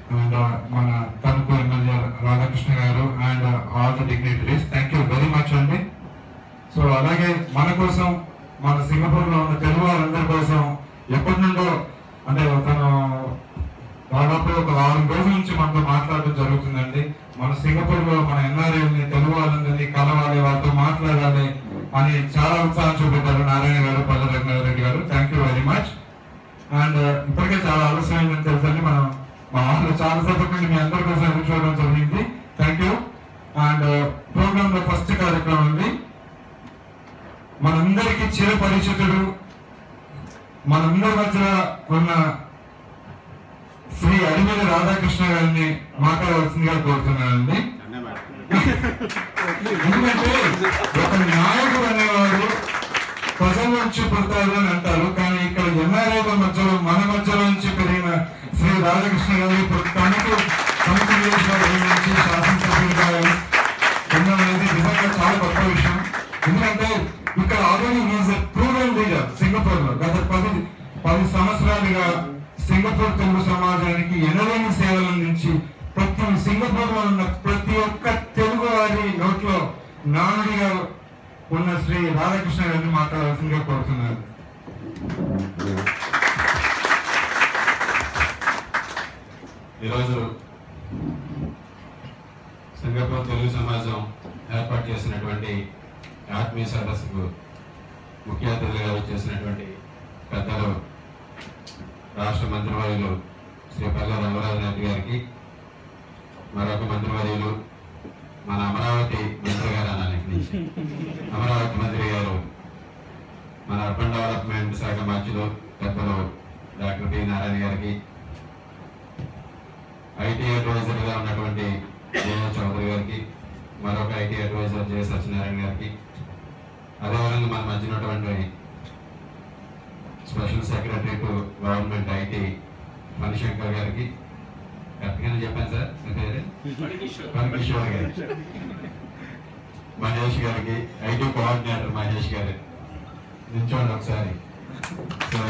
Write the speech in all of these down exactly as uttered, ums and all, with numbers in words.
And మన Tanuku MLA Radhakrishna గారు and all the dignitaries, thank you very much అండి. So అలాగే మన కోసం మన సింగపూర్ లో ఉన్న తెలుగు వారందరి కోసం ఎప్పటి నుండో అంటే తను దాదాపు ఒక వారం రోజుల నుంచి మనతో మాట్లాడడం జరుగుతుందండి. మన సింగపూర్ లో మన ఎన్ఆర్ఐని తెలుగు వాళ్ళందరినీ కలవాలి, వాళ్ళతో మాట్లాడాలి అని చాలా ఉత్సాహం చూపెట్టారు నారాయణ గారు, పల్ల రఘునాథరెడ్డి గారు. Thank you very much. And ఇప్పటికే చాలా ఆలస్యమైందని తెలుసండి, మనం మా వాళ్ళు చాలా సేపటి నుండి మీ అందరి కోసం ఎదురు చూడడం జరిగింది. Thank you. అండ్ ప్రోగ్రామ్ లో ఫస్ట్ కార్యక్రమం ఉంది, మనందరికీ చిరపరిచితుడు, మనందరి మధ్య ఉన్న శ్రీ అరిమేల రాధాకృష్ణ గారిని మాట్లాడవలసిందిగా కోరుతున్నానండి. ఎందుకంటే ఒక నాయకుడు అనేవాడు ప్రజల నుంచి పుడతాడు అని అంటారు, కానీ ఇక్కడ ఎన్ఆర్ఐల మధ్యలో మన మధ్యలో నుంచి పెరిగిన శ్రీ రాధాకృష్ణ గారు ఇప్పుడు తనకు తణుకు నియోజకవర్గం నుంచి శాసనసభ్యులుగా ఉండడం అనేది నిజంగా చాలా గొప్ప విషయం. ఎందుకంటే ఇక్కడ already is a proven leader Singapore లో. గత పది పది సంవత్సరాలుగా సింగపూర్ తెలుగు సమాజానికి ఎనలేని సేవలు అందించి ప్రతి సింగపూర్ లో ఉన్న ప్రతి ఒక్క తెలుగు వారి నోట్లో నానుడిగా ఉన్న శ్రీ రాధాకృష్ణ గారిని మాట్లాడాల్సిందిగా కోరుతున్నారు. ఈరోజు సింగపూర్ తెలుగు సమాజం ఏర్పాటు చేసినటువంటి ఆత్మీయ సదస్సుకు ముఖ్య అతిథిగా వచ్చేసినటువంటి పెద్దలు రాష్ట్ర మంత్రివర్యులు శ్రీ పల్ల రఘునాథరెడ్డి గారికి, మరొక మంత్రివర్యులు మన అమరావతి మంత్రి గారు అనాలి అమరావతి మంత్రి గారు, మన అర్బన్ డెవలప్మెంట్ శాఖ మంత్రులు పెద్దలు డాక్టర్ పి నారాయణ గారికి, ఐటీ అడ్వైజర్గా ఉన్నటువంటి జే చౌదరి గారికి, మరొక ఐటీ అడ్వైజర్ జే సత్యనారాయణ గారికి, అదేవిధంగా మన మధ్య ఉన్నటువంటి special secretary to government IT Manishankar గారికి, కరెక్ట్గానే చెప్పాను సార్ మీ పేరు పరమేశ్వర్ గారు, మహేష్ గారికి, ఐటీ కోఆర్డినేటర్ మహేష్ గారు నిల్చోండి ఒకసారి. సో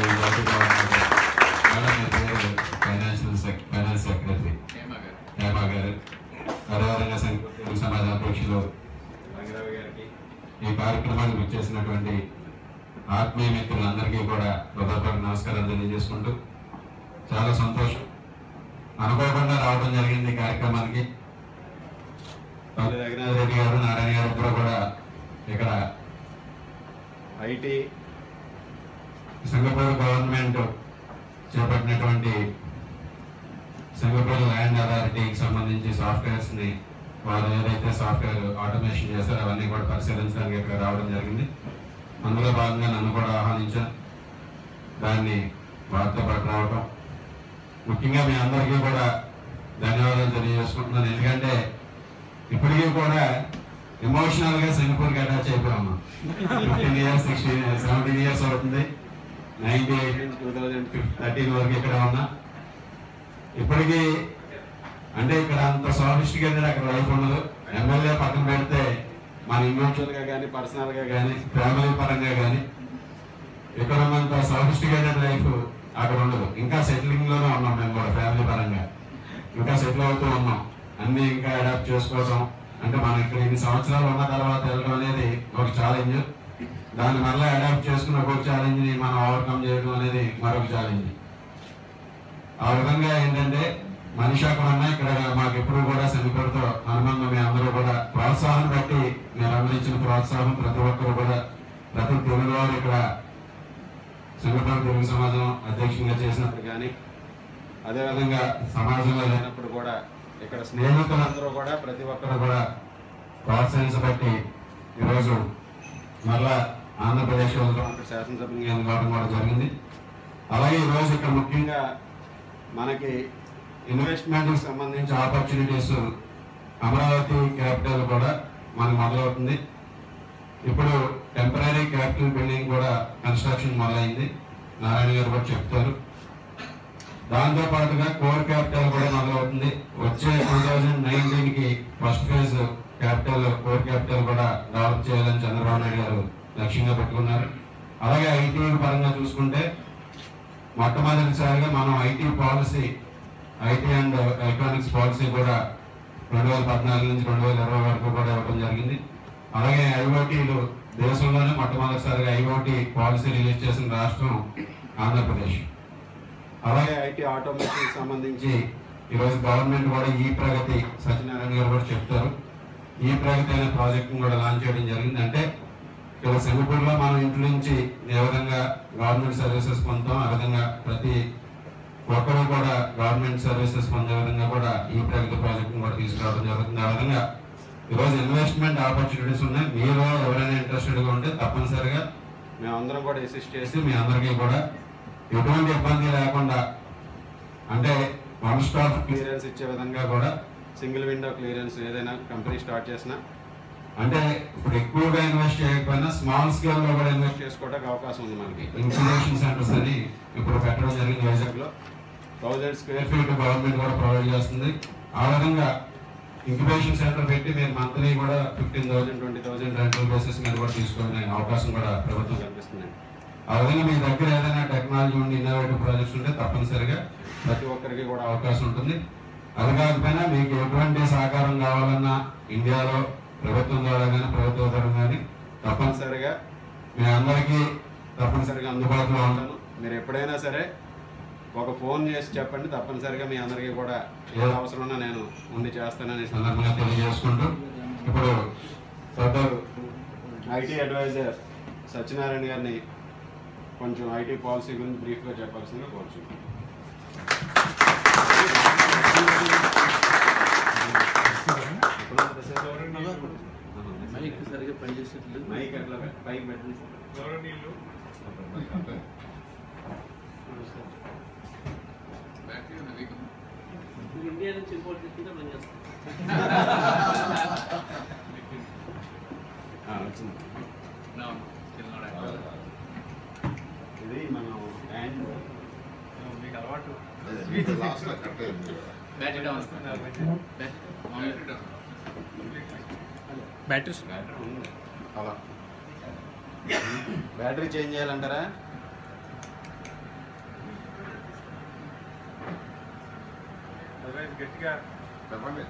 పేరు ఫైనాన్షియల్ ఫైనాన్స్ సెక్రటరీ హేమా గారు, అదేవిధంగా తెలుగు సమాజ అధ్యక్షులు రంగరావు గారికి, ఈ కార్యక్రమానికి వచ్చేసినటువంటి ఆత్మీయ మిత్రులందరికీ కూడా హృదయపూర్వక నమస్కారాలు తెలియజేసుకుంటూ చాలా సంతోషం, అనుకోకుండా రావడం జరిగింది కార్యక్రమానికి. పల్లి రఘునాథరెడ్డి గారు, నారాయణ గారు ఇద్దరు కూడా ఇక్కడ ఐటీ సింగపూర్ గవర్నమెంట్ చేపట్టినటువంటి సింగపూర్ ల్యాండ్ అథారిటీకి సంబంధించి సాఫ్ట్వేర్స్ ని వారు ఏదైతే సాఫ్ట్వేర్ ఆటోమేషన్ చేస్తారో అవన్నీ కూడా పరిశీలించడానికి ఇక్కడ రావడం జరిగింది. అందులో భాగంగా నన్ను కూడా ఆహ్వానించాను, దాన్ని వారితో పాటు రావటం. ముఖ్యంగా మీ అందరికీ కూడా ధన్యవాదాలు తెలియజేసుకుంటున్నాను. ఎందుకంటే ఇప్పటికీ కూడా ఎమోషనల్ గా సింగపూర్కి అటాచ్ అయిపోయాము. Fifteen years sixteen seventeen years అవుతుంది. నైన్టీ ఎయిట్ నుంచి టూ థౌజండ్ థర్టీన్ వరకు ఇక్కడ ఉన్నా. ఇప్పటికీ అంటే ఇక్కడ అంత సాఫిస్టికేటెడ్ అక్కడ లైఫ్ ఉండదు. ఎమ్మెల్యే పక్కన పెడితే మన ఇమోషనల్ గా కానీ పర్సనల్ గా కానీ ఫ్యామిలీ పరంగా కానీ ఇక్కడ ఉన్నంత సాఫిస్టికేటెడ్ లైఫ్ అక్కడ ఉండదు. ఇంకా సెటిలింగ్ లోనే ఉన్నాం మేము కూడా, ఫ్యామిలీ పరంగా ఇంకా సెటిల్ అవుతూ ఉన్నాం. అన్ని ఇంకా అడాప్ట్ చేసుకోవడం అంటే మనం ఇక్కడ ఇన్ని సంవత్సరాలు ఉన్న తర్వాత వెళ్ళడం అనేది ఒక ఛాలెంజ్. దాన్ని మళ్ళీ అడాప్ట్ చేసుకున్న ఒక ఛాలెంజ్ ని మనం ఓవర్కమ్ చేయడం అనేది మరొక ఛాలెంజ్. ఆ విధంగా ఏంటంటే మనిషి అక్కడ ఉన్నా ఇక్కడ మాకు ఎప్పుడు కూడా సింగపూర్తో అనుబంధం. మేము అందరూ కూడా ప్రోత్సాహం బట్టి మీరు అందించిన ప్రోత్సాహం ప్రతి ఒక్కరు కూడా ప్రతి తెలుగు వారు ఇక్కడ సింగపూర్ తెలుగు సమాజం అధ్యక్షంగా చేసినప్పుడు కానీ, అదేవిధంగా సమాజంలో లేనప్పుడు కూడా ఇక్కడ స్నేహితులందరూ కూడా ప్రతి ఒక్కరు కూడా ప్రోత్సహించబట్టి ఈరోజు మళ్ళా ఆంధ్రప్రదేశ్ శాసనసభ్యులుగా ఎన్నుకోవడం కూడా జరిగింది. అలాగే ఈరోజు ఇక్కడ ముఖ్యంగా మనకి ఇన్వెస్ట్మెంట్కి సంబంధించి ఆపర్చునిటీస్ అమరావతి క్యాపిటల్ కూడా మనకు మొదలవుతుంది. ఇప్పుడు టెంపరీ క్యాపిటల్ బిల్డింగ్ కూడా కన్స్ట్రక్షన్ మొదలైంది, నారాయణ గారు కూడా చెప్తారు. దాంతో పాటుగా కోర్ క్యాపిటల్ కూడా మొదలవుతుంది. వచ్చే టూ థౌజండ్ నైన్టీన్ కి first phase capital core capital కూడా డెవలప్ చేయాలని చంద్రబాబు నాయుడు గారు లక్ష్యంగా పెట్టుకున్నారు. అలాగే ఐటీ పరంగా చూసుకుంటే మొట్టమొదటిసారిగా మనం IT policy IT and electronics policy కూడా రెండు వేల పద్నాలుగు నుంచి రెండు వేల ఇరవై వరకు కూడా ఇవ్వడం జరిగింది. అలాగే ఐఓటీలు దేశంలోనే మొట్టమొదటిసారిగా ఐఓటీ పాలసీ రిలీజ్ చేసిన రాష్ట్రం ఆంధ్రప్రదేశ్. అలాగే ఐటీ ఆటోమేషన్ సంబంధించి ఈరోజు గవర్నమెంట్ కూడా ఈ ప్రగతి సత్యనారాయణ గారు కూడా చెప్తారు, ఈ ప్రగతి అనే ప్రాజెక్ట్ని కూడా లాంచ్ చేయడం జరిగింది. అంటే ఇక్కడ సింగపూర్లో మనం ఇంటి నుంచి ఏ విధంగా గవర్నమెంట్ సర్వీసెస్ పొందుతాం, ఆ విధంగా ప్రతి ఒక్కరూ కూడా గవర్నమెంట్ సర్వీసెస్ పొందే విధంగా కూడా ఈ ప్రగతి ప్రాజెక్ట్ని కూడా తీసుకురావడం జరుగుతుంది. ఆ విధంగా ఈరోజు ఇన్వెస్ట్మెంట్ ఆపర్చునిటీస్ ఉన్నాయి. మీరు ఎవరైనా ఇంట్రెస్టెడ్గా ఉంటే తప్పనిసరిగా మేమందరం కూడా అసిస్ట్ చేసి మీ అందరికీ కూడా ఎటువంటి ఇబ్బంది లేకుండా, అంటే వన్ స్టాప్ క్లియరెన్స్ ఇచ్చే విధంగా కూడా సింగిల్ విండో క్లియరెన్స్ ఏదైనా కంపెనీ స్టార్ట్ చేసినా, అంటే ఇప్పుడు ఎక్కువగా ఇన్వెస్ట్ చేయకపోయినా స్మాల్ స్కేల్లో కూడా ఇన్వెస్ట్ చేసుకోవడానికి అవకాశం ఉంది. మనకి ఇంక్యుబేషన్ సెంటర్స్ అని ఇప్పుడు పెట్టడం జరిగింది వైజాగ్లో. థౌజండ్ స్క్వేర్ ఫీట్ గవర్నమెంట్ కూడా ప్రొవైడ్ చేస్తుంది. ఆ విధంగా ఇంక్యుబేషన్ సెంటర్ పెట్టి మీరు మంత్లీ కూడా fifteen thousand twenty thousand rental basis మీద కూడా తీసుకునే అవకాశం కూడా ప్రభుత్వం కల్పిస్తుంది. ఆ విధంగా మీ దగ్గర ఏదైనా టెక్నాలజీ ఉండి ఇన్నోవేటివ్ ప్రాజెక్ట్స్ ఉంటే తప్పనిసరిగా ప్రతి ఒక్కరికి కూడా అవకాశం ఉంటుంది. అది కాకపోయినా మీకు ఎటువంటి సహకారం కావాలన్నా ఇండియాలో ప్రభుత్వం ద్వారా కానీ ప్రభుత్వ పరం కానీ తప్పనిసరిగా మీ అందరికీ తప్పనిసరిగా అందుబాటులో ఉంటాను. మీరు ఎప్పుడైనా సరే ఒక ఫోన్ చేసి చెప్పండి, తప్పనిసరిగా మీ అందరికీ కూడా ఏ అవసరం ఉన్నా నేను ఉండి చేస్తానని సందర్భంగా తెలియజేసుకుంటూ ఇప్పుడు సదరు ఐటీ అడ్వైజర్ సత్యనారాయణ గారిని కొంచెం ఐటీ పాలసీ గురించి బ్రీఫ్గా చెప్పాల్సిందిగా కోరుచున్నాను. మైక్ సరిగ్గా పనిచేసేట్లు మైక్ అట్లా పైకి పెట్టండి. గౌరవనీయులు ఇండియా నుంచి ఇంపోర్ట్ చేసుకుంటే మనం చేస్తాం. ఇది మనం హ్యాండ్ మీకు అలవాటు బ్యాటరీస్ అలా బ్యాటరీ చేంజ్ చేయాలంటారా? గట్టిగా చెప్పండి.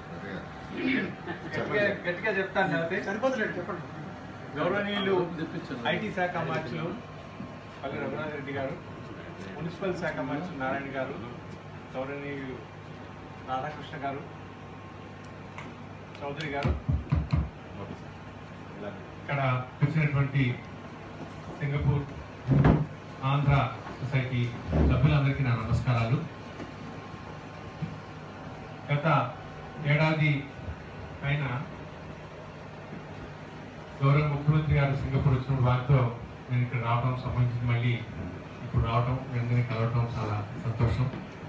గట్టిగా చెప్తాను. సరిపోతులేదు చెప్పండి. గౌరవనీయులు ఐటీ శాఖ మార్చులు పల్లి రఘునాథ్ రెడ్డి గారు, మున్సిపల్ శాఖ మార్చులు నారాయణ గారు, గౌరవనీయులు రాధాకృష్ణ గారు, చౌదరి గారు, ఇక్కడ వచ్చినటువంటి సింగపూర్ ఆంధ్ర సొసైటీ సభ్యులందరికీ నా నమస్కారాలు. గత ఏడాది పైన గౌరవ ముఖ్యమంత్రి గారు సింగపూర్ వచ్చిన వారితో నేను ఇక్కడ రావడం సంబంధించి మళ్ళీ ఇప్పుడు రావడం అందరినీ కలవడం చాలా సంతోషం.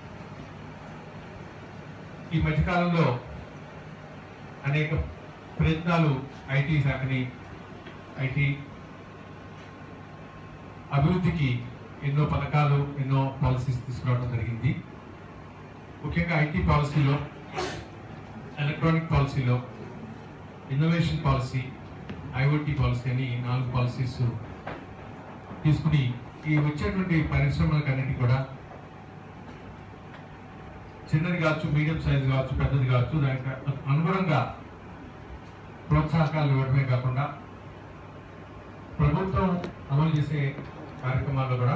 ఈ మధ్యకాలంలో అనేక ప్రయత్నాలు ఐటీ శాఖని ఐటీ అభివృద్ధికి ఎన్నో పథకాలు ఎన్నో పాలసీస్ తీసుకురావడం జరిగింది. ముఖ్యంగా ఐటీ పాలసీలో, ఎలక్ట్రానిక్ పాలసీలో, ఇన్నోవేషన్ పాలసీ, ఐఓటీ పాలసీ అని నాలుగు పాలసీస్ తీసుకుని ఈ వచ్చేటువంటి పరిశ్రమలకన్నిటి కూడా చిన్నది కావచ్చు, మీడియం సైజు కావచ్చు, పెద్దది కావచ్చు, దానికి అనుగుణంగా ప్రోత్సాహకాలు ఇవ్వడమే కాకుండా ప్రభుత్వం అమలు చేసే కార్యక్రమాల్లో కూడా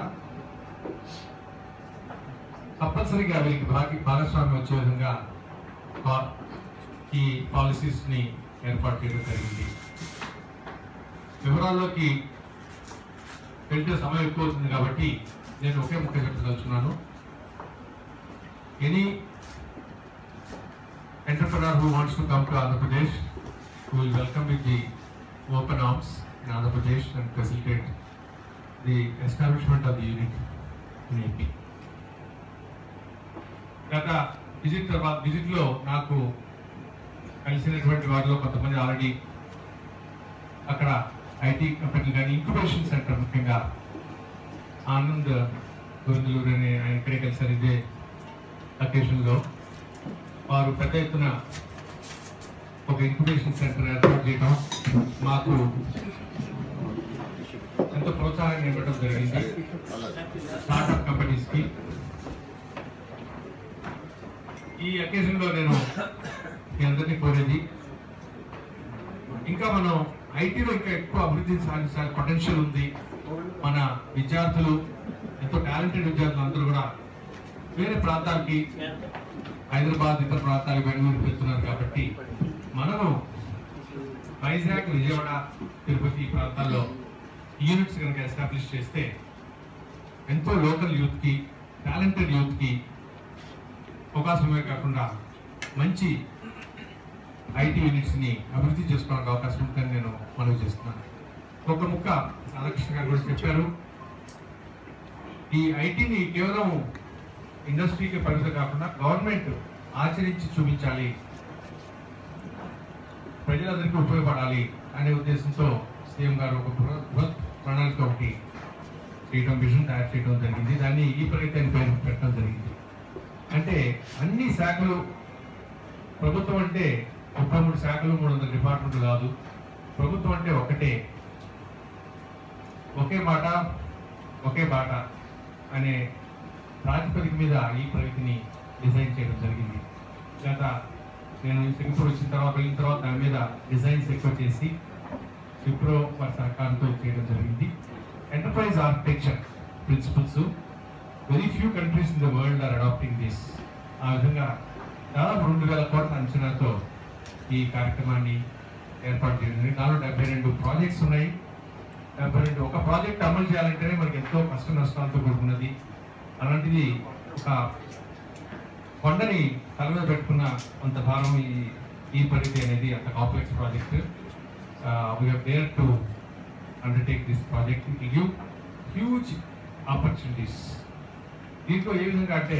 తప్పనిసరిగా వీరికి భాగి భాగస్వామ్యం వచ్చే విధంగా ఈ పాలసీస్ని ఏర్పాటు చేయడం జరిగింది. వివరాల్లోకి వెళ్తే సమయం ఎక్కువ అవుతుంది కాబట్టి నేను ఒకే ముఖ్య చెప్పదలుచున్నాను. Any entrepreneur who wants to come to Andhra Pradesh, who will welcome with the open arms in Andhra Pradesh and facilitate the establishment of the unit in A P. గత విజిట్ తర్వాత విజిట్లో నాకు కలిసినటువంటి వారిలో కొంతమంది ఆల్రెడీ అక్కడ IT కంపెనీలు కానీ ఇంక్యుబేషన్ సెంటర్ ముఖ్యంగా ఆనంద్ గొంతులూరు అనే ఆయన ఇక్కడే కలిసారు. ఇదే అకేషన్లో వారు పెద్ద ఎత్తున ఒక ఇంక్యుబేషన్ సెంటర్ ఏర్పాటు చేయడం మాకు ఎంతో ప్రోత్సాహాన్ని ఇవ్వడం జరిగింది. స్టార్ట్అప్ కంపెనీస్కి ఈ అకేషన్లో నేను మీ అందరినీ కోరేది, ఇంకా మనం ఐటీలో ఇంకా ఎక్కువ అభివృద్ధి సాధించాలి, పొటెన్షియల్ ఉంది. మన విద్యార్థులు ఎంతో టాలెంటెడ్ విద్యార్థులు అందరూ కూడా వేరే ప్రాంతాలకి, హైదరాబాద్ ఇతర ప్రాంతాలకు బెంగళూరు వెళ్తున్నారు. కాబట్టి మనము వైజాగ్, విజయవాడ, తిరుపతి ఈ ప్రాంతాల్లో యూనిట్స్ కనుక ఎస్టాబ్లిష్ చేస్తే ఎంతో లోకల్ యూత్కి, టాలెంటెడ్ యూత్కి అవకాశమే కాకుండా మంచి ఐటీ యూనిట్స్ని అభివృద్ధి చేసుకోవడానికి అవకాశం ఉంటుందని నేను మనవి చేస్తున్నాను. ఒక ముక్క రాధాకృష్ణ గారు కూడా చెప్పారు, ఈ ఐటీని కేవలం ఇండస్ట్రీకి పరిమితం కాకుండా గవర్నమెంట్ ఆచరించి చూపించాలి, ప్రజలందరికీ ఉపయోగపడాలి అనే ఉద్దేశంతో సీఎం గారు ఒక బృహత్ ప్రణాళిక ఒకటి చేయడం, విజన్ తయారు చేయడం జరిగింది. దాన్ని ఈ ప్రగతి అని పేరు పెట్టడం జరిగింది. అంటే అన్ని శాఖలు, ప్రభుత్వం అంటే ముప్పై మూడు శాఖలు, మూడు వందల డిపార్ట్మెంట్లు కాదు. ప్రభుత్వం అంటే ఒకటే, ఒకే మాట ఒకే బాట అనే ప్రాతిపదిక మీద ఈ ప్రగతిని డిజైన్ చేయడం జరిగింది. గత నేను సింగపూర్ వచ్చిన తర్వాత వెళ్ళిన తర్వాత దాని మీద డిజైన్స్ ఎక్కువ చేసి విప్రో వారి సహకారంతో చేయడం జరిగింది. Enterprise architecture principles very few countries in the world are adapting this. ఆ విధంగా దాదాపు రెండు వేల కోట్ల అంచనాతో ఈ కార్యక్రమాన్ని ఏర్పాటు చేసింది. దానిలో డెబ్బై రెండు ప్రాజెక్ట్స్ ఉన్నాయి. డెబ్బై రెండు ఒక ప్రాజెక్ట్ అమలు చేయాలంటేనే మనకి ఎంతో కష్ట నష్టాలతో కూడుకున్నది. అలాంటిది ఒక కొండని తల మీద పెట్టుకున్న అంత భారం ఈ ఈ పరిధి అనేది అంత complex project. We have dare to undertake this project. It will give huge opportunities. దీంట్లో ఏ విధంగా అంటే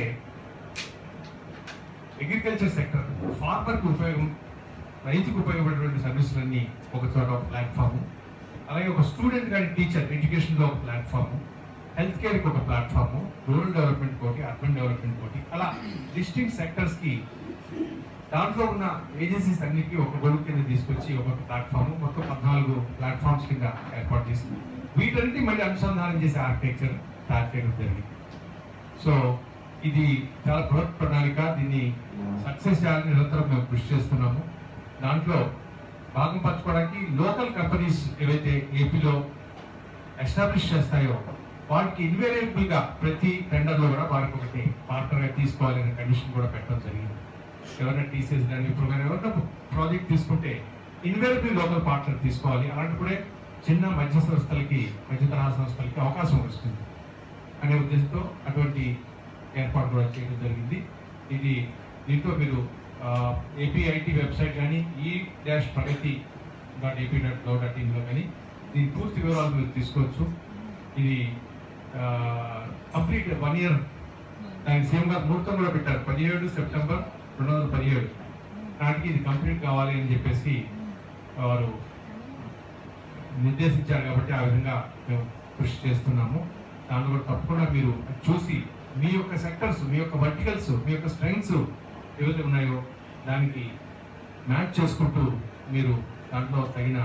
అగ్రికల్చర్ సెక్టర్, ఫార్మర్కి ఉపయోగం, రైతుకు ఉపయోగపడేటువంటి సర్వీసులన్నీ ఒక చోట ఒక ప్లాట్ఫాము, అలాగే ఒక స్టూడెంట్ కానీ టీచర్ ఎడ్యుకేషన్లో ఒక ప్లాట్ఫాము, హెల్త్ కేర్కి ఒక ప్లాట్ఫాము, రూరల్ డెవలప్మెంట్ కోటి, అర్బన్ డెవలప్మెంట్ కోటి, అలా డిస్టింక్ట్ సెక్టర్స్కి దాంట్లో ఉన్న ఏజెన్సీస్ అన్నిటికీ ఒక గొడుగు కింద తీసుకొచ్చి ఒక్కొక్క ప్లాట్ఫామ్, మొత్తం పద్నాలుగు ప్లాట్ఫామ్స్ కింద ఏర్పాటు చేసి వీటన్నిటి మళ్ళీ అనుసంధానం చేసే ఆర్కిటెక్చర్ తయారు చేయడం జరిగింది. సో ఇది చాలా బృహత్ ప్రణాళిక. దీన్ని సక్సెస్ చేయాలని నిరంతరం మేము కృషి చేస్తున్నాము. దాంట్లో భాగం పంచుకోవడానికి లోకల్ కంపెనీస్ ఏవైతే ఏపీలో ఎస్టాబ్లిష్ చేస్తాయో వాటికి ఇన్వేరియబుల్ గా ప్రతి టెండర్లో కూడా వారికి ఒకటి పార్ట్నర్గా తీసుకోవాలనే కండిషన్ కూడా పెట్టడం జరిగింది. ఎవరైనా టీసీఎస్ కానీ ఇప్పుడు కానీ ఎవరైనా ప్రాజెక్ట్ తీసుకుంటే ఇన్వేరియబుల్ లోకల్ పార్ట్నర్ తీసుకోవాలి. అలాంటప్పుడే చిన్న మధ్య సంస్థలకి, మధ్య తరహా సంస్థలకి అవకాశం వస్తుంది అనే ఉద్దేశంతో అటువంటి ఏర్పాటు కూడా చేయడం జరిగింది. ఇది దీంతో మీరు ఏపీఐటీ వెబ్సైట్ కానీ ఈ dash Pragati dot AP dot gov dot ఇన్లో కానీ దీని పూర్తి వివరాలు మీరు తీసుకోవచ్చు. ఇది కంప్లీట్ వన్ ఇయర్ దానికి సీఎం గారు ముహూర్తం కూడా పెట్టారు. పదిహేడు సెప్టెంబర్ రెండు వందల పదిహేడు నాటికి ఇది కంప్లీట్ కావాలి అని చెప్పేసి వారు నిర్దేశించారు. కాబట్టి ఆ విధంగా మేము కృషి చేస్తున్నాము. దాంట్లో కూడా తప్పకుండా మీరు చూసి మీ యొక్క సెక్టర్స్, మీ యొక్క వర్టికల్స్, మీ యొక్క స్ట్రెంగ్స్ ఏవైతే ఉన్నాయో దానికి మ్యాచ్ చేసుకుంటూ మీరు దాంట్లో తగిన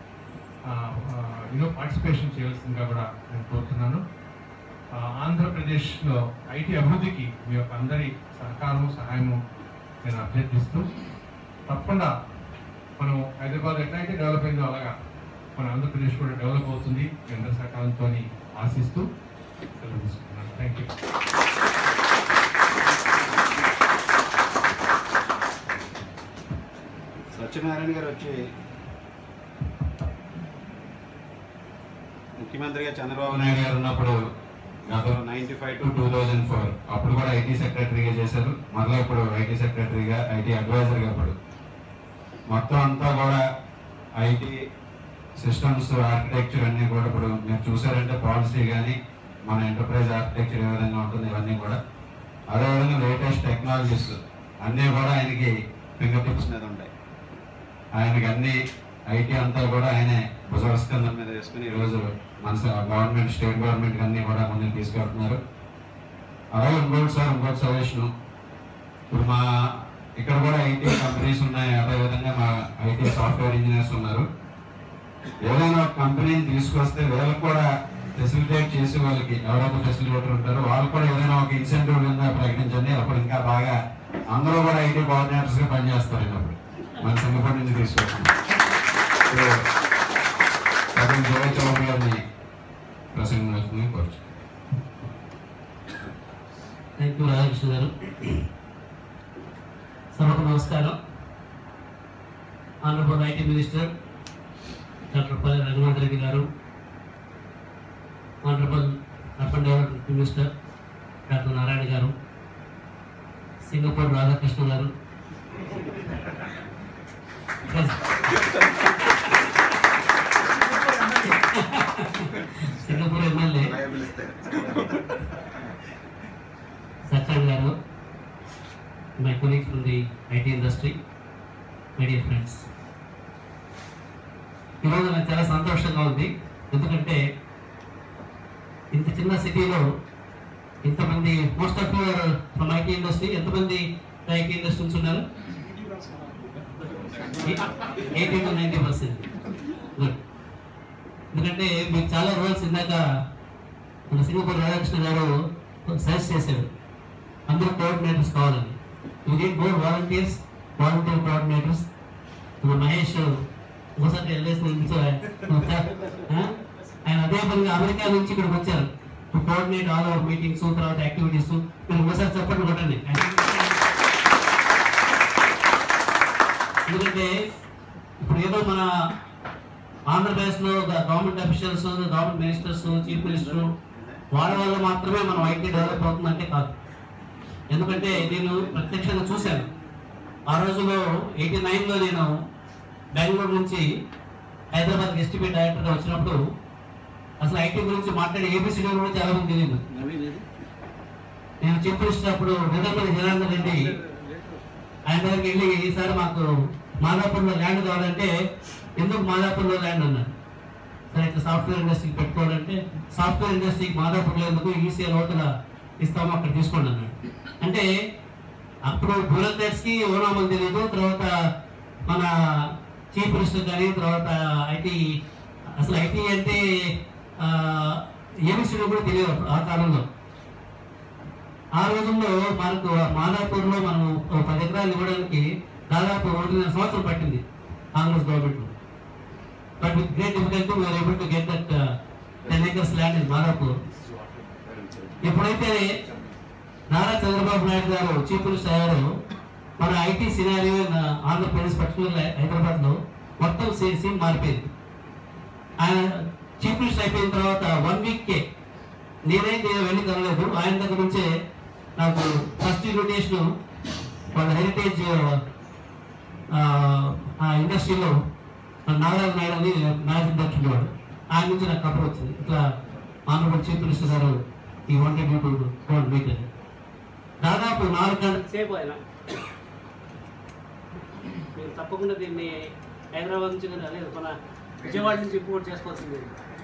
యూనో పార్టిసిపేషన్ చేయాల్సిందిగా కూడా నేను కోరుతున్నాను. ఆంధ్రప్రదేశ్లో ఐటీ అభివృద్ధికి మీ యొక్క అందరి సహకారము, సహాయము నేను అభ్యర్థిస్తూ తప్పకుండా మనం హైదరాబాద్ ఎట్లయితే డెవలప్ అయిందో అలాగా మన ఆంధ్రప్రదేశ్ కూడా డెవలప్ అవుతుంది కేంద్ర సహకారంతో ఆశిస్తూ సెలవు తీసుకున్నాను. Thank you. సత్యనారాయణ గారు వచ్చి ముఖ్యమంత్రిగా చంద్రబాబు నాయుడు గారు ఉన్నప్పుడు ninety five to two thousand four అప్పుడు కూడా ఐటీ సెక్రటరీగా చేశారు. మళ్ళీ ఇప్పుడు ఐటీ సెక్రటరీగా, ఐటీ అడ్వైజర్గా ఇప్పుడు మొత్తం అంతా కూడా ఐటీ సిస్టమ్స్, ఆర్కిటెక్చర్ అన్నీ కూడా ఇప్పుడు మీరు చూసారంటే పాలసీ కానీ మన ఎంటర్ప్రైజ్ ఆర్కిటెక్చర్ ఏ విధంగా ఉంటుంది ఇవన్నీ కూడా, అదేవిధంగా లేటెస్ట్ టెక్నాలజీస్ అన్నీ కూడా ఆయనకి ఫింగర్ టిప్స్ మీద ఉంటాయి. ఆయనకి అన్ని ఐటీ అంతా కూడా ఆయనే భుజస్కంధం మీద వేసుకుని ఈరోజు మన గవర్నమెంట్, స్టేట్ గవర్నమెంట్ అన్నీ కూడా ముందుకు తీసుకెళ్తున్నారు. అలాగే ఇంకోటి సార్ ఇంకోటి సజెషన్, ఇప్పుడు మా ఇక్కడ కూడా ఐటీ కంపెనీస్ ఉన్నాయి, అదేవిధంగా మా ఐటీ సాఫ్ట్వేర్ ఇంజనీర్స్ ఉన్నారు. ఏదైనా ఒక కంపెనీని తీసుకొస్తే వీళ్ళకి కూడా ఫెసిలిటేట్ చేసి వాళ్ళకి ఎవరైతే ఫెసిలిటేటర్ ఉంటారో వాళ్ళు కూడా ఏదైనా ఒక ఇన్సెంటివ్ కింద ప్రకటించండి. అప్పుడు ఇంకా బాగా అందరూ కూడా ఐటీ కోఆర్డినేటర్స్గా పనిచేస్తారు అన్నప్పుడు మన సింగపూర్ నుంచి తీసుకొచ్చాం. సగం జయ చౌదరి గారిని ప్రసంగం కోరుచు. థ్యాంక్ యూ రాధాకృష్ణ గారు. సభకు నమస్కారం. ఆనరబుల్ ఐటీ మినిస్టర్ డాక్టర్ పల్లి Raghunath Reddy garu, honourable urban development minister doctor Narayana garu, Singapore Radhakrishna garu, Singapore MLA Satyam garu, my colleagues from the IT industry, my dear friends. ఈరోజు నాకు చాలా సంతోషంగా ఉంది. ఎందుకంటే ఇంత చిన్న సిటీలో ఇంతమంది, most of your from IT industry, ఎంతమంది ఐటీ ఇండస్ట్రీ నుంచి ఉన్నారు? Eighty to ninety percent. Good. ఎందుకంటే మీకు చాలా రోల్స్ ఇందాక మన సింగపూర్ రాధాకృష్ణ గారు సజెస్ట్ చేశారు, అందరూ కోఆర్డినేటర్స్ కావాలని. You need more volunteers, volunteer coordinators. మన మహేష్ ఒకసారి వెళ్ళేసి ఆయన అదే పనిగా అమెరికా నుంచి ఇక్కడికి వచ్చారు to coordinate all our meetings, తర్వాత యాక్టివిటీస్. మీరు ఒకసారి చెప్పండి కొట్టండి. ఎందుకంటే ఇప్పుడు ఏదో మన ఆంధ్రప్రదేశ్లో government officials, government ministers, chief minister వాళ్ళ వల్ల మాత్రమే మనం ఐటీ డెవలప్ అవుతుందంటే కాదు. ఎందుకంటే నేను ప్రత్యక్షంగా చూశాను. ఆ రోజులో ఎయిటీ నైన్లో నేను బెంగళూరు నుంచి హైదరాబాద్ ఎస్టిమేట్ డైరెక్టర్గా వచ్చినప్పుడు అసలు ఐటీ గురించి మాట్లాడే ఏబిసిడీ కూడా చాలా మంది తెలియదు. నేను చీఫ్ మినిస్టర్ అప్పుడు నిజాంపల్లి జనార్దన్ రెడ్డి ఆయన దగ్గరికి వెళ్ళి, ఈసారి మాకు మాదాపూర్లో ల్యాండ్ కావాలంటే, ఎందుకు మాదాపూర్లో ల్యాండ్ అన్నారు. సరే ఇట్లా సాఫ్ట్వేర్ ఇండస్ట్రీకి పెట్టుకోవాలంటే, సాఫ్ట్వేర్ ఇండస్ట్రీకి మాదాపూర్లో ఎందుకు, ఈసీఎల్ హోటల్ ఇస్తాము అక్కడ తీసుకోండి అన్నాడు. అంటే అప్పుడు బ్యూరోక్రాట్స్కి ఓనామని తెలియదు. తర్వాత మన చీఫ్ మినిస్టర్ కానీ, తర్వాత ఐటీ, అసలు ఐటీ అంటే ఏమిస్టో కూడా తెలియదు ఆ కాలంలో. ఆ రోజుల్లో మనకు మాదాపూర్లో మనం పది ఎకరాలు ఇవ్వడానికి దాదాపు ఒకటిన్నర సంవత్సరం పట్టింది Congress government. But with great difficulty we are able to get that ten acres land in Madapur. ఎప్పుడైతే నారా చంద్రబాబు నాయుడు గారు చీఫ్ మినిస్టర్ అయ్యారు, మన IT scenario Andhra Pradesh particular Hyderabad లో మొత్తం సీన్ మారిపోయింది. ఆయన చీఫ్ మినిస్టర్ అయిపోయిన తర్వాత వన్ వీక్ కే నేనైతే వెళ్ళి కలలేదు. ఆయన దగ్గర నుంచే నాకు ఫస్ట్ ఇన్విటేషన్ వాళ్ళ హెరిటేజ్ ఇండస్ట్రీలో నాగరాజు నాయుడు అని మేనేజింగ్ డైరెక్టర్ వాడు, ఆయన నుంచి నాకు కబర్ వచ్చింది, ఇట్లా ఆనరబుల్ చీఫ్ మినిస్టర్ గారు ఈ wanted you to go and meet అని. దాదాపు నాలుగు గంటల సేపు ఆయన మీరు తప్పకుండా దీన్ని హైదరాబాద్ నుంచి లేదు మన విజయవాడ నుంచి ఇంపోర్ట్ చేసుకోవాల్సింది.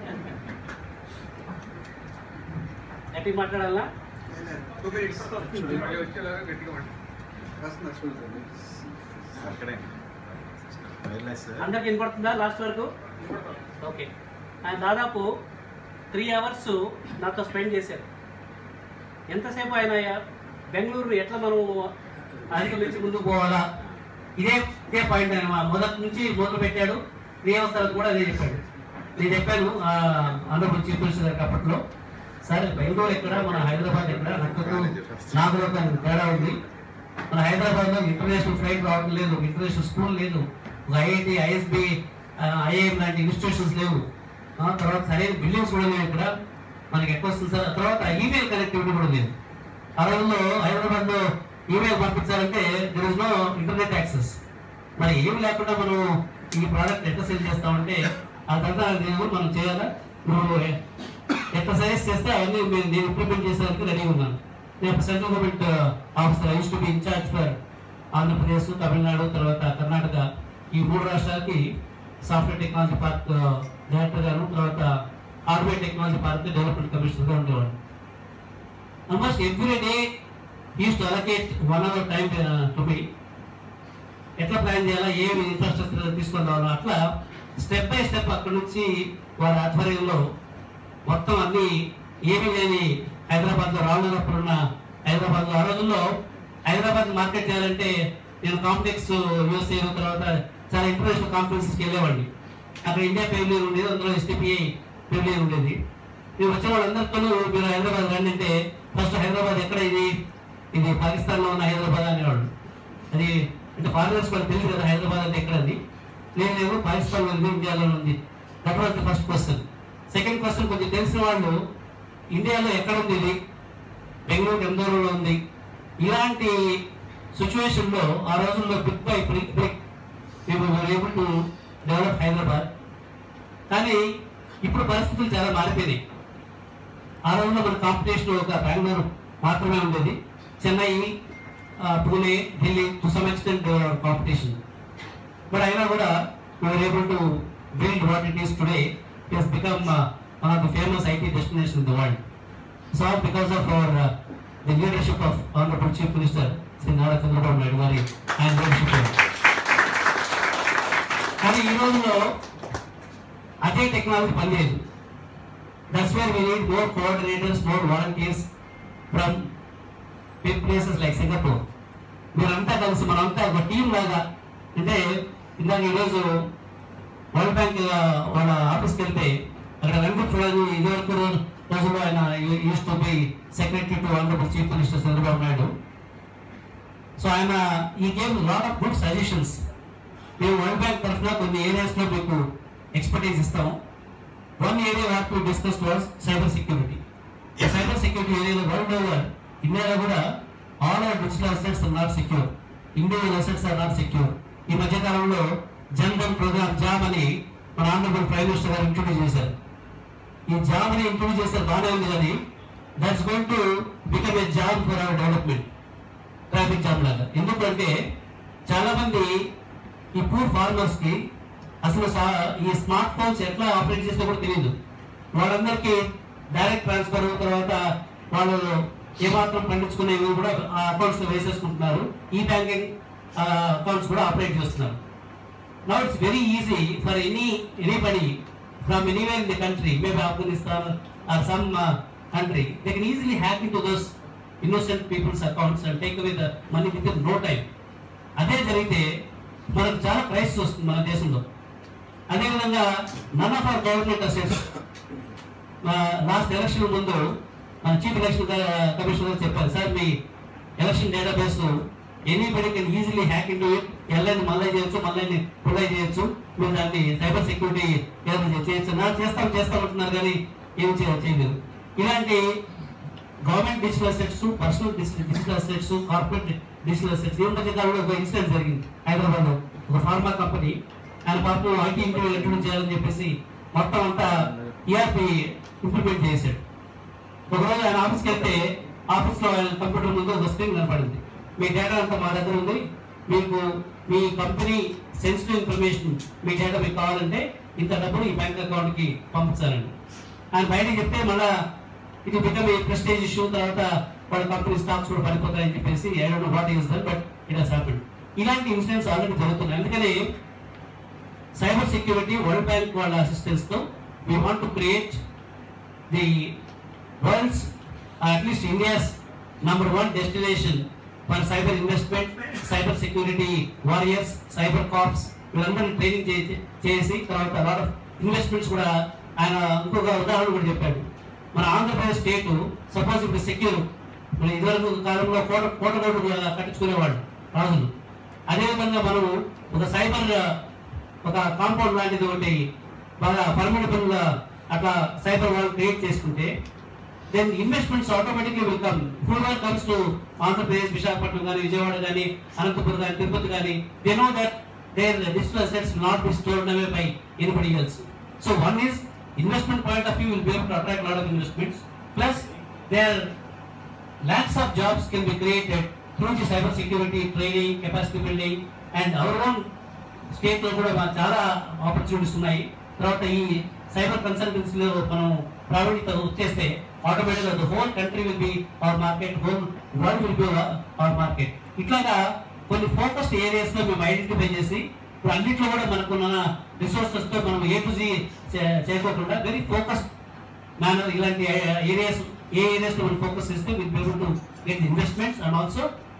గట్టి మాట్లాడాలా? అందరికి వినపడుతుందా లాస్ట్ వరకు? ఓకే. ఆయన దాదాపు త్రీ అవర్స్ నాతో స్పెండ్ చేశారు. ఎంతసేపు ఆయన బెంగళూరు ఎట్లా మనం అధిగమించి ముందుకు పోవాలా, ఇదే ఇదే పాయింట్ ఆయన మొదటి నుంచి మొదలు పెట్టాడు. త్రీ అవర్స్ తర్వాత కూడా అదే చెప్పాడు. నేను చెప్పాను ఆనరబుల్ చీఫ్ మినిస్టర్ గారికి అప్పట్లో, సరే బెంగళూరు ఎక్కడ, మన హైదరాబాద్ ఎక్కడ, నాకు నాకులో తేడా ఉంది. మన హైదరాబాద్లో ఇంటర్నేషనల్ ఫ్లైట్ రావడం లేదు, ఇంటర్నేషనల్ స్కూల్ లేదు, ఐఐటి, ఐఎస్బి, ఐఐఎం లాంటి ఇన్స్టిట్యూషన్స్ లేవు. తర్వాత సరైన బిల్డింగ్స్ కూడా లేవు ఇక్కడ. మనకి ఎక్కువ వస్తుంది సార్. తర్వాత ఈమెయిల్ కనెక్టివిటీ కూడా లేదు. ఆ రోజుల్లో హైదరాబాద్లో ఈమెయిల్ పంపించాలంటే there is no internet access. మరి ఏమి లేకుండా మనం ఈ ప్రోడక్ట్ ఎట్లా సెల్ చేస్తామంటే ఆ తర్వాత మనం చేయాలా, నువ్వు ఎట్లా సజెస్ట్ చేస్తే అవన్నీ నేను ఇంప్లిమెంట్ చేసేందుకు రెడీ ఉన్నాను. నేను central government officer, I used to be incharge for Andhra Pradesh, Tamil Nadu, తర్వాత కర్ణాటక, ఈ మూడు రాష్ట్రాలకి సాఫ్ట్వేర్ టెక్నాలజీ పార్క్ డైరెక్టర్ గారు, తర్వాత హార్డ్వేర్ టెక్నాలజీ పార్క్ డెవలప్మెంట్ కమిషనర్గా ఉండేవాడు. Almost every day used to allocate one hour time to be ఎట్లా ప్లాన్ చేయాలా, ఏమి ఇన్ఫ్రాస్ట్రక్చర్ తీసుకొని రావాలో, అట్లా స్టెప్ బై స్టెప్ అక్కడి నుంచి వారి ఆధ్వర్యంలో మొత్తం అన్ని ఏమీ లేని హైదరాబాద్లో రావునప్పుడు ఉన్న హైదరాబాద్లో ఆ రోజుల్లో హైదరాబాద్ మార్కెట్ చేయాలంటే నేను కాంప్లెక్స్ యూఎస్ఏ తర్వాత చాలా ఇంటర్నేషనల్ కాన్ఫరెన్సెస్కి వెళ్ళేవాడిని. అక్కడ ఇండియా పెవిలియన్ ఉండేది, అందులో ఎస్టీపీఐ పెవిలియన్ ఉండేది. మీరు వచ్చిన వాళ్ళందరితోనూ మీరు హైదరాబాద్ రండి అంటే ఫస్ట్ హైదరాబాద్ ఎక్కడ ఇది ఇది పాకిస్తాన్లో ఉన్న హైదరాబాద్ అనేవాళ్ళు. అది అంటే ఫారినర్స్ వాళ్ళు తెలియదు కదా హైదరాబాద్ అంటే ఎక్కడ అని. నేను లేదు పాకిస్తాన్లో ఉంది, ఇండియాలో ఉంది. That was the first question. Second question కొంచెం తెలిసిన వాళ్ళు ఇండియాలో ఎక్కడ ఉంది ఇది, బెంగళూరు ఎంత దూరంలో ఉంది. ఇలాంటి సిచ్యువేషన్లో ఆ రోజుల్లో బిగ్ బై బ్రిక్ బ్రిక్ మేము ఏబుల్ టు డెవలప్ హైదరాబాద్. కానీ ఇప్పుడు పరిస్థితులు చాలా మారిపోయినాయి. ఆ రోజుల్లో మన కాంపిటీషన్ ఒక బెంగళూరు మాత్రమే ఉండేది. Chennai, Pune, Delhi to some extent competition. But అయినా కూడా we are able to build what it is today. It has become one of the famous IT destination in the world. So because of our the leadership of honourable chief minister Shri Nara Chandrababu Naidu గారి ఆయన leadership. కానీ ఈ రోజులో అదే technology పనిచేయదు. That's where we need more coordinators, more volunteers from big places like Singapore. మీరంతా కలిసి మనంతా ఒక టీం లాగా, అంటే ఇందాక ఈరోజు వరల్డ్ బ్యాంక్ వాళ్ళ ఆఫీస్కి వెళ్తే అక్కడ రంగు చూడాలి. ఇదివరకు రోజుల్లో ఆయన used to be secretary to honourable chief minister Chandrababu Naidu. So ఆయన ఈ gave lot of good suggestions. మేము వరల్డ్ బ్యాంక్ తరఫున కొన్ని ఏరియాస్లో మీకు ఎక్స్పర్టైజ్ ఇస్తాము. One area what to discuss was cyber security. ఈ సైబర్ సెక్యూరిటీ ఏరియాలో వరల్డ్ ఓవర్ ఇండియాలో కూడా all our digital assets are not secure, individual assets are not secure. ఈ మధ్యకాలంలో జన్ధన్ ప్రోగ్రామ్ జాబ్ అని మన ఆనరబుల్ ప్రైమ్ మినిస్టర్ గారు ఇంట్రొడ్యూస్ చేశారు. ఈ జాబ్ అని ఇంట్రొడ్యూస్ చేశారు, బాగానే ఉంది. కానీ that's going to become a jam for our development, traffic jam లాగా. ఎందుకంటే చాలా మంది ఈ పూర్ ఫార్మర్స్ కి అసలు ఈ స్మార్ట్ ఫోన్స్ ఎట్లా ఆపరేట్ చేస్తే కూడా తెలియదు. వాళ్ళందరికీ డైరెక్ట్ ట్రాన్స్ఫర్ తర్వాత వాళ్ళు ఏమాత్రం పండించుకునేవి కూడా ఆ అకౌంట్స్ లో వేసేసుకుంటున్నారు. ఈ బ్యాంకింగ్ అకౌంట్స్ కూడా ఆపరేట్ చేస్తున్నారు. Now it's very easy for any anybody from anywhere in the country, maybe Afghanistan or some country, they can easily hack in to those innocent people's accounts and take away the money within no time. అదే జరిగితే మనకు చాలా crisis వస్తుంది మన దేశంలో. అదేవిధంగా none of our government assets, last election ముందు మన చీఫ్ ఎలక్షన్ కమిషనర్ గారు చెప్పారు, sir me election database anybody can easily hack in to it, ఎల్ఐని మళ్ళీ చేయొచ్చు, మళ్ళీ పుల్లై చేయొచ్చు, మీరు దాన్ని సైబర్ సెక్యూరిటీ ఏదైనా చేయొచ్చు. నా చేస్తాం చేస్తామంటున్నారు కానీ ఏం చేయలేదు. ఇలాంటి government digital assets, personal digital assets, corporate digital assets. ఈ మధ్య కాలంలో ఒక ఇన్సిడెంట్ జరిగింది హైదరాబాద్ లో. ఒక ఫార్మా కంపెనీ ఆయన పాపం ఐటీ ఇంటర్వ్యూ ఇంట్రొడ్యూస్ చేయాలని చెప్పేసి మొత్తం అంతా ఈఆర్పీ ఇంప్లిమెంట్ చేశాడు. ఒకరోజు ఆయన ఆఫీస్కి వెళ్తే ఆఫీస్ లో ఆయన కంప్యూటర్ ముందు ఒక స్క్రీన్ కనపడింది. మీ డేటా అంతా మా దగ్గర ఉంది, మీకు మీ కంపెనీ సెన్సిటివ్ ఇన్ఫర్మేషన్ మీ డేటా మీకు కావాలంటే ఇంత డబ్బులు ఈ బ్యాంక్ అకౌంట్ కి పంపించాలండి. ఆయన బయటకి చెప్తే మళ్ళా ఇది బికమ్ ఏ ప్రెస్టేజ్ ఇష్యూ, తర్వాత వాళ్ళ కంపెనీ స్టాక్స్ కూడా పడిపోతాయని చెప్పేసి I don't know what is that, but it has happened. ఇలాంటి ఇన్సిడెంట్స్ ఆల్రెడీ జరుగుతున్నాయి. అందుకని సైబర్ సెక్యూరిటీ వరల్డ్ బ్యాంక్ వాళ్ళ అసిస్టెన్స్ తో we want to create the world's, at least India's number one destination for cyber investment, cyber security warriors, cyber corps. వీళ్ళందరినీ training చేసి తర్వాత lot of investments కూడా. ఆయన ఇంకొక ఉదాహరణ కూడా చెప్పాడు. మన ఆంధ్రప్రదేశ్ స్టేట్ సపోజ్ ఇప్పుడు సెక్యూర్, మన ఇదివరకు కాలంలో కోట కోట కోట కట్టించుకునేవాడు రాజులు. అదేవిధంగా మనం ఒక సైబర్ ఒక కాంపౌండ్ లాంటిది ఒకటి బాగా పర్మనెంట్ అట్లా సైబర్ వాళ్ళు క్రియేట్ చేసుకుంటే then investments automatically will come. Full comes to Andhra Pradesh, Visakhapatnam కానీ, విజయవాడ కానీ, అనంతపురం కానీ, తిరుపతి కానీ. They know that their digital assets will not be stored away by anybody else. So one is investment point of view will be able to attract a lot of investments, plus there lakhs of jobs can be created through the cyber security training, capacity building, and our own state lo kuda chaala opportunities unnayi. తర్వాత ఈ cyber consultancy లో మనం ప్రావీణ్యత వచ్చేస్తే automatic గా the whole country will be our market, whole world will be our market. ఇట్లాగా కొన్ని focused areas లో మేము ఐడెంటిఫై చేసి ఇప్పుడు అన్నింటిలో కూడా మనకున్న రిసోర్సెస్ తో మనం ఏ టు జీ చేయకోకుండా వెరీ ఫోకస్డ్ మేనర్ ఇలాంటి ఏరియాస్ ఏ ఏరియాస్ లో మనం ఫోకస్ చేస్తే will be able to get investments and also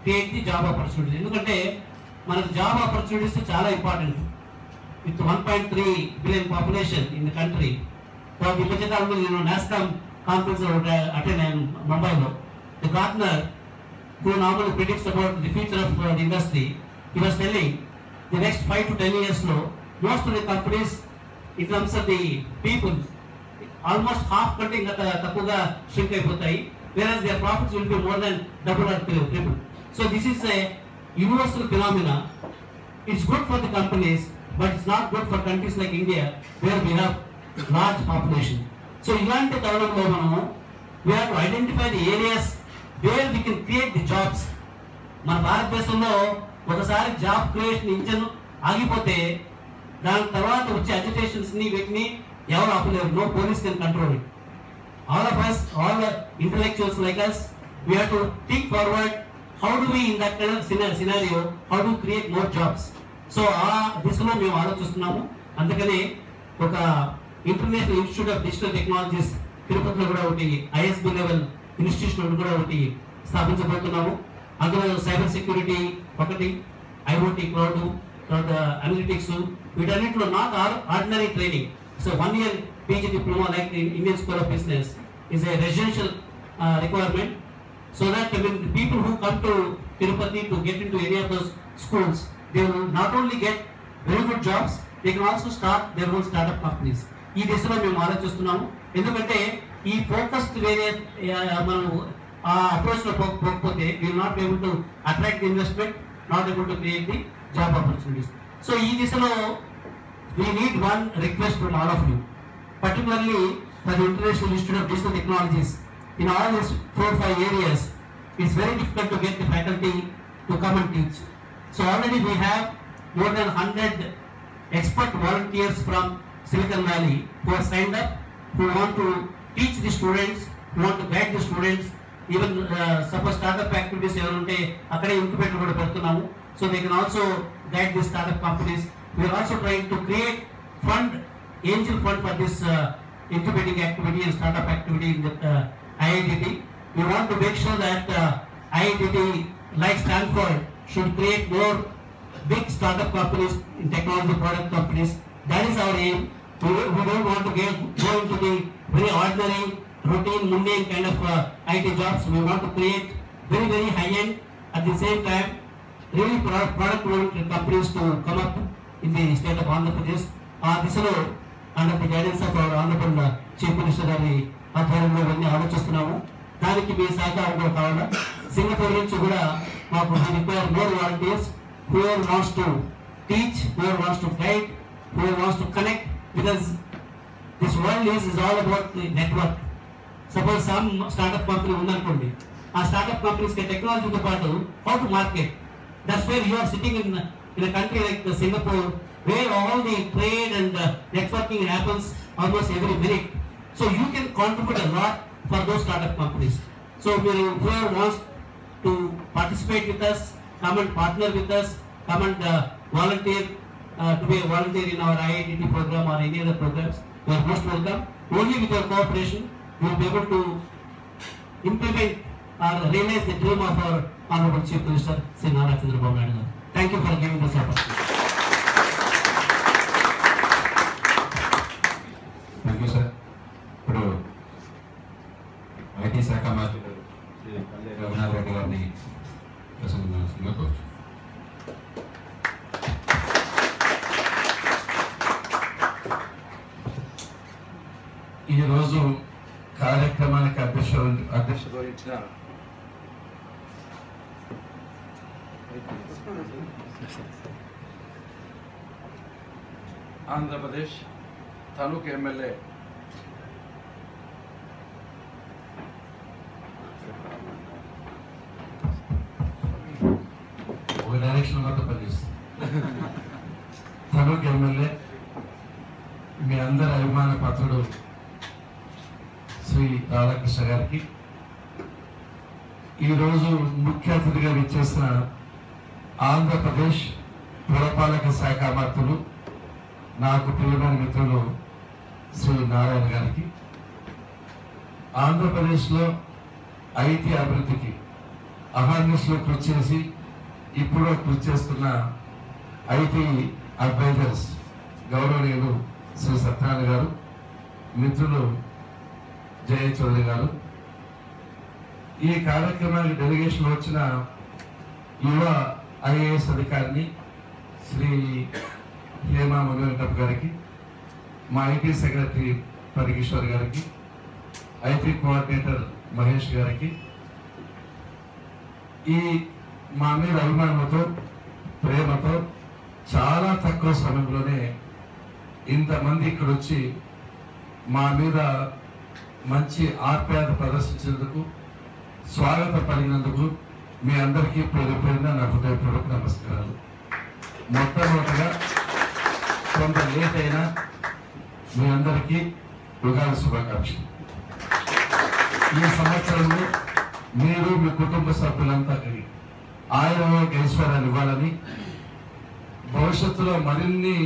create the job opportunities. ఎందుకంటే మనకు జాబ్ ఆపర్చునిటీస్ చాలా important. With one point three billion population in the country. ఈ మధ్యకాలంలో నేను నాస్కామ్ కాన్ఫరెన్స్ అటెండ్ అయ్యాను ముంబైలో. The Gartner who normally predicts about the future of uh, the industry, he was telling the next five to ten years no, most of the companies in terms of the people almost half కంటే ఇంకా తక్కువగా shrink అయిపోతాయి, whereas their profits will be more than double or triple. So this is a universal phenomena. It's good for the companies, but it's not good for countries like India where we have large population. So ఇలాంటి తరుణంలో మనము we have to identify the areas where we can create the jobs. మన భారతదేశంలో ఒకసారి job creation engine ఆగిపోతే దాని తర్వాత వచ్చే అజిటేషన్స్ ని వీటిని ఎవరు ఆపలేరు. No police can control it. All of us, all the intellectuals like us, we have to think forward. How do we in that kind of scenario, how to create more jobs? So ఆ దిశలో మేము ఆలోచిస్తున్నాము. అందుకనే ఒక international institute of digital technologies తిరుపతిలో కూడా ఒకటి ISB level institution కూడా ఒకటి స్థాపించబోతున్నాము. అందులో సైబర్ సెక్యూరిటీ ఒకటి, ఐఓటీ క్లౌడ్, తర్వాత అనలిటిక్స్, వీటన్నిటిలో not ordinary training. So one year PG diploma like Indian school of business is a residential requirement. So that when the people who come to Tirupati to get into any of those schools, they will not only get very good jobs, they can also start their own startup companies. ఈ దిశలో మేము ఆలోచిస్తున్నాము. ఎందుకంటే ఈ focused వేరే మనం ఆ approach లో పోకపోతే we will not be able to attract the investment, not able to create the job opportunities. So ఈ దిశలో we need one request from all of you, particularly for the International Institute of Digital Technologies. In all these four or five areas, it's very difficult to get the faculty to come and teach. So already we have more than one hundred expert volunteers from Silicon Valley who are signed up, who want to teach the students, who want to guide the students. Even uh, suppose startup activities ever unte akkade incubator kuda pedutunamu, so they can also guide the startup companies. We are also trying to create fund, angel fund for this uh, incubating activity and startup activity in the uh, I I T T. We want to make sure that uh, I I T T, like Stanford, should create more big startup companies, in technology product companies. That is our aim. We, we don't want to get go into the very ordinary, routine, mundane kind of uh, I T jobs. We want to create very very high end, at the same time really product oriented companies to come up in the state of Andhra Pradesh. Uh, this is under the guidance of our honorable uh, Chief Minister గారి ఆధ్వర్యంలో ఇవన్నీ ఆలోచిస్తున్నాము. దానికి మీ సహకారం కూడా కావాలా. Singapore నుంచి కూడా మాకు require more volunteers, whoever wants to teach, whoever wants to guide, whoever wants to connect, because this world is, is all about the network. Suppose some startup company ఉందనుకోండి, ఆ startup companies కి టెక్నాలజీతో పాటు how to market. That's where you are sitting in, in a country like Singapore, where all the trade and uh, networking happens almost every minute. So you can contribute a lot for those startup companies. So whoever wants to participate with us, come and partner with us, come and uh, volunteer uh, to be a volunteer in our I I T T program or any other programs, you are most welcome. Only with your cooperation we will be able to implement or realize the dream of our honorable Chief Minister Sri Nara Chandrababu Naidu. Thank you for giving this opportunity. Thank you sir. ఇప్పుడు IT శాఖ మంత్రులు శ్రీ పల్లె రఘునాథ్ రెడ్డి గారిని ప్రసంగించాల్సిందిగా కోరుచు. ఈరోజు కార్యక్రమానికి అధ్యక్ష అధ్యక్షత వహించిన ఆంధ్రప్రదేశ్ తణుకు ఎమ్మెల్యే ఒక డైరెక్షన్ వద్ద పనిచేస్తుంది. తణుకు ఎమ్మెల్యే మీ అందరి అభిమాన పాత్రుడు శ్రీ రాధాకృష్ణ గారికి, ఈరోజు ముఖ్య అతిథిగా విచ్చేసిన ఆంధ్రప్రదేశ్ పురపాలక శాఖ మంత్రులు నాకు ప్రియమైన మిత్రులు శ్రీ నారాయణ గారికి, ఆంధ్రప్రదేశ్లో ఐటీ అభివృద్ధికి అవేర్నెస్లో కృషి చేసి ఇప్పుడు కృషి చేస్తున్న ఐటీ అడ్వైజర్స్ గౌరవనీయులు శ్రీ సత్యనారాయణ గారు, మిత్రులు జయ చౌదరి గారు, ఈ కార్యక్రమానికి డెలిగేషన్ వచ్చిన యువ ఐఏఎస్ అధికారిని శ్రీ హేమా వెంకటప్ప గారికి, మా ఐటీ సెక్రటరీ పరికిషోర్ గారికి, ఐటీ కోఆర్డినేటర్ మహేష్ గారికి, ఈ మా మీద అభిమానంతో ప్రేమతో చాలా తక్కువ సమయంలోనే ఇంతమంది ఇక్కడ వచ్చి మా మీద మంచి ఆప్యాయత ప్రదర్శించినందుకు, స్వాగతం పలిగినందుకు మీ అందరికీ పేరు పేరున నా హృదయపూర్వక నమస్కారాలు. మొట్టమొదటిగా కొంత లేట్ అయినా మీ అందరికీ ఉగాది శుభాకాంక్షలు. ఈ సంవత్సరంలో మీరు మీ కుటుంబ సభ్యులంతా కలిగి ఆయన ఐశ్వర్యాలు ఇవ్వాలని, భవిష్యత్తులో మరిన్ని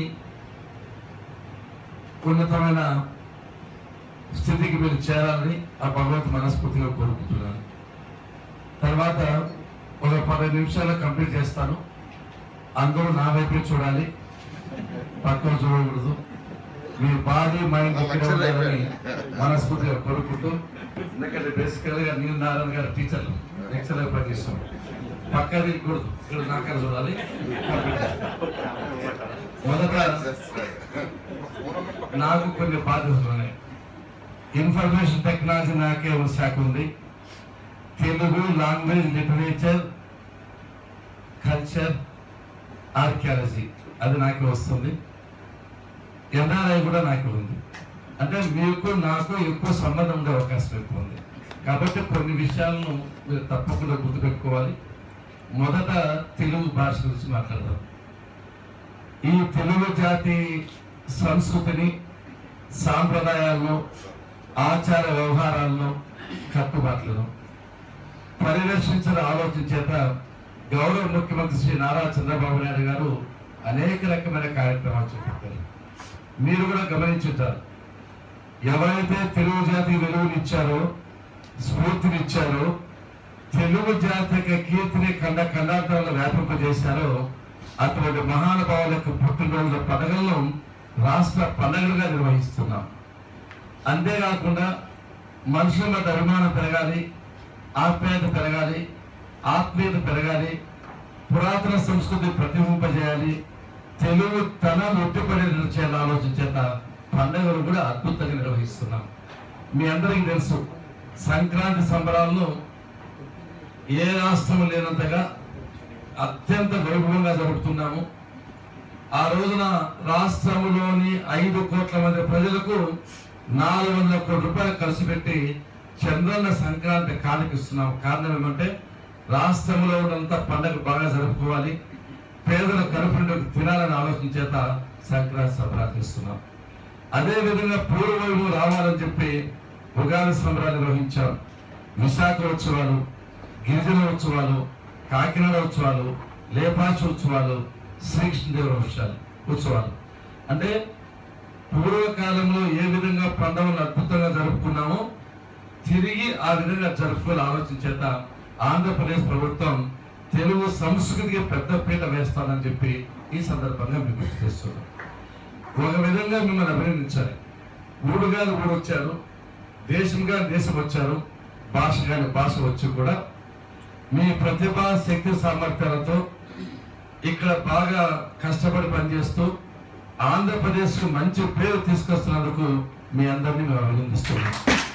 ఉన్నతమైన స్థితికి మీరు చేరాలని ఆ భగవంతు మనస్ఫూర్తిగా కోరుకుంటున్నాను. తర్వాత ఒక పది నిమిషాలు కంప్లీట్ చేస్తాను. అందరూ నా వైపే చూడాలి, పక్కన చూడకూడదు. మీ బాడీ మైండ్ ఇక్కడ ఉండాలని మనస్ఫూర్తిగా కోరుకుంటూ, ఎందుకంటే బేసికల్ గా నేను నారాయణ గారు టీచర్లు లెక్చరర్ పనిచేస్తాం, పక్క తిరగకూడదు, ఇక్కడ నాకర చూడాలి. మొదట నాకు కొన్ని బాధ్యతలు ఉన్నాయి. ఇన్ఫర్మేషన్ టెక్నాలజీ నాకే ఒక శాఖ ఉంది. Telugu language, literature, culture, archaeology అది నాకే వస్తుంది. ఎన్ఆర్ఐ కూడా నాకు ఉంది. అంటే మీకు నాకు ఎక్కువ సంబంధం ఉండే అవకాశం ఎక్కువ ఉంది. కాబట్టి కొన్ని విషయాలను మీరు తప్పకుండా గుర్తుపెట్టుకోవాలి. మొదట తెలుగు భాష గురించి మాట్లాడదాం. ఈ తెలుగు జాతి సంస్కృతిని, సాంప్రదాయాలను, ఆచార వ్యవహారాలను, కట్టుబాట్లను పరిరక్షించిన ఆలోచన చేత గౌరవ ముఖ్యమంత్రి శ్రీ నారా చంద్రబాబు నాయుడు గారు అనేక రకమైన కార్యక్రమాలు చేపట్టారు. మీరు కూడా గమనించుంటారు. ఎవరైతే తెలుగు జాతికి వెలుగునిచ్చారో, స్ఫూర్తినిచ్చారో, తెలుగు జాతి యొక్క కీర్తిని ఖండ ఖండాంతరంలో వ్యాపింపజేశారో అటువంటి మహానుభావుల యొక్క పుట్టినరోజుల పండుగలను రాష్ట్ర పండుగలుగా నిర్వహిస్తున్నాం. అంతేకాకుండా మనుషుల మధ్య అభిమానం పెరగాలి, ఆప్యాయత పెరగాలి, ఆత్మీయత పెరగాలి, పురాతన సంస్కృతి ప్రతిబింబజేయాలి, తెలుగు తన ఉట్టిపడి చేయాలని ఆలోచన చేత పండుగలు కూడా అద్భుతంగా నిర్వహిస్తున్నాం. మీ అందరికీ తెలుసు, సంక్రాంతి సంబరాలను ఏ రాష్ట్రం లేనంతగా అత్యంత వైభవంగా జరుపుతున్నాము. ఆ రోజున రాష్ట్రంలోని ఐదు కోట్ల మంది ప్రజలకు నాలుగు వందల కోట్ల రూపాయలు ఖర్చు పెట్టి చంద్రన్న సంక్రాంతి కానిపిస్తున్నాం. కారణం ఏమంటే రాష్ట్రంలో ఉన్నంత పండుగ బాగా జరుపుకోవాలి, పేదల కడుపు తినాలని ఆలోచన చేత సంక్రాంతి సంబరాలు చేస్తున్నాం. అదేవిధంగా పూర్వవైభవం రావాలని చెప్పి ఉగాది సంబరాలు నిర్వహించాం. విశాఖ ఉత్సవాలు, గిరిజన ఉత్సవాలు, కాకినాడ ఉత్సవాలు, లేపాచి ఉత్సవాలు, శ్రీకృష్ణదేవ ఉత్సవాలు ఉత్సవాలు అంటే పూర్వకాలంలో ఏ విధంగా పండుగలు అద్భుతంగా జరుపుకున్నామో తిరిగి ఆ విధంగా జరుపుకోవాలని ఆలోచన చేత ఆంధ్రప్రదేశ్ ప్రభుత్వం తెలుగు సంస్కృతికి పెద్ద పీట వేస్తానని చెప్పి ఈ సందర్భంగా మీకు గుర్తు చేస్తున్నాం. ఒక విధంగా మిమ్మల్ని అభినందించాలి. ఊడుగాలు ఊడు వచ్చారు, దేశంగా దేశం వచ్చారు, భాషగాని భాష వచ్చి కూడా మీ ప్రతిభ, శక్తి, సామర్థ్యాలతో ఇక్కడ బాగా కష్టపడి పనిచేస్తూ ఆంధ్రప్రదేశ్ కు మంచి పేరు తీసుకొస్తున్నందుకు మీ అందరినీ మేము అభినందిస్తున్నాం.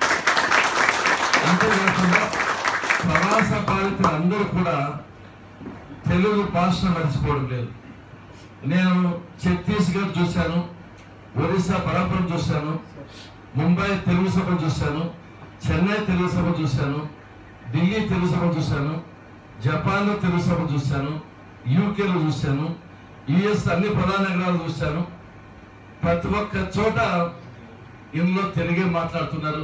అంతేకాకుండా ప్రవాస బాధితులు అందరూ కూడా తెలుగు భాషను మర్చిపోవడం లేదు. నేను ఛత్తీస్గఢ్ చూశాను, ఒరిస్సా బరాపురం చూశాను, ముంబై తెలుగు సభ చూశాను, చెన్నై తెలుగు సభ చూశాను, ఢిల్లీ తెలుగు సభ చూశాను, జపాన్లో తెలుగు సభ చూశాను, యూకేలో చూశాను, యుఎస్ అన్ని ప్రధాన నగరాలు చూశాను. ప్రతి ఒక్క చోట ఇందులో తెలుగే మాట్లాడుతున్నారు,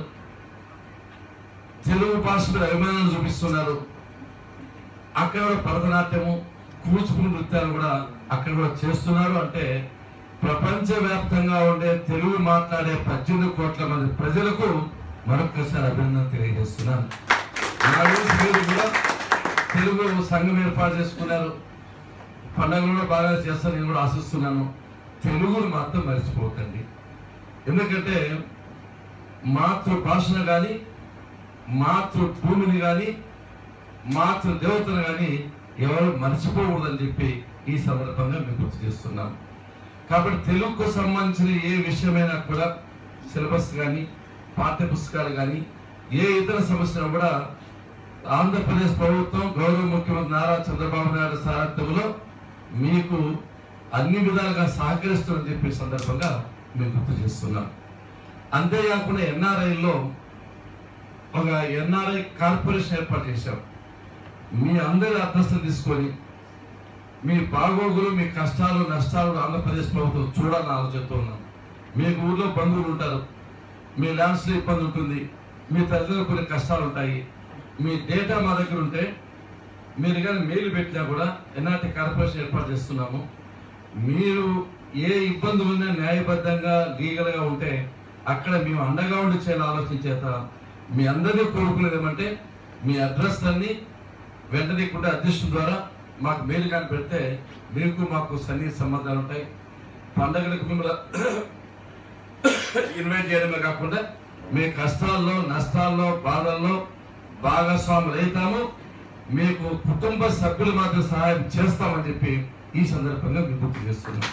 తెలుగు భాష మీద అభిమానాలు చూపిస్తున్నారు. అక్కడ భరతనాట్యము, కూచిపూడి నృత్యాలు కూడా అక్కడ కూడా చేస్తున్నారు. అంటే ప్రపంచవ్యాప్తంగా ఉండే తెలుగు మాట్లాడే పద్దెనిమిది కోట్ల మంది ప్రజలకు మరొకసారి అభినందన తెలియజేస్తున్నాను. నా గురించి మీరు కూడా తెలుగు సంఘం ఏర్పాటు చేసుకున్నారు. పండుగలు కూడా బాగా చేస్తారు, నేను కూడా ఆశిస్తున్నాను. తెలుగును మాత్రం మర్చిపోకండి. ఎందుకంటే మాతృభాషను కానీ మాతృభూమిని కానీ మాతృ దేవతను కానీ ఎవరు మర్చిపోకూడదని చెప్పి ఈ సందర్భంగా మేము గుర్తు చేస్తున్నాం. కాబట్టి తెలుగుకు సంబంధించిన ఏ విషయమైనా కూడా సిలబస్ కానీ పాఠ్య పుస్తకాలు కానీ ఏ ఇతర సమస్యలు కూడా ఆంధ్రప్రదేశ్ ప్రభుత్వం గౌరవ ముఖ్యమంత్రి నారా చంద్రబాబు నాయుడు సారథ్యంలో మీకు అన్ని విధాలుగా సహకరిస్తుందని చెప్పే సందర్భంగా మేము గుర్తు చేస్తున్నాం. అంతేకాకుండా ఎన్ఆర్ఐలో ఒక ఎన్ఆర్ఐ కార్పొరేషన్ ఏర్పాటు చేశాం. మీ అందరి అడ్రస్లు తీసుకొని మీ బాగోగులు మీ కష్టాలు నష్టాలు ఆంధ్రప్రదేశ్ ప్రభుత్వం చూడాలని ఆలోచిస్తూ ఉన్నాం. మీకు ఊళ్ళో బంధువులు ఉంటారు, మీ ల్యాండ్స్లో ఇబ్బంది ఉంటుంది, మీ తల్లిదండ్రులు కొన్ని కష్టాలు ఉంటాయి. మీ డేటా మా దగ్గర ఉంటే మీరు కానీ మెయిల్ పెట్టినా కూడా ఎన్ఆర్టీ కార్పొరేషన్ ఏర్పాటు చేస్తున్నాము. మీరు ఏ ఇబ్బందులు ఉన్నా న్యాయబద్ధంగా లీగల్గా ఉంటే అక్కడ మేము అండగా ఉండి చేయాలని ఆలోచించేత మీ అందరినీ కోరుకునేది ఏమంటే మీ అడ్రస్ అన్ని వెంటనే కూడా అధ్యక్షుల ద్వారా మాకు మెయిల్ కానీ పెడితే మీకు మాకు సన్నిహిత సంబంధాలు ఉంటాయి. పండగలకు మిమ్మల్ని ఇన్వైట్ చేయడమే కాకుండా మీ కష్టాల్లో నష్టాల్లో బాధల్లో భాగస్వాములు అవుతాము, మీకు కుటుంబ సభ్యులు మాత్రం సహాయం చేస్తామని చెప్పి ఈ సందర్భంగా మీకు గుర్తు చేస్తున్నాం.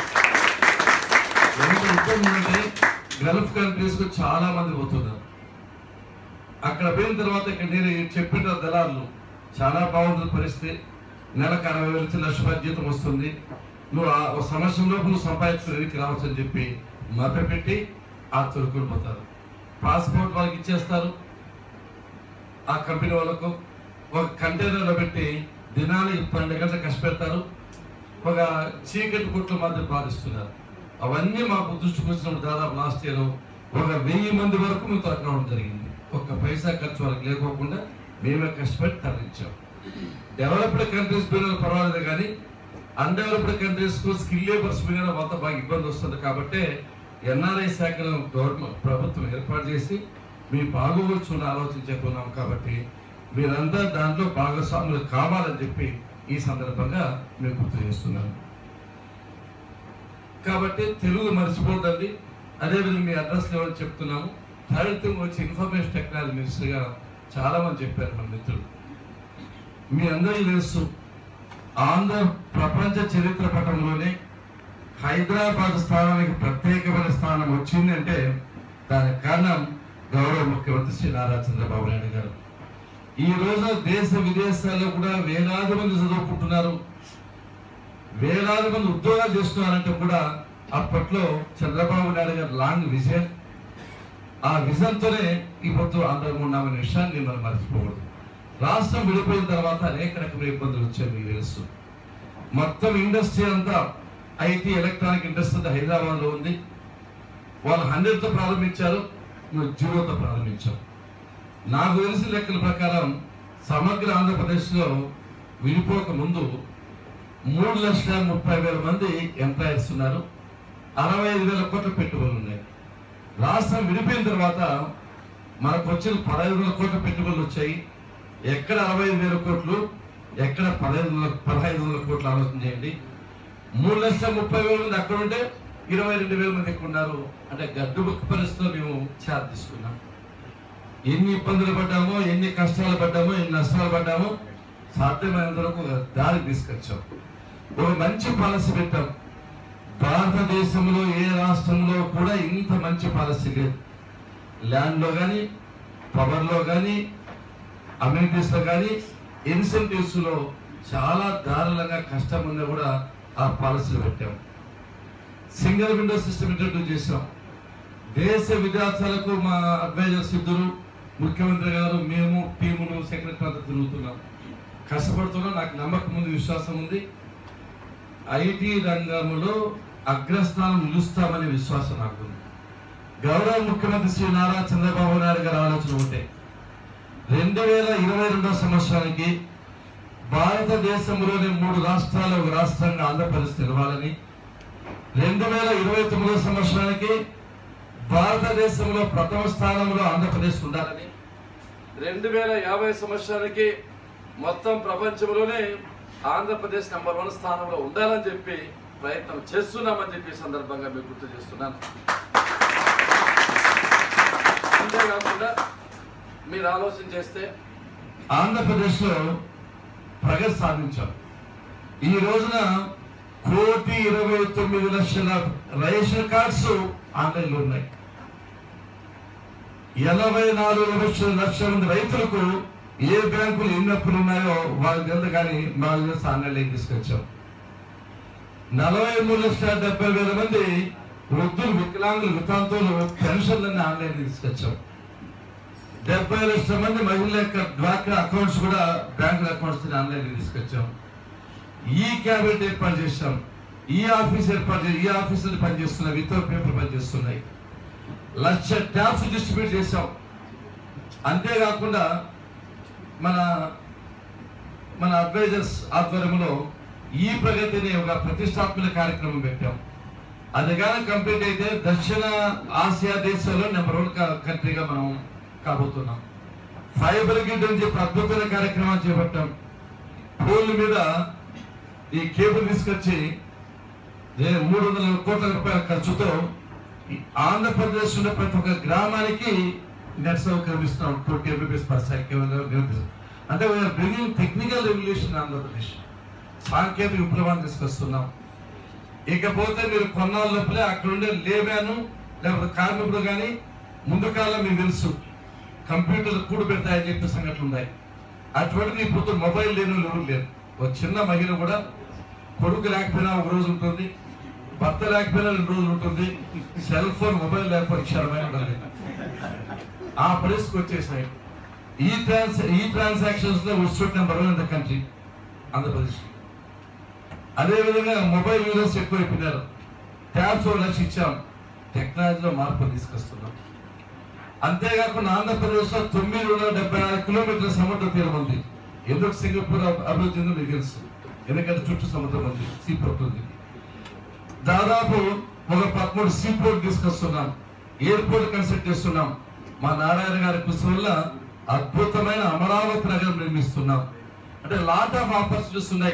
ఎందుకంటే గల్ఫ్ కంట్రీస్ కు చాలా మంది పోతున్నారు. అక్కడ పోయిన తర్వాత ఇక్కడ నేను చెప్పిన దళాలు చాలా బాగుంటుంది పరిస్థితి. నెలకు అరవై వేల నుంచి లక్ష రూపాయల జీతం వస్తుంది, నువ్వు ఆ సంవత్సరంలో నువ్వు సంపాదించుకుని రావచ్చు అని చెప్పి మభ్యపెట్టి ఆ తొలుకుని పోతారు. పాస్పోర్ట్ వాళ్ళకి ఇచ్చేస్తారు, ఆ కంపెనీ వాళ్ళకు ఒక కంటైనర్లో పెట్టి దినానికి పన్నెండు గంటలు కష్టపెడతారు, ఒక చీకటి కుట్ల మధ్య బాధిస్తున్నారు. అవన్నీ మాకు దృష్టికి వచ్చినప్పుడు దాదాపు లాస్ట్ ఇయర్ ఒక వెయ్యి మంది వరకు మేము తరగడం జరిగింది. ఒక్క పైసా ఖర్చు వాళ్ళకి లేకోకుండా మేమే కష్టపడి తరలించాం. డెవలప్డ్ కంట్రీస్ మీద పర్వాలేదు కానీ అన్డెవలప్డ్ కంట్రీస్ కు స్కిల్ లేబర్స్ మీద మొత్తం బాగా ఇబ్బంది వస్తుంది. కాబట్టి ఎన్ఆర్ఐ శాఖను గవర్నమెంట్ ప్రభుత్వం ఏర్పాటు చేసి మీ బాగోగులు చూడ ఆలోచించుకున్నాం. కాబట్టి మీరంతా దాంట్లో భాగస్వాములు కావాలని చెప్పి ఈ సందర్భంగా మేము గుర్తు చేస్తున్నాను. కాబట్టి తెలుగు మర్చిపోతుంది. అదేవిధంగా మీ అడ్రస్ లెవెల్ చెప్తున్నాము. థర్డ్ థింగ్ వచ్చి ఇన్ఫర్మేషన్ టెక్నాలజీ మినిస్టర్గా చాలా మంది చెప్పారు మన మిత్రులు. మీ అందరికీ తెలుసు ఆంధ్ర ప్రపంచ చరిత్ర పటంలోనే హైదరాబాద్ స్థానానికి ప్రత్యేకమైన స్థానం వచ్చిందంటే దానికి కారణం గౌరవ ముఖ్యమంత్రి శ్రీ నారా చంద్రబాబు నాయుడు గారు. ఈ రోజు దేశ విదేశాల్లో కూడా వేలాది మంది చదువుకుంటున్నారు, వేలాది మంది ఉద్యోగాలు చేస్తున్నారంటే కూడా అప్పట్లో చంద్రబాబు నాయుడు గారు లాంగ్ విజన్, ఆ విజన్ తోనే ఇప్పుడు అందరం ఉన్నామనే విషయాన్ని మనం మర్చిపోకూడదు. రాష్ట్రం విడిపోయిన తర్వాత అనేక రకమైన ఇబ్బందులు వచ్చాయి మీకు తెలుసు. మొత్తం ఇండస్ట్రీ అంతా ఐటీ ఎలక్ట్రానిక్ ఇండస్ట్రీ అంతా హైదరాబాద్ లో ఉంది. వాళ్ళు హండ్రెడ్ తో ప్రారంభించారు, మేము జీరోతో ప్రారంభించాం. నాకు తెలిసిన లెక్కల ప్రకారం సమగ్ర ఆంధ్రప్రదేశ్ లో విడిపోక ముందు మూడు లక్షల ముప్పై వేల మంది ఎంప్లాయీస్ ఉన్నారు, అరవై ఐదు వేల కోట్ల పెట్టుబడులు ఉన్నాయి. రాష్ట్రం విడిపోయిన తర్వాత మనకు వచ్చిన పదహైదు వేల కోట్ల పెట్టుబడులు వచ్చాయి. ఎక్కడ అరవై ఐదు వేల కోట్లు, ఎక్కడ పదహైదు వందల పదహైదు వందల కోట్లు ఆలోచన చేయండి. మూడు లక్షల ముప్పై వేల మంది అక్కడ ఉంటే ఇరవై రెండు వేల మంది ఎక్కువ ఉన్నారు. అంటే గడ్డుబుక్ పరిస్థితిలో మేము ఛార్జ్ తీసుకున్నాం. ఎన్ని ఇబ్బందులు పడ్డామో, ఎన్ని కష్టాలు పడ్డామో, ఎన్ని నష్టాలు పడ్డామో సాధ్యమైనంత వరకు దారి తీసుకొచ్చాం. ఒక మంచి పాలసీ పెట్టాం. భారతదేశంలో ఏ రాష్ట్రంలో కూడా ఇంత మంచి పాలసీ లేదు. ల్యాండ్లో కానీ, పవర్లో కానీ, అమ్యూనిటీస్ లో కానీ, ఇన్సెంటివ్స్ లో చాలా దారుణంగా కష్టం ఉన్నా కూడా ఆ పాలసీలు పెట్టాం. సింగిల్ విండో సిస్టమ్ ఇంట్రడ్యూస్ చేసాం. దేశ విద్యార్థులకు మా అడ్వైజర్స్ ఇద్దరు, ముఖ్యమంత్రి గారు, మేము టీములు సెక్రటరీ అంతా తిరుగుతున్నాం, కష్టపడుతున్నాం. నాకు నమ్మకం ఉంది, విశ్వాసం ఉంది. ఐటీ రంగంలో అగ్రస్థానం నిలుస్తామనే విశ్వాసం నాకు ఉంది. గౌరవ ముఖ్యమంత్రి శ్రీ నారా చంద్రబాబు నాయుడు గారి ఆలోచన ఉంటే రెండు వేల ఇరవై రెండో సంవత్సరానికి భారతదేశంలోని మూడు రాష్ట్రాలు ఒక రాష్ట్రంగా ఆంధ్రప్రదేశ్ నిలవాలని, రెండు వేల ఇరవై తొమ్మిదో సంవత్సరానికి భారతదేశంలో ప్రథమ స్థానంలో ఆంధ్రప్రదేశ్ ఉండాలని, రెండు వేల యాభై సంవత్సరానికి మొత్తం ప్రపంచంలోనే ఆంధ్రప్రదేశ్ నెంబర్ వన్ స్థానంలో ఉండాలని చెప్పి ప్రయత్నం చేస్తున్నామని చెప్పి సందర్భంగా మీకు గుర్తు చేస్తున్నాను. అంతేకాకుండా మీరు ఆలోచన చేస్తే ఆంధ్రప్రదేశ్లో ప్రగతి సాధించాం. ఈ రోజున కోటి ఇరవై తొమ్మిది లక్షల రేషన్ కార్డ్స్ ఆన్లైన్లో ఉన్నాయి. ఎనభై నాలుగు లక్షల లక్షల మంది రైతులకు ఏ బ్యాంకులు ఎన్ని అప్పులు ఉన్నాయో వాళ్ళకి తెలుసు, కానీ నాలుగు లక్ష ఆన్లైన్లో తీసుకొచ్చాం. నలభై మూడు లక్షల డెబ్బై వేల మంది వృద్ధులు, వికలాంగులు, వితాంతులు పెన్షన్లన్నీ ఆన్లైన్ తీసుకొచ్చాం. డెబ్బై లక్షల మంది మహిళల యొక్క డ్వాక్రా అకౌంట్స్ కూడా బ్యాంకుల అకౌంట్స్ ఆన్లైన్ తీసుకొచ్చాం. ఈ క్యాబినెట్ ఏర్పాటు చేశాం. ఈ ఆఫీస్ ఏర్పాటు చేసి ఈ ఆఫీసులు పనిచేస్తున్నాయి, వితౌట్ పేపర్ పనిచేస్తున్నాయి. లక్ష ట్యాబ్స్ డిస్ట్రిబ్యూట్ చేశాం. అంతేకాకుండా మన మన అడ్వైజర్స్ ఆధ్వర్యంలో ఈ ప్రగతిని ఒక ప్రతిష్టాత్మక కార్యక్రమం పెట్టాం. అది కానీ కంప్లీట్ అయితే దక్షిణ ఆసియా దేశాల్లో నెంబర్ వన్ కంట్రీగా మనం కాబోతున్నాం. ఫైబర్ గ్రిడ్ అని చెప్పి అద్భుతమైన కార్యక్రమాలు చేపట్టాం. పోల్ మీద ఈ కేబుల్ తీసుకొచ్చి మూడు వందల కోట్ల రూపాయల ఖర్చుతో ఆంధ్రప్రదేశ్ ఉన్న ప్రతి ఒక్క గ్రామానికి నెట్ సౌకర్యం ఇస్తున్నాం. Two KBPS per second. అంటే బ్రింగింగ్ టెక్నికల్ రెవల్యూషన్ ఆంధ్రప్రదేశ్, సాంకేతిక విప్లవాన్ని తీసుకొస్తున్నాం. ఇకపోతే మీరు కొన్నాళ్ళ లోపలే అక్కడ ఉండే లేబ్యాను లేకపోతే కార్మికుడు కానీ ముందు కాలం మీకు తెలుసు కంప్యూటర్లు కూడు పెడతాయని చెప్పే సంఘటనలు ఉన్నాయి. అటువంటిది ఇప్పుడు మొబైల్ లేని ఎవరు లేరు. ఒక చిన్న మహిళ కూడా కొడుకు లేకపోయినా ఒక రోజు ఉంటుంది, భర్త లేకపోయినా రెండు రోజులు ఉంటుంది, సెల్ ఫోన్ మొబైల్ లేకపోతే క్షణమైన ఉంటుంది. ఆ పరిస్థితికి వచ్చేసాయి. ఈ ట్రాన్స్ ఈ ట్రాన్సాక్షన్స్ లో ఉస్టూట్ number one in the country Andhra Pradesh. అదేవిధంగా మొబైల్ యూజర్స్ ఎక్కువైపోయినారు. ట్యాబ్స్ ఒక లక్ష ఇచ్చాం. టెక్నాలజీలో మార్పులు తీసుకొస్తున్నాం. అంతేకాకుండా ఆంధ్రప్రదేశ్ లో తొమ్మిది వందల డెబ్బై నాలుగు కిలోమీటర్ల సముద్ర తీరం ఉంది. ఎందుకు సింగపూర్ అభివృద్ధి చెందో మీకు తెలుసు, ఎందుకంటే చుట్టూ సముద్రం ఉంది, సీ పోర్ట్ ఉంది. దాదాపు ఒక పదమూడు సీ పోర్ట్ తీసుకొస్తున్నాం. ఎయిర్పోర్ట్ కన్స్ట్రక్ట్ చేస్తున్నాం. మా నారాయణ గారి కృషి వల్ల అద్భుతమైన అమరావతి నగరం నిర్మిస్తున్నాం. అంటే లాట్ ఆఫ్ ఆపర్చునిటీస్ ఉన్నాయి.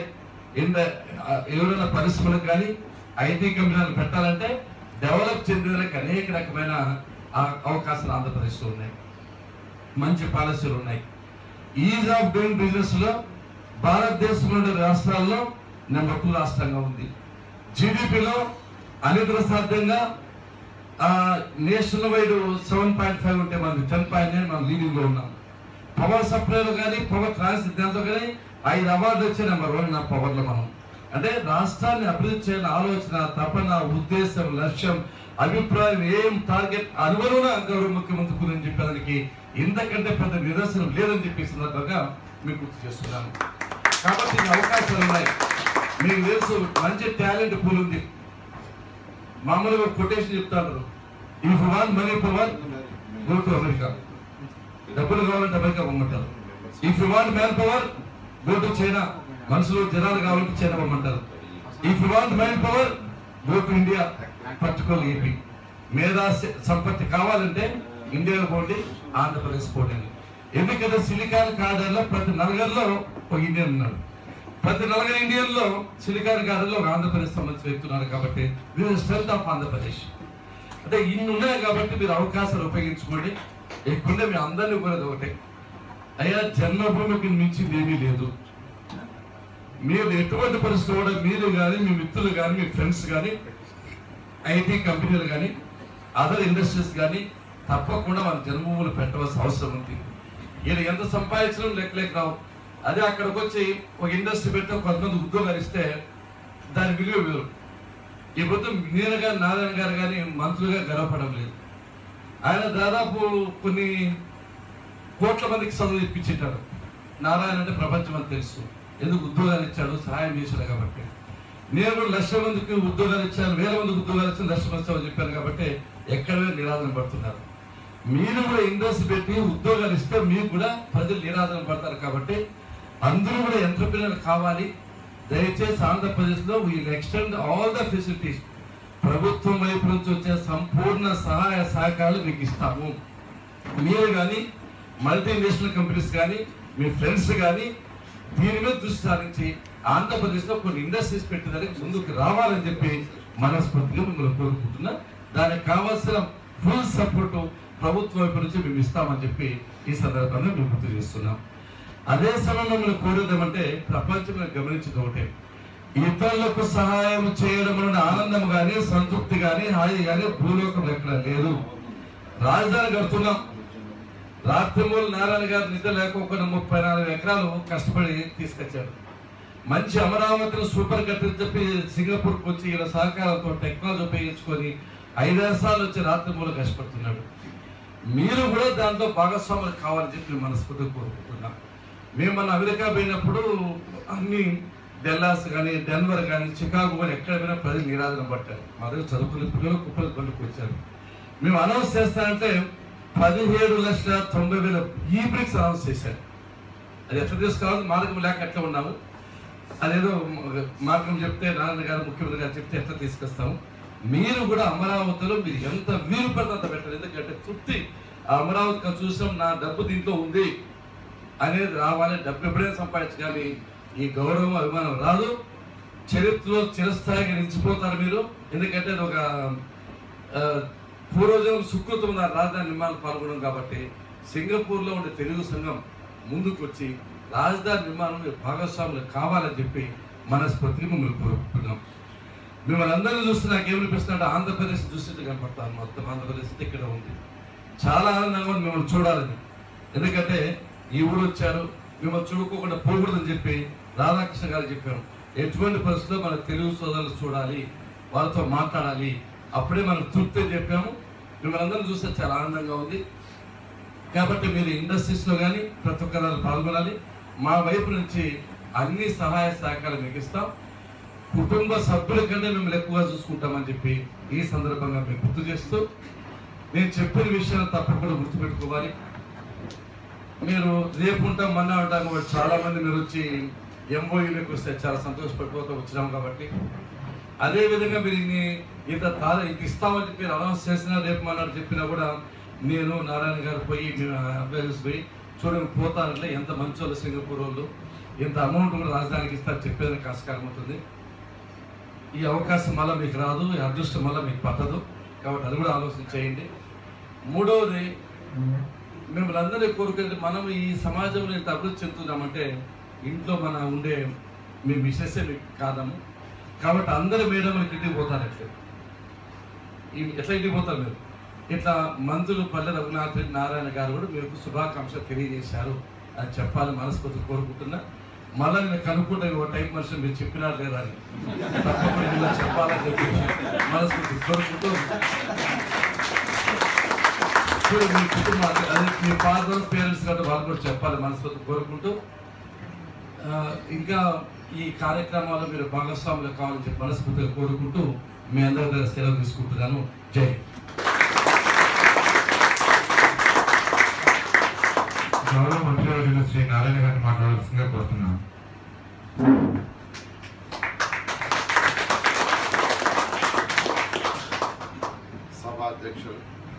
ఎవరైనా పరిశ్రమలకు కానీ ఐటీ కంపెనీలు పెట్టాలంటే డెవలప్ చెందేందుకు అనేక రకమైన అవకాశాలు ఆంధ్రప్రదేశ్లో ఉన్నాయి. మంచి పాలసీలు ఉన్నాయి. ఈజ్ ఆఫ్ డూయింగ్ బిజినెస్ లో భారతదేశంలోని రాష్ట్రాల్లో నెంబర్ టూ రాష్ట్రంగా ఉంది. జీడిపిలో అనితర సాధ్యంగా national wide seven point five ఉంటే మనకి టెన్ పాయింట్ నైన్ మనం లీడింగ్ లో ఉన్నాం. పవర్ సప్లైలో కానీ పవర్ ట్రాన్స్మిట్ దాంతో కానీ ఐదు అవార్డులు వచ్చే నెంబర్ వన్ నా పవర్ లో మనం. అంటే రాష్ట్రాన్ని అభివృద్ధి చేయాలని ఆలోచన, తపన, ఉద్దేశం, లక్ష్యం, అభిప్రాయం, ఏం టార్గెట్ అనువరుణ గౌరవ ముఖ్యమంత్రి గురించి చెప్పడానికి ఇంతకంటే పెద్ద నిదర్శనం లేదని చెప్పి సందర్భంగా మీకు గుర్తు చేస్తున్నాను. కాబట్టి అవకాశాలు ఉన్నాయి. మీకు తెలుసు మంచి టాలెంట్ పూల్ ఉంది. మామూలుగా కొటేషన్ చెప్తారు, if want money power go to America. డబ్బులు కావాలంటే అమెరికా పొమ్మంటారు. If you want manpower go to China. మనుషులు జనాలు కావాలంటే చైనా పొమ్మంటారు. If you want manpower go to India, particular AP. మేధా సంపత్తి కావాలంటే ఇండియా పోండి, ఆంధ్రప్రదేశ్ పోండి. ఎందుకంటే సిలికాన్ కార్డర్లో ప్రతి నలుగురిలో ఒక ఇండియన్ ఉన్నాడు. ప్రతి నలుగురు ఇండియన్లో సిలికాన్ కార్డర్లో ఒక ఆంధ్రప్రదేశ్ సంబంధించిన వ్యక్తున్నారు. కాబట్టి దీని స్ట్రెంత్ ఆఫ్ ఆంధ్రప్రదేశ్. అంటే ఇన్ని ఉన్నాయి కాబట్టి మీరు అవకాశాలు ఉపయోగించుకోండి. ఎక్కువ మీ అందరినీ కోరేది ఒకటే, అయ్యా జన్మభూమికి మించింది ఏమీ లేదు. మీరు ఎటువంటి పరిస్థితి కూడా మీరు కానీ మీ మిత్రులు కానీ మీ ఫ్రెండ్స్ కానీ ఐటీ కంపెనీలు కానీ అదర్ ఇండస్ట్రీస్ కానీ తప్పకుండా మన జన్మభూములు పెట్టవలసిన అవసరం ఉంది. ఈయన ఎంత సంపాదించడం లెక్కలేక రావు. అదే అక్కడికి వచ్చి ఒక ఇండస్ట్రీ పెడితే కొంతమంది ఉద్యోగాలు ఇస్తే దాని విలువ వేరు. ఈ పొద్దు నేను కానీ నారాయణ గారు కానీ మంత్రులుగా గర్వపడడం లేదు. ఆయన దాదాపు కొన్ని కోట్ల మందికి చదువు ఇప్పించారు. నారాయణ అంటే ప్రపంచం అని తెలుసు, ఎందుకు ఉద్యోగాలు ఇచ్చాడు, సహాయం చేశాడు. కాబట్టి నేను కూడా లక్షల మందికి ఉద్యోగాలు ఇచ్చాను, వేల మందికి ఉద్యోగాలు ఇచ్చాను, లక్ష మంది చెప్పాను. కాబట్టి ఎక్కడ నిరాదరణ పడుతున్నారు. మీరు కూడా ఇండస్ట్రీ పెట్టి ఉద్యోగాలు ఇస్తే మీకు కూడా ప్రజలు నిరాదరణ పడతారు. కాబట్టి అందరూ కూడా ఎంటర్‌ప్రెన్యూర్ కావాలి. దయచేసి ఆంధ్రప్రదేశ్లో we'll extend all the facilities. ప్రభుత్వం వైపు నుంచి వచ్చే సంపూర్ణ సహాయ సహకారాలు మీకు ఇస్తాము. మీరు కానీ మల్టీనేషనల్ కంపెనీస్ కానీ మీ ఫ్రెండ్స్ కానీ దీని మీద దృష్టి సారించి ఆంధ్రప్రదేశ్లో కొన్ని ఇండస్ట్రీస్ పెట్టేదానికి ముందుకు రావాలని చెప్పి మనస్ఫూర్తిగా మిమ్మల్ని కోరుకుంటున్నా. దానికి కావాల్సిన ఫుల్ సపోర్టు ప్రభుత్వం వైపు నుంచి మేము ఇస్తామని చెప్పి ఈ సందర్భంగా మేము గుర్తు చేస్తున్నాం. అదే సమయంలో మనం కోరేదేమంటే ప్రపంచంలో గమనించడం ఒకటే, ఇతరులకు సహాయం చేయడం అనే ఆనందం కానీ సంతృప్తి కానీ హాయి కానీ భూలోకం ఎక్కడ లేదు. రాజధాని కడుతున్నాం. రాత్రిమూల నారాయణ గారు నిద్ర లేకోకుండా ముప్పై నాలుగు ఎకరాలు కష్టపడి తీసుకొచ్చారు. మంచి అమరావతిని సూపర్ కట్టని చెప్పి సింగపూర్కి వచ్చి ఇలా సహకారంతో టెక్నాలజీ ఉపయోగించుకొని ఐదారు సార్లు వచ్చి రాత్రిమూల కష్టపడుతున్నాడు. మీరు కూడా దాంట్లో భాగస్వాములు కావాలని చెప్పి మనస్ఫూర్తిగా కోరుకుంటున్నాం. మేము మన అమెరికా పోయినప్పుడు అన్ని డెల్లాస్ కానీ డెన్వర్ కానీ చికాగో కానీ ఎక్కడ పోయినా ప్రజలు నిరాదరణ పట్టారు. మా దగ్గర చదువుకునే పిల్లలు కుప్పలు పనులకు వచ్చారు. మేము అనౌన్స్ చేస్తానంటే పదిహేడు లక్షల తొంభై వేల ఈ బ్రిక్స్ అనౌన్స్ చేశారు. అది ఎట్లా తీసుకోవాలి మార్గం లేక ఎట్లా ఉన్నాము, అదేదో మార్గం చెప్తే నారాయణ గారు ముఖ్యమంత్రి గారు చెప్తే ఎట్లా తీసుకొస్తాము. మీరు కూడా అమరావతిలో మీరు ఎంత వీలు పడితే అంత పెట్టారు. ఎందుకంటే తృప్తి అమరావతి చూసాం, నా డబ్బు దీంట్లో ఉంది అనేది రావాలి. డబ్బు ఎప్పుడైనా సంపాదించు, కానీ ఈ గౌరవం అభిమానం రాదు. చరిత్రలో చిరస్థాయిగా నిలిచిపోతారు మీరు. ఎందుకంటే అది ఒక పూర్వజం సుకృతం ఉన్న రాజధాని నిర్మాణం పాల్గొనడం కాబట్టి సింగపూర్లో ఉండే తెలుగు సంఘం ముందుకు వచ్చి రాజధాని నిర్మాణంలో భాగస్వాములు కావాలని చెప్పి మనస్ఫూర్తిగా మిమ్మల్ని కోరుకుంటున్నాం. మిమ్మల్ని అందరినీ చూస్తే నాకు ఏమనిపిస్తుందంటే ఆంధ్రప్రదేశ్ చూసినట్టు కనపడతాను. మొత్తం ఆంధ్రప్రదేశ్ ఇక్కడ ఉంది. చాలా ఆనందంగా ఉంది మిమ్మల్ని చూడాలని. ఎందుకంటే ఈ ఊరు వచ్చారు, మిమ్మల్ని చూడుకోకుండా పోకూడదని చెప్పి రాధాకృష్ణ గారు చెప్పారు. ఎటువంటి పరిస్థితుల్లో మన తెలుగు సోదరులు చూడాలి, వాళ్ళతో మాట్లాడాలి, అప్పుడే మనకు తృప్తి అని చెప్పాము. మిమ్మల్ని అందరినీ చూస్తే చాలా ఆనందంగా ఉంది. కాబట్టి మీరు ఇండస్ట్రీస్లో కానీ ప్రతి ఒక్కరు పాల్గొనాలి. మా వైపు నుంచి అన్ని సహాయ సహకారాలు మీకు ఇస్తాం. కుటుంబ సభ్యుల కంటే మిమ్మల్ని ఎక్కువగా చూసుకుంటామని చెప్పి ఈ సందర్భంగా మీకు గుర్తు చేస్తూ, నేను చెప్పిన విషయాలు తప్పకుండా గుర్తుపెట్టుకోవాలి. మీరు రేపు ఉంటాం మొన్న ఉంటాం కాబట్టి చాలా మంది మీరు వచ్చి ఎంఓయూలోకి వస్తే చాలా సంతోషపడిపోతూ వచ్చినాం కాబట్టి అదేవిధంగా మీరు ఇన్ని ఇంత తార ఇంత ఇస్తామని చెప్పి అనౌన్స్ చేసినా రేపు మొన్న చెప్పినా కూడా నేను నారాయణ గారు పోయి మేము అడ్వైజర్స్ పోయి చూడండి పోతారంటే ఎంత మంచి వాళ్ళు సింగపూర్ వాళ్ళు ఇంత అమౌంట్ కూడా రాజధానికి ఇస్తారు చెప్పేదానికి ఆస్కారం ఉంటుంది. ఈ అవకాశం మళ్ళీ మీకు రాదు, ఈ అదృష్టం మళ్ళీ మీకు పట్టదు. కాబట్టి అది కూడా ఆలోచన చేయండి. మూడవది, మిమ్మల్ని అందరినీ కోరుకుంటే మనం ఈ సమాజంలో ఇంత అభివృద్ధి చెందుతున్నామంటే ఇంట్లో మన ఉండే మీ మిస్సెస్సే మీకు కాదము. కాబట్టి అందరూ మేడం ఇంటికి పోతారు. ఎట్లా ఎట్లా ఇంటికి పోతారు మీరు? ఇట్లా మంత్రులు పల్లె రఘునాథ్ రెడ్డి నారాయణ గారు కూడా మీకు శుభాకాంక్షలు తెలియజేశారు అని చెప్పాలి మనస్ఫూర్తి కోరుకుంటున్నా. మళ్ళీ నేను కనుక్కుంటే ఒక టైం మనిషి మీరు చెప్పినారు లేదా అని తప్పకుండా ఇలా చెప్పాలని చెప్పి మనస్ఫూర్తి కోరుకుంటూ, చూడు మీ కుటుంబం అదే మీ ఫాదర్ పేరెంట్స్ కంటే వాళ్ళు కూడా చెప్పాలి మనస్ఫూర్తి కోరుకుంటూ, ఇంకా ఈ కార్యక్రమాల్లో మీరు భాగస్వాములు కావాలని చెప్పి మనస్ఫూర్తిగా కోరుకుంటూ మీ అందరి దగ్గర సెలవు తీసుకుంటున్నాను. జై గౌరవ మంత్రివర్యులు శ్రీ నారాయణ గారిని మాట్లాడాల్సిందిగా కోరుతున్నాను. సభాధ్యక్షులు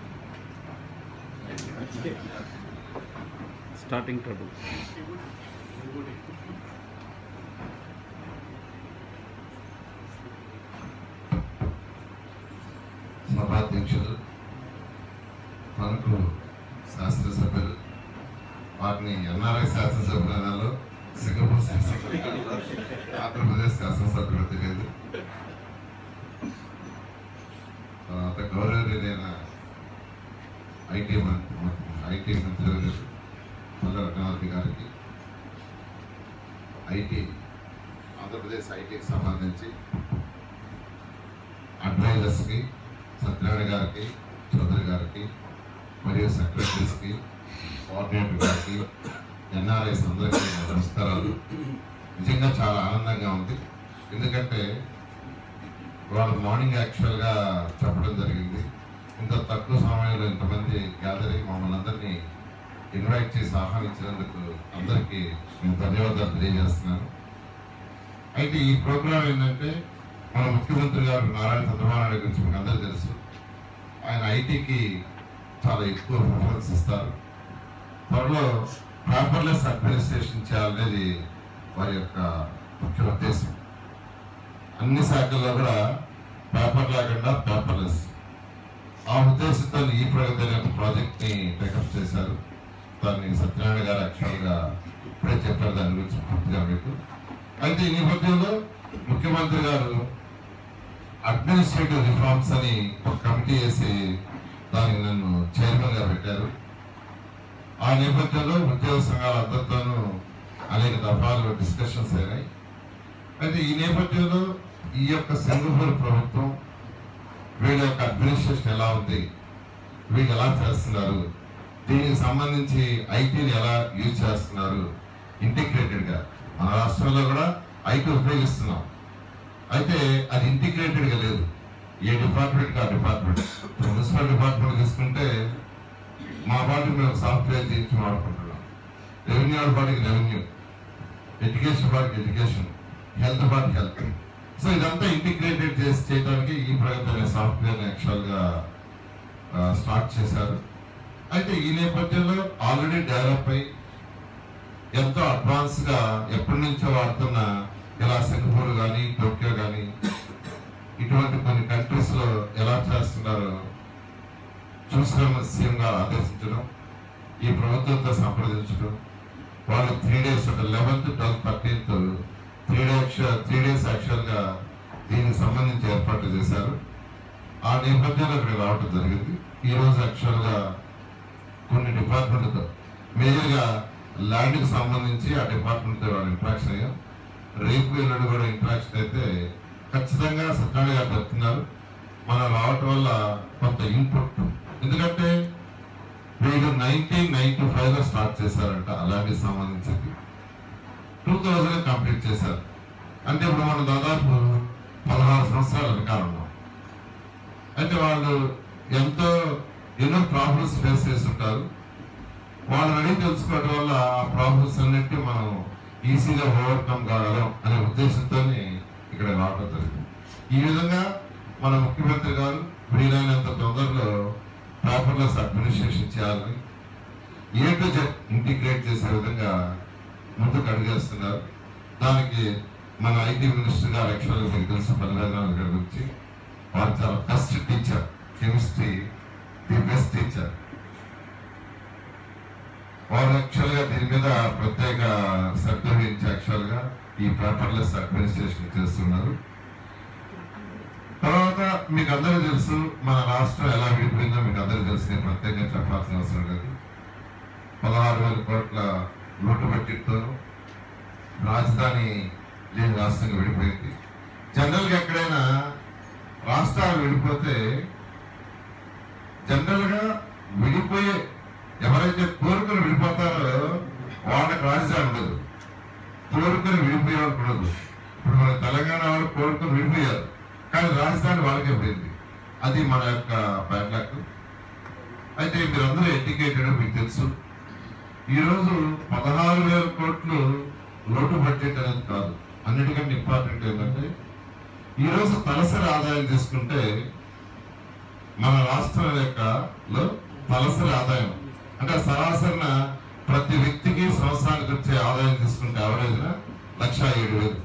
స్టార్టింగ్ ట్రబుల్ సభాధ్యక్షులు, మనకు శాసనసభ్యులు, వారిని ఎన్ఆర్ఐ శాసనసభ్యులలో సింగపూర్ శాసనసభ్యులు, ఆంధ్రప్రదేశ్ శాసనసభ్యులు తెలియదు. తర్వాత గౌరవనీయులైన ఐటీ మంత్రి ఐటీ మంత్రి పల్లె రఘునాథ్ గారికి, ఐటీ ఆంధ్రప్రదేశ్ ఐటీకి సంబంధించి అడ్వైజర్స్కి, సత్యనారాయణ గారికి, చౌదరి గారికి, మరియు సెక్రటరీస్కి, కోఆర్డినేటర్ గారికి, ఎన్ఆర్ఐస్ అందరికీ నమస్కారాలు. నిజంగా చాలా ఆనందంగా ఉంది. ఎందుకంటే వాళ్ళ మార్నింగ్ యాక్చువల్గా చెప్పడం జరిగింది. ఇంత తక్కువ సమయంలో ఇంతమంది గ్యాదరింగ్ మమ్మల్ని అందరినీ ఇన్వైట్ చేసి ఆహ్వానించినందుకు అందరికీ నేను ధన్యవాదాలు తెలియజేస్తున్నాను. అయితే ఈ ప్రోగ్రాం ఏంటంటే మన ముఖ్యమంత్రి గారు నారాయణ చంద్రబాబు నాయుడు గురించి మీకు అందరూ తెలుసు. ఆయన ఐటీకి చాలా ఎక్కువ ప్రిఫరెన్స్ ఇస్తారు. త్వరలో పేపర్లెస్ అడ్మినిస్ట్రేషన్ చేయాలనేది వారి యొక్క ముఖ్య ఉద్దేశం. అన్ని శాఖల్లో కూడా పేపర్ లేకుండా పేపర్లెస్, ఆ ఉద్దేశంతో ఈ ప్రగతి అనే ఒక ప్రాజెక్ట్ని టేకప్ చేశారు. దాన్ని సత్యనారాయణ గారు యాక్చువల్గా ఇప్పుడే చెప్పారు దాని గురించి పూర్తిగా మీకు. అయితే ఈ నేపథ్యంలో ముఖ్యమంత్రి గారు అడ్మినిస్ట్రేటివ్ రిఫార్మ్స్ అని ఒక కమిటీ వేసి దానికి నన్ను చైర్మన్ గా పెట్టారు. ఆ నేపథ్యంలో ఉద్యోగ సంఘాల అందరితోనూ అనేక దఫాలు డిస్కషన్స్ అయినాయి. అయితే ఈ నేపథ్యంలో ఈ యొక్క సింగపూర్ ప్రభుత్వం వీళ్ళ యొక్క అడ్మినిస్ట్రేషన్ ఎలా ఉంది, వీళ్ళు ఎలా చేస్తున్నారు, దీనికి సంబంధించి ఐటీని ఎలా యూజ్ చేస్తున్నారు ఇంటిగ్రేటెడ్గా. మన రాష్ట్రంలో కూడా ఐటీ ఉపయోగిస్తున్నాం, అయితే అది ఇంటిగ్రేటెడ్గా లేదు. ఏ డిపార్ట్మెంట్కి ఆ డిపార్ట్మెంట్. మున్సిపల్ డిపార్ట్మెంట్ తీసుకుంటే మా పార్టీకి మేము సాఫ్ట్వేర్ చేయించి వాడుకుంటున్నాం, రెవెన్యూ పార్టీకి రెవెన్యూ, ఎడ్యుకేషన్ పార్టీకి ఎడ్యుకేషన్, హెల్త్ పార్టీకి హెల్త్. సో ఇదంతా ఇంటిగ్రేటెడ్ చేసి చేయడానికి ఈ ప్రగతి అనే సాఫ్ట్వేర్ యాక్చువల్గా స్టార్ట్ చేశారు. అయితే ఈ నేపథ్యంలో ఆల్రెడీ డెవలప్ అయ్యి ఎంతో అడ్వాన్స్గా ఎప్పటి నుంచో వాడుతున్న ఇలా సింగపూర్ కానీ టోక్యో కానీ ఇటువంటి కొన్ని కంట్రీస్లో ఎలా చేస్తున్నారో చూసిన సీఎంగా ఆదేశించడం, ఈ ప్రభుత్వంతో సంప్రదించడం, వాళ్ళు త్రీ డేస్ అంటే eleventh twelfth thirteenth three days three days యాక్చువల్గా దీనికి సంబంధించి ఏర్పాట్లు చేశారు. ఆ నేపథ్యంలో ఇక్కడ రావడం జరిగింది. ఈరోజు యాక్చువల్గా కొన్ని డిపార్ట్మెంట్తో మేజర్గా ల్యాండ్కి సంబంధించి ఆ డిపార్ట్మెంట్తో వాళ్ళు ఇంట్రాక్షన్ అయ్యాం. రేపు ఎల్లుండి కూడా ఇంట్రాక్షన్ అయితే ఖచ్చితంగా సత్యనారాయణ గారు చెప్తున్నారు. మనం రావటం వల్ల కొంత ఇన్పుట్, ఎందుకంటే వీళ్ళు నైన్టీన్ నైన్టీ ఫైవ్ లో స్టార్ట్ చేశారంట అలాంటికి సంబంధించింది, టూ థౌజండ్ కంప్లీట్ చేశారు. అంటే ఇప్పుడు మనం దాదాపు పదహారు సంవత్సరాల అధికారం ఉన్నాం. అయితే వాళ్ళు ఎంతో ఎన్నో ప్రాబ్లమ్స్ ఫేస్ చేస్తుంటారు. వాళ్ళని అడిగి తెలుసుకోవడం వల్ల ఆ ప్రాబ్లమ్స్ అన్నింటినీ మనం ఈజీగా ఓవర్కమ్ కాగలం అనే ఉద్దేశంతోనే ఇక్కడ రావడం జరిగింది. ఈ విధంగా మన ముఖ్యమంత్రి గారు వీలైనంత తొందరలో పేపర్లెస్ అడ్మినిస్ట్రేషన్ చేయాలని, ఏ టు జెడ్ ఇంటిగ్రేట్ చేసే విధంగా ముందుకు అడిగేస్తున్నారు. దానికి మన ఐటీ మినిస్టర్ గారు యాక్చువల్గా మీకు తెలుసు పల్లెరాజు గారి గురించి, వారు చాలా best teacher, chemistry the best teacher. వారు యాక్చువల్గా దీని మీద ప్రత్యేక శ్రద్ధ వహించి యాక్చువల్గా ఈ పేపర్లెస్ అడ్మినిస్ట్రేషన్ చేస్తున్నారు. తర్వాత మీకు అందరూ తెలుసు మన రాష్ట్రం ఎలా విడిపోయిందో మీకు అందరూ తెలుసు, నేను ప్రత్యేకంగా చెప్పాల్సిన అవసరం లేదు. పదహారు వేల కోట్ల లోటు బడ్జెట్తో రాజధాని లేని రాష్ట్రంగా విడిపోయింది. జనరల్గా ఎక్కడైనా రాష్ట్రాలు విడిపోతే జనరల్గా విడిపోయే ఎవరైతే కోరుకుని విడిపోతారో వాళ్ళకి రాజధాని ఉండదు, కోరుకుని విడిపోయే వాళ్ళకి ఉండదు. ఇప్పుడు మన తెలంగాణ వాళ్ళు కోరుకుని విడిపోయారు, కానీ రాజధాని వాళ్ళకే పోయింది. అది మన యొక్క బ్యాడ్ లక్. అయితే మీరందరూ ఎడ్యుకేటెడ్, మీకు తెలుసు. ఈరోజు పదహారు వేల కోట్లు లోటు బడ్జెట్ అనేది కాదు, అన్నిటికంటే ఇంపార్టెంట్ ఏంటంటే ఈరోజు తలసరి ఆదాయం తీసుకుంటే మన రాష్ట్రం యొక్కలో తలసరి ఆదాయం అంటే సరాసరిన ప్రతి వ్యక్తికి సంవత్సరానికి వచ్చే ఆదాయం తీసుకుంటే యావరేజ్న లక్ష ఏడు వేలు.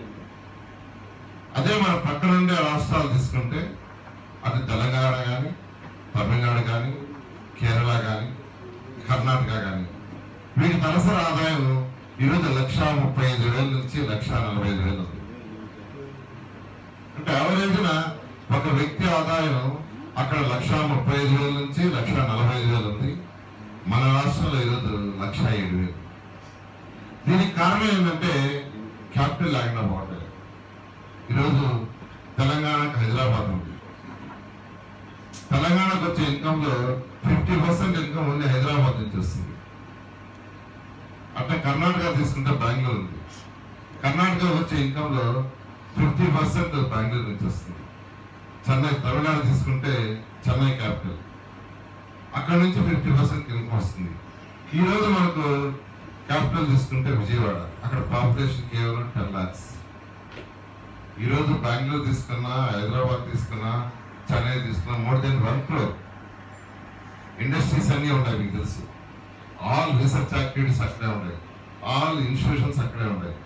అదే మన పక్కన ఉండే రాష్ట్రాలు తీసుకుంటే అటు తెలంగాణ కానీ, తమిళనాడు కానీ, కేరళ కానీ, కర్ణాటక కానీ వీటి తలసరి ఆదాయం ఈరోజు లక్ష ముప్పై ఐదు వేల నుంచి లక్ష నలభై ఐదు వేలు ఉంది. అంటే యావరేజ్న ఒక వ్యక్తి ఆదాయం అక్కడ లక్ష ముప్పై ఐదు వేల నుంచి లక్ష నలభై ఐదు వేలు ఉంది. మన రాష్ట్రంలో ఈరోజు లక్ష ఏడు వేలు. దీనికి కారణం ఏంటంటే క్యాపిటల్ ల్యాండ్ ఆఫ్ వాటర్. ఈరోజు తెలంగాణకు హైదరాబాద్ ఉంది. తెలంగాణకు వచ్చే ఇన్కమ్ లో ఫిఫ్టీ పర్సెంట్ ఇన్కమ్ ఉంది హైదరాబాద్ నుంచి వస్తుంది. అట్లా కర్ణాటక తీసుకుంటే బెంగళూరు ఉంది. కర్ణాటక వచ్చే ఇన్కమ్ లో ఫిఫ్టీ పర్సెంట్ బెంగళూరు నుంచి వస్తుంది. చెన్నై తమిళనాడు తీసుకుంటే చెన్నై క్యాపిటల్, అక్కడ నుంచి ఫిఫ్టీ పర్సెంట్ ఇన్కమ్ వస్తుంది. ఈరోజు మనకు క్యాపిటల్ తీసుకుంటే విజయవాడ, అక్కడ పాపులేషన్ కేవలం టెన్ లాక్స్. ఈరోజు బెంగళూరు తీసుకున్నా, హైదరాబాద్ తీసుకున్నా, చెన్నై తీసుకున్నా more than one crore. Industries అన్నీ ఉన్నాయి, మీకు తెలుసు. ఆల్ రీసెర్చ్ యాక్టివిటీస్ అక్కడే ఉన్నాయి, ఆల్ ఇన్స్టిట్యూషన్స్ అక్కడే ఉన్నాయి.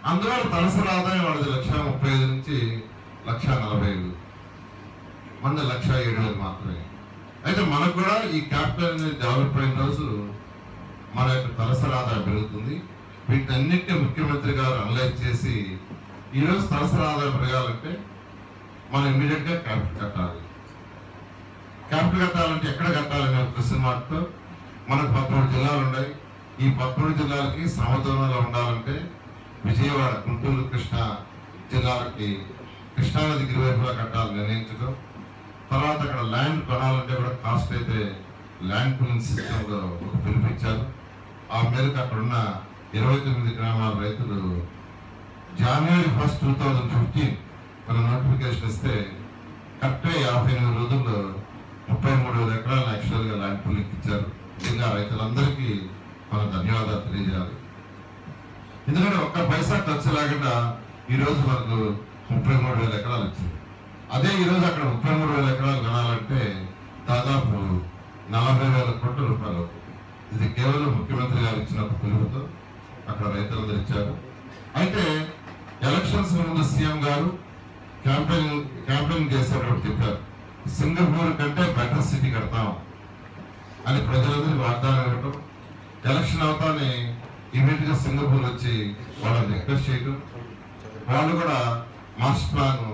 అందులో తలసరి ఆదాయం వాళ్ళది లక్ష ముప్పై ఐదు నుంచి లక్ష నలభై ఐదు మంది లక్ష ఏడు వేలు మాత్రమే. అయితే మనకు కూడా ఈ క్యాపిటల్ డెవలప్ అయిన రోజు మన యొక్క తలసరి ఆదాయం పెరుగుతుంది. వీటన్నిటిని ముఖ్యమంత్రి గారు అనలైజ్ చేసి ఈరోజు తలసరి ఆదాయం పెరగాలంటే మనం ఇమీడియట్గా క్యాపిటల్ కట్టాలి. క్యాపిటల్ కట్టాలంటే ఎక్కడ కట్టాలనే ఒక క్వశ్చన్ మార్క్తో మనకు పదమూడు జిల్లాలు ఉన్నాయి. ఈ పదమూడు జిల్లాలకి సమదూరంలో ఉండాలంటే విజయవాడ, గుంటూరు, కృష్ణా జిల్లాలకి కృష్ణానదికి ఇరువైపులా కట్టాలని నిర్ణయించడం. తర్వాత అక్కడ ల్యాండ్ కొనాలంటే కూడా కాస్ట్ అయితే ల్యాండ్ పూలింగ్ సిస్టంలో పిలిపించారు. ఆ మేరకు అక్కడ ఉన్న ఇరవై తొమ్మిది గ్రామాల రైతులు January first two thousand fifteen మన నోటిఫికేషన్ ఇస్తే కరెక్ట్గా యాభై ఎనిమిది రోజుల్లో ముప్పై మూడు వేల ఎకరాలను యాక్చువల్గా ల్యాండ్ పూలింగ్ ఇచ్చారు. నిజంగా రైతులందరికీ మనం ధన్యవాదాలు తెలియజేయాలి. ఎందుకంటే ఒక్క పైసా ఖర్చు లేకుండా ఈరోజు మనకు ముప్పై మూడు వేల ఎకరాలు వచ్చింది. అదే ఈరోజు అక్కడ ముప్పై మూడు వేల ఎకరాలు కొనాలంటే దాదాపు నలభై వేల కోట్ల రూపాయలు అవుతుంది. ఇది కేవలం ముఖ్యమంత్రి గారు ఇచ్చిన పిలుపుతో అక్కడ రైతులందరూ ఇచ్చారు. అయితే ఎలక్షన్స్ ముందు సీఎం గారు క్యాంపెయిన్ క్యాంపెయిన్ చేసేటప్పుడు చెప్పారు, సింగపూర్ కంటే బెటర్ సిటీ కడతాం అని ప్రజలందరికీ వాగ్దానం ఇవ్వటం. ఎలక్షన్ అవుతానే ఇమీడియట్ గా సింగపూర్ వచ్చి వాళ్ళని రిక్వెస్ట్ చేయటం. వాళ్ళు కూడా మాస్టర్ ప్లాన్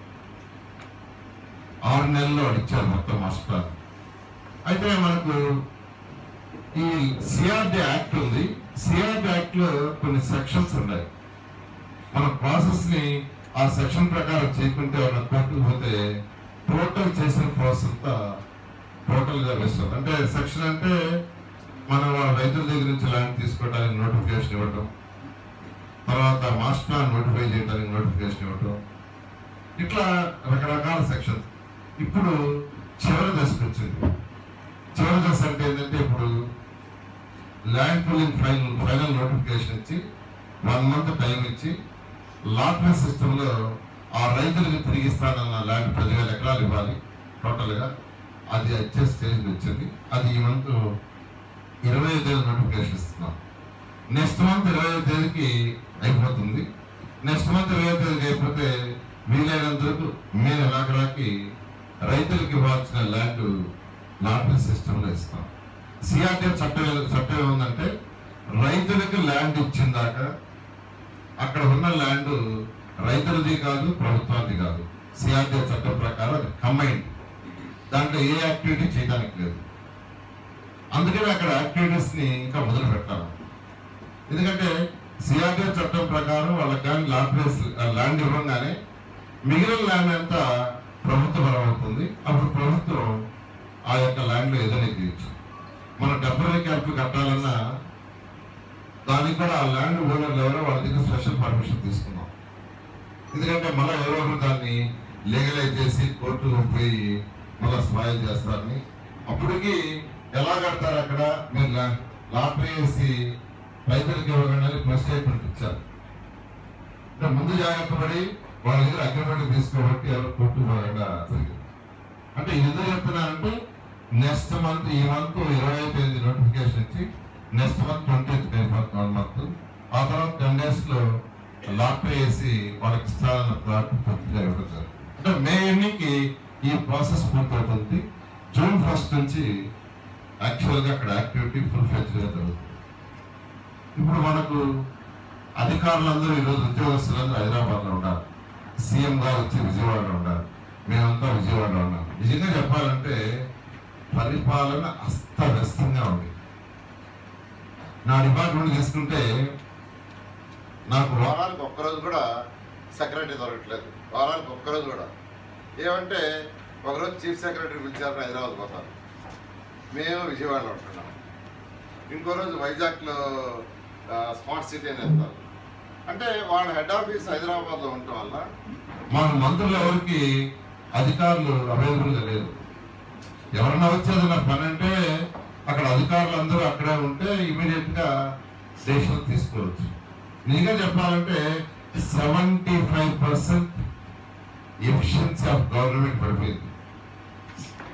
ఆరు నెలల్లో ఇచ్చారు మొత్తం మాస్టర్ ప్లాన్. అయితే మనకు ఈ సిఆర్డి యాక్ట్ ఉంది. సిఆర్డి యాక్ట్ లో కొన్ని సెక్షన్స్ ఉన్నాయి. మన ప్రాసెస్ ని ఆ సెక్షన్ ప్రకారం చేయకుంటే వాళ్ళ కోర్టుకు పోతే టోటల్ చేసిన ప్రాసెస్ అంతా టోటల్ గా వేస్తారు. అంటే సెక్షన్ అంటే మనం వాళ్ళ రైతుల దగ్గర నుంచి ల్యాండ్ తీసుకోవడానికి నోటిఫికేషన్ ఇవ్వటం, తర్వాత మాస్టర్ ప్లాన్ నోటిఫై చేయడానికి నోటిఫికేషన్ ఇవ్వటం, ఇట్లా రకరకాల సెక్షన్స్. ఇప్పుడు చివరి దశకు వచ్చింది. చివరి దశ అంటే ఏంటంటే ఇప్పుడు land pooling final final notification ఇచ్చి వన్ మంత్ టైం ఇచ్చి లాటరీ సిస్టంలో ఆ రైతులకు తిరిగి ఇస్తానన్న ల్యాండ్ పదివేల ఎకరాలు ఇవ్వాలి టోటల్గా. అది వచ్చే స్టేజ్కి వచ్చింది. అది ఈ మంత్ ఇరవై ఐదు తేదీ నోటిఫికేషన్ ఇస్తున్నాం. నెక్స్ట్ మంత్ ఇరవై ఐదు తేదీకి అయిపోతుంది. నెక్స్ట్ మంత్ ఇరవై ఐదు తేదీకి అయిపోతే వీలైనంత వరకు మే నెలాఖరాకి రైతులకు ఇవ్వాల్సిన ల్యాండ్ లాటరీ సిస్టంలో ఇస్తాం. సిఆర్టీ చట్టం చట్టం ఏముందంటే రైతులకు ల్యాండ్ ఇచ్చిన దాకా అక్కడ ఉన్న ల్యాండ్ రైతులది కాదు, ప్రభుత్వానికి కాదు. సిఆర్టీ చట్టం ప్రకారం అది కంబైన్డ్, దాంట్లో ఏ యాక్టివిటీ చేయడానికి లేదు. అందుకని అక్కడ యాక్టివిటీస్ ని ఇంకా మొదలు పెట్టాలి. ఎందుకంటే సిఆర్టీ చట్టం ప్రకారం వాళ్ళకి కానీ లాటరీస్ ల్యాండ్ ఇవ్వగానే మిగిలిన ల్యాండ్ అంతా ప్రభుత్వ పరం అవుతుంది. అప్పుడు ప్రభుత్వం ఆ యొక్క ల్యాండ్ ఏదైనా తీయచ్చు. మనం టెంపరీ క్యాప్ కట్టాలన్నా దానికి కూడా ఆ ల్యాండ్ ఓనర్లు ఎవరో వాళ్ళ దగ్గర స్పెషల్ పర్మిషన్ తీసుకున్నాం. ఎందుకంటే మళ్ళీ ఎవరో దాన్ని లీగలైజ్ చేసి కోర్టుకు పోయి మళ్ళీ స్పాయిల్ చేస్తారని. అప్పటికి ఎలా కడతారు, అక్కడ మీరు లాటరీ వేసి రైతులకి ఇవ్వగానే ప్లస్ స్టేట్మెంట్ ఇచ్చారు. అంటే ముందు జాగ్రత్త పడి వాళ్ళ దగ్గర అగ్రిమెంట్ తీసుకోబట్టి ఎవరు కోర్టు పోకుండా జరిగింది. అంటే ఇది ఎందుకు చెప్తున్నారంటే నెక్స్ట్ మంత్ ఈ మంత్ ఇరవై తేదీ నోటిఫికేషన్ ఇచ్చి next month twenty one month ఆ తర్వాత టెన్ డేస్ లో లాటరీ వేసి వాళ్ళకి ఇస్తారన్న ప్లాట్ పూర్తిగా ఇవ్వడం. అంటే మే ఎన్నికి ఈ ప్రాసెస్ పూర్తవుతుంది. జూన్ ఫస్ట్ నుంచి యాక్చువల్గా అక్కడ యాక్టివిటీ ఫుల్ ఫ్లెడ్జ్గా జరుగుతుంది. ఇప్పుడు మనకు అధికారులందరూ ఈరోజు ఉద్యోగస్తులందరూ హైదరాబాద్లో ఉండాలి. సీఎం గారు వచ్చి విజయవాడలో ఉండాలి. మేమంతా విజయవాడలో ఉన్నాం. నిజంగా చెప్పాలంటే పరిపాలన అస్తవ్యస్తంగా ఉంది. నా డిపార్ట్మెంట్ తీసుకుంటే నాకు వారానికి ఒక్కరోజు కూడా సెక్రటరీ దొరకట్లేదు. వారానికి ఒక్కరోజు కూడా ఏమంటే ఒకరోజు చీఫ్ సెక్రటరీ పిలిచారని హైదరాబాద్ పోతారు, మేము విజయవాడలో ఉంటున్నాం. ఇంకో రోజు వైజాగ్లో స్మార్ట్ సిటీ అని వెళ్తారు. అంటే వాళ్ళ హెడ్ ఆఫీస్ హైదరాబాద్లో ఉండటం వల్ల మన మంత్రులు ఎవరికి అధికారులు అవైలబుల్గా లేరు. ఎవరన్నా వచ్చేది నా పని అంటే అక్కడ అధికారులు అందరూ అక్కడే ఉంటే ఇమీడియట్ గా డెసిషన్ తీసుకోవచ్చు. నిజంగా చెప్పాలంటే seventy five percent efficiency of government పడిపోయింది.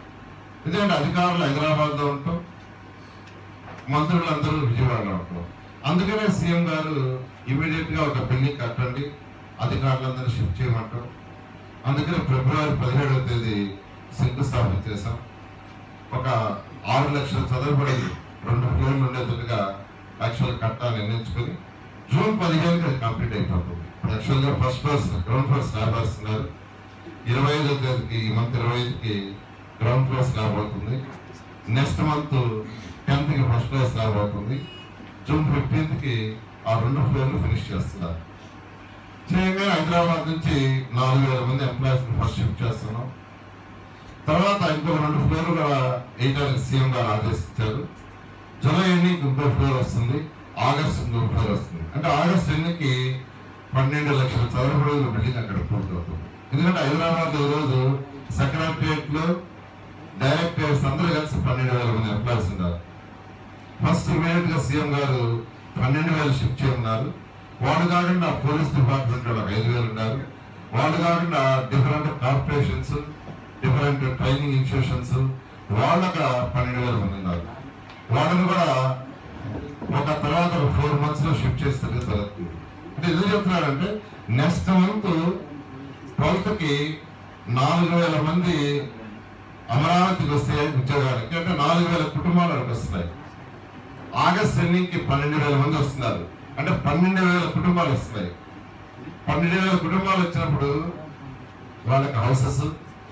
ఎందుకంటే అధికారులు హైదరాబాద్ లో ఉంటాం, మంత్రులు అందరూ విజయవాడలో ఉంటాం. అందుకనే సీఎం గారు ఇమీడియట్గా ఒక బిల్డింగ్ కట్టండి, అధికారులందరినీ షిఫ్ట్ చేయమంటాం. అందుకని ఫిబ్రవరి పదిహేడవ తేదీ శంకుస్థాపన చేశాం. ఒక ఆరు లక్షల చదరబడి రెండు ఫ్లోర్లు ఉండేట్టుగా యాక్చువల్ కట్టాలని నిర్ణయించుకొని జూన్ పదిహేనుకి అది కంప్లీట్ అయిపోతుంది. యాక్చువల్గా first floor ground floor slab వేస్తున్నారు. ఇరవై ఐదో తేదీకి ఈ మంత్ ఇరవై ఐదుకి గ్రౌండ్ ఫ్లోర్ స్లాబ్ అవుతుంది. నెక్స్ట్ మంత్ టెన్త్కి ఫస్ట్ ఫ్లోర్ స్లాబ్ అవుతుంది. జూన్ ఫిఫ్టీన్త్కి ఆ రెండు ఫ్లోర్లు ఫినిష్ చేస్తున్నారు. చేయగా హైదరాబాద్ నుంచి నాలుగు వేల మంది ఎంప్లాయీస్ ఫస్ట్ షిఫ్ట్ చేస్తున్నాం. తర్వాత ఇంకొక రెండు ఫ్లోర్లు కూడా వేయడానికి సీఎం గారు ఆదేశించారు. జూలై ఎన్నికకి ఇంకో ఫ్లోర్ వస్తుంది, ఆగస్ట్ ఇంకో ఫ్లోర్ వస్తుంది. అంటే ఆగస్ట్ ఎన్నికకి పన్నెండు లక్షల చదరపు బిల్డింగ్ అక్కడ పూర్తవుతుంది. ఎందుకంటే హైదరాబాద్ ఈరోజు సెక్రటరియట్ లో డైరెక్టర్స్ అందరూ కలిసి పన్నెండు వేల మంది ఎంప్లాయీస్ ఉన్నారు. ఫస్ట్ ఇమీడియట్ గా సీఎం గారు పన్నెండు వేలు షిఫ్ట్ చేయమన్నారు. వాళ్ళు కాకుండా పోలీస్ డిపార్ట్మెంట్ వాళ్ళకి ఐదు వేలు ఉన్నారు. వాళ్ళు కాకుండా different corporations, different training institutions వాళ్ళకి పన్నెండు వేల మంది ఉన్నారు. వాళ్ళని కూడా ఒక తర్వాత ఒక ఫోర్ మంత్స్ లో షిఫ్ట్ చేస్తే జరుగుతుంది. అంటే ఎందుకు చెప్తున్నాడంటే నెక్స్ట్ మంత్ ట్వెల్త్ కి నాలుగు వేల మంది అమరావతికి వస్తే ఉద్యోగానికి, అంటే నాలుగు వేల కుటుంబాలు అక్కడికి వస్తున్నాయి. ఆగస్ట్ ఎన్నికకి పన్నెండు వేల మంది వస్తున్నారు, అంటే పన్నెండు వేల కుటుంబాలు వస్తున్నాయి. పన్నెండు వేల కుటుంబాలు వచ్చినప్పుడు వాళ్ళకి హౌసెస్,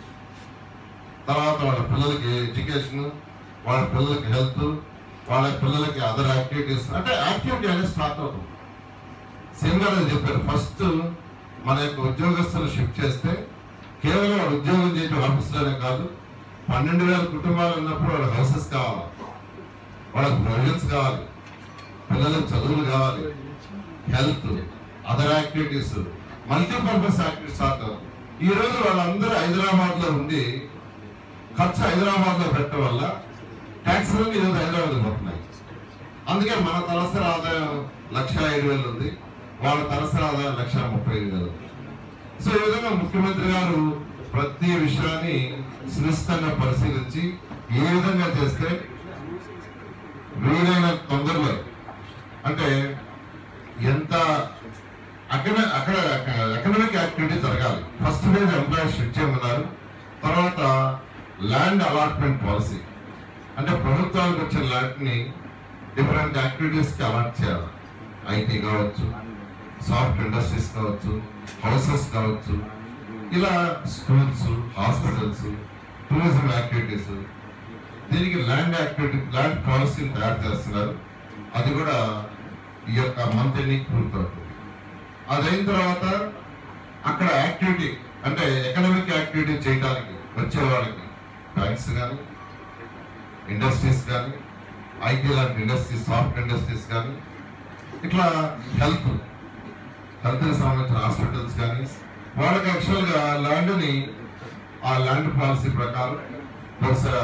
తర్వాత వాళ్ళ పిల్లలకి ఎడ్యుకేషన్, వాళ్ళ పిల్లలకి హెల్త్, వాళ్ళ పిల్లలకి అదర్ యాక్టివిటీస్, అంటే యాక్టివిటీ అనేది స్టార్ట్ అవుతుంది. సీఎం గారు చెప్పారు, ఫస్ట్ మన యొక్క ఉద్యోగస్తులు షిఫ్ట్ చేస్తే కేవలం వాళ్ళు ఉద్యోగం చేయడం ఆఫీసులోనే కాదు, పన్నెండు వేల కుటుంబాలు ఉన్నప్పుడు వాళ్ళకి హౌసెస్ కావాలి, వాళ్ళకి ప్రొవిజన్స్ కావాలి, పిల్లలకు చదువులు కావాలి, health, other activities, multipurpose activities start అవుతుంది. ఈ రోజు వాళ్ళందరూ హైదరాబాద్ లో ఉండి ఖర్చు హైదరాబాద్ లో పెట్టడం వల్ల ట్యాక్స్ ఈ రోజు హైదరాబాద్ పోతున్నాయి. అందుకే మన తలసరి ఆదాయం లక్ష ఐదు వేలు ఉంది, వాళ్ళ తలసరి ఆదాయం లక్ష ముప్పై ఐదు వేలు. సో ఈ విధంగా ముఖ్యమంత్రి గారు ప్రతి విషయాన్ని సునిశ్చితంగా పరిశీలించి ఏ విధంగా చేస్తే వీలైన తొందరలో, అంటే ఎంత అక్కడ అక్కడ ఎకనామిక్ యాక్టివిటీ జరగాలి. ఫస్ట్ ఫేజ్ ఎంప్లాయీస్ షిఫ్ట్ చేయమన్నారు. తర్వాత ల్యాండ్ అలాట్మెంట్ పాలసీ, అంటే ప్రభుత్వానికి వచ్చిన ల్యాండ్ని డిఫరెంట్ యాక్టివిటీస్కి అలాట్ చేయాలి. ఐటీ కావచ్చు, సాఫ్ట్ ఇండస్ట్రీస్ కావచ్చు, హౌసెస్ కావచ్చు, ఇలా స్కూల్స్, హాస్పిటల్స్, టూరిజం యాక్టివిటీస్, దీనికి ల్యాండ్ యాక్టివిటీ ల్యాండ్ పాలసీని తయారు చేస్తున్నారు. అది కూడా ఈ యొక్క మంత్ ఎన్నిక పూర్తవుతుంది. అదైన తర్వాత అక్కడ యాక్టివిటీ, అంటే ఎకనామిక్ యాక్టివిటీ చేయడానికి వచ్చే వాళ్ళకి బ్యాంక్స్ కానీ, ఇండస్ట్రీస్ కానీ, ఐటీ లాంటి ఇండస్ట్రీస్, సాఫ్ట్ ఇండస్ట్రీస్ కానీ, ఇట్లా హెల్త్ హెల్త్కి సంబంధించిన హాస్పిటల్స్ కానీ, వాళ్ళకి యాక్చువల్గా ల్యాండ్ని ఆ ల్యాండ్ పాలసీ ప్రకారం బహుశా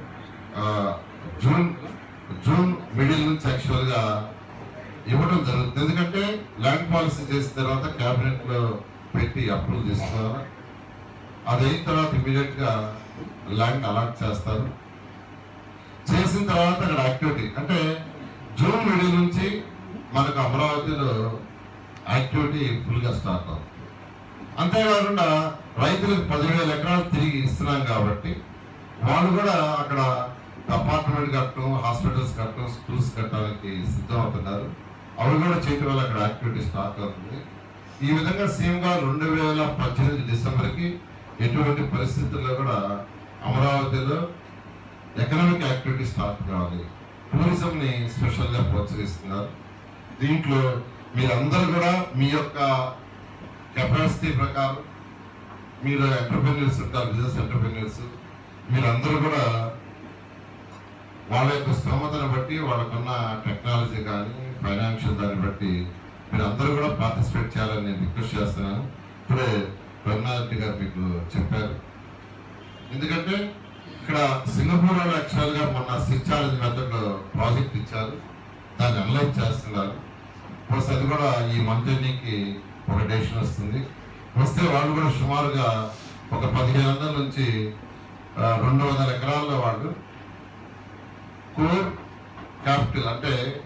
జూన్ జూన్ మిడిల్ నుంచి యాక్చువల్గా ఇవ్వడం జరుగుతుంది. ఎందుకంటే ల్యాండ్ పాలసీ చేసిన తర్వాత క్యాబినెట్ లో పెట్టి అప్రూవల్ తీసుకోవాలి. అది అయిన తర్వాత ఇమీడియట్ గా ల్యాండ్ అలాట్ చేస్తారు. చేసిన తర్వాత అక్కడ యాక్టివిటీ, అంటే జూన్ మిడిల్ నుంచి మనకు అమరావతిలో యాక్టివిటీ ఫుల్ గా స్టార్ట్ అవుతుంది. అంతేకాకుండా రైతులకు పదివేల ఎకరాలు తిరిగి ఇస్తున్నాం కాబట్టి వాళ్ళు కూడా అక్కడ అపార్ట్మెంట్ కట్టడం, హాస్పిటల్స్ కట్టడం, స్కూల్స్ కట్టడానికి సిద్ధం అవుతున్నారు. అవి కూడా చేయడం వల్ల అక్కడ యాక్టివిటీ స్టార్ట్ అవుతుంది. ఈ విధంగా సీఎం గారు రెండు వేల పద్దెనిమిది డిసెంబర్కి ఎటువంటి పరిస్థితుల్లో కూడా అమరావతిలో ఎకనామిక్ యాక్టివిటీ స్టార్ట్ కావాలి, టూరిజంని స్పెషల్గా ప్రోత్సహిస్తున్నారు. దీంట్లో మీరందరూ కూడా మీ యొక్క కెపాసిటీ ప్రకారం, మీరు ఎంటర్ప్రెన్యూర్స్ ఉంటారు, బిజినెస్ ఎంటర్ప్రెన్యూర్స్, మీరందరూ కూడా వాళ్ళ యొక్క స్తోమతను బట్టి, వాళ్ళకున్న టెక్నాలజీ కానీ, ఫైనాన్షియల్ దాన్ని బట్టి మీరు అందరూ కూడా పార్టిసిపేట్ చేయాలని నేను రిక్వెస్ట్ చేస్తున్నాను. ఇప్పుడే రఘునాథ్ గారు మీకు చెప్పారు. ఎందుకంటే ఇక్కడ సింగపూర్లో యాక్చువల్గా మొన్న సిక్స్ ఛాలెంజ్ మెథడ్ ప్రాజెక్ట్ ఇచ్చారు, దాన్ని అనలైజ్ చేస్తున్నారు. ప్లస్ అది కూడా ఈ మంత్ ఎండింగ్కి ఒక డెసిషన్ వస్తుంది. వస్తే వాళ్ళు కూడా సుమారుగా ఒక పదిహేను వందల నుంచి రెండు వందల ఎకరాల్లో వాళ్ళు కోర్ క్యాపిటల్, అంటే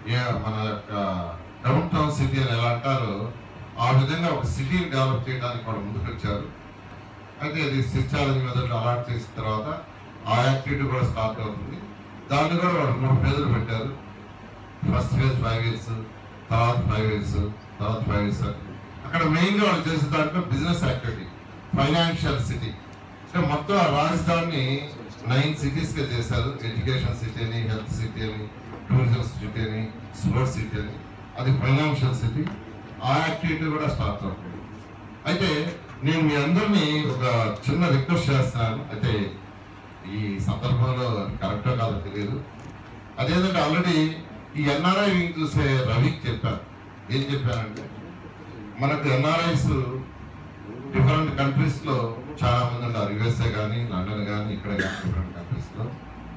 మన యొక్క డౌన్ టౌన్ సిటీ అని ఎలా అంటారో ఆ విధంగా ఒక సిటీని డెవలప్ చేయడానికి వాళ్ళు ముందుకు వచ్చారు. అయితే అది శిక్షాలజీ మెథడ్లో అలాట్ చేసిన తర్వాత ఆ యాక్టివిటీ కూడా స్టార్ట్ అవుతుంది. దాన్ని కూడా వాళ్ళు మూడు ఫేజులు పెట్టారు. ఫస్ట్ ఫేజ్ ఫైవ్ ఇయర్స్, తర్వాత ఫైవ్ ఇయర్స్, తర్వాత ఫైవ్ ఇయర్స్. అక్కడ మెయిన్గా వాళ్ళు చేసే దాంట్లో బిజినెస్ యాక్టివిటీ, ఫైనాన్షియల్ సిటీ. అంటే మొత్తం ఆ రాజధానిని నైన్ సిటీస్గా చేశారు. ఎడ్యుకేషన్ సిటీ అని, హెల్త్ సిటీ అని, టూరిజం సిటీ అని, స్పోర్ట్స్ సిటీ అని. అది ఫైనాన్షియల్ సిటీ. ఆ యాక్టివిటీ కూడా స్టార్ట్ అవుతుంది. అయితే నేను మీ అందరినీ ఒక చిన్న రిక్వెస్ట్ చేస్తున్నాను. అయితే ఈ సందర్భంలో కరెక్టో కాదో తెలియదు. అదేంటంటే ఆల్రెడీ ఈ ఎన్ఆర్ఐ వింగ్ చూసే రవికి చెప్పాను. ఏం చెప్పానంటే మనకు ఎన్ఆర్ఐస్ డిఫరెంట్ కంట్రీస్లో చాలా మంది ఉన్నారు. యుఎస్ఏ కానీ, లండన్ కానీ, ఇక్కడ కానీ డిఫరెంట్ కంట్రీస్లో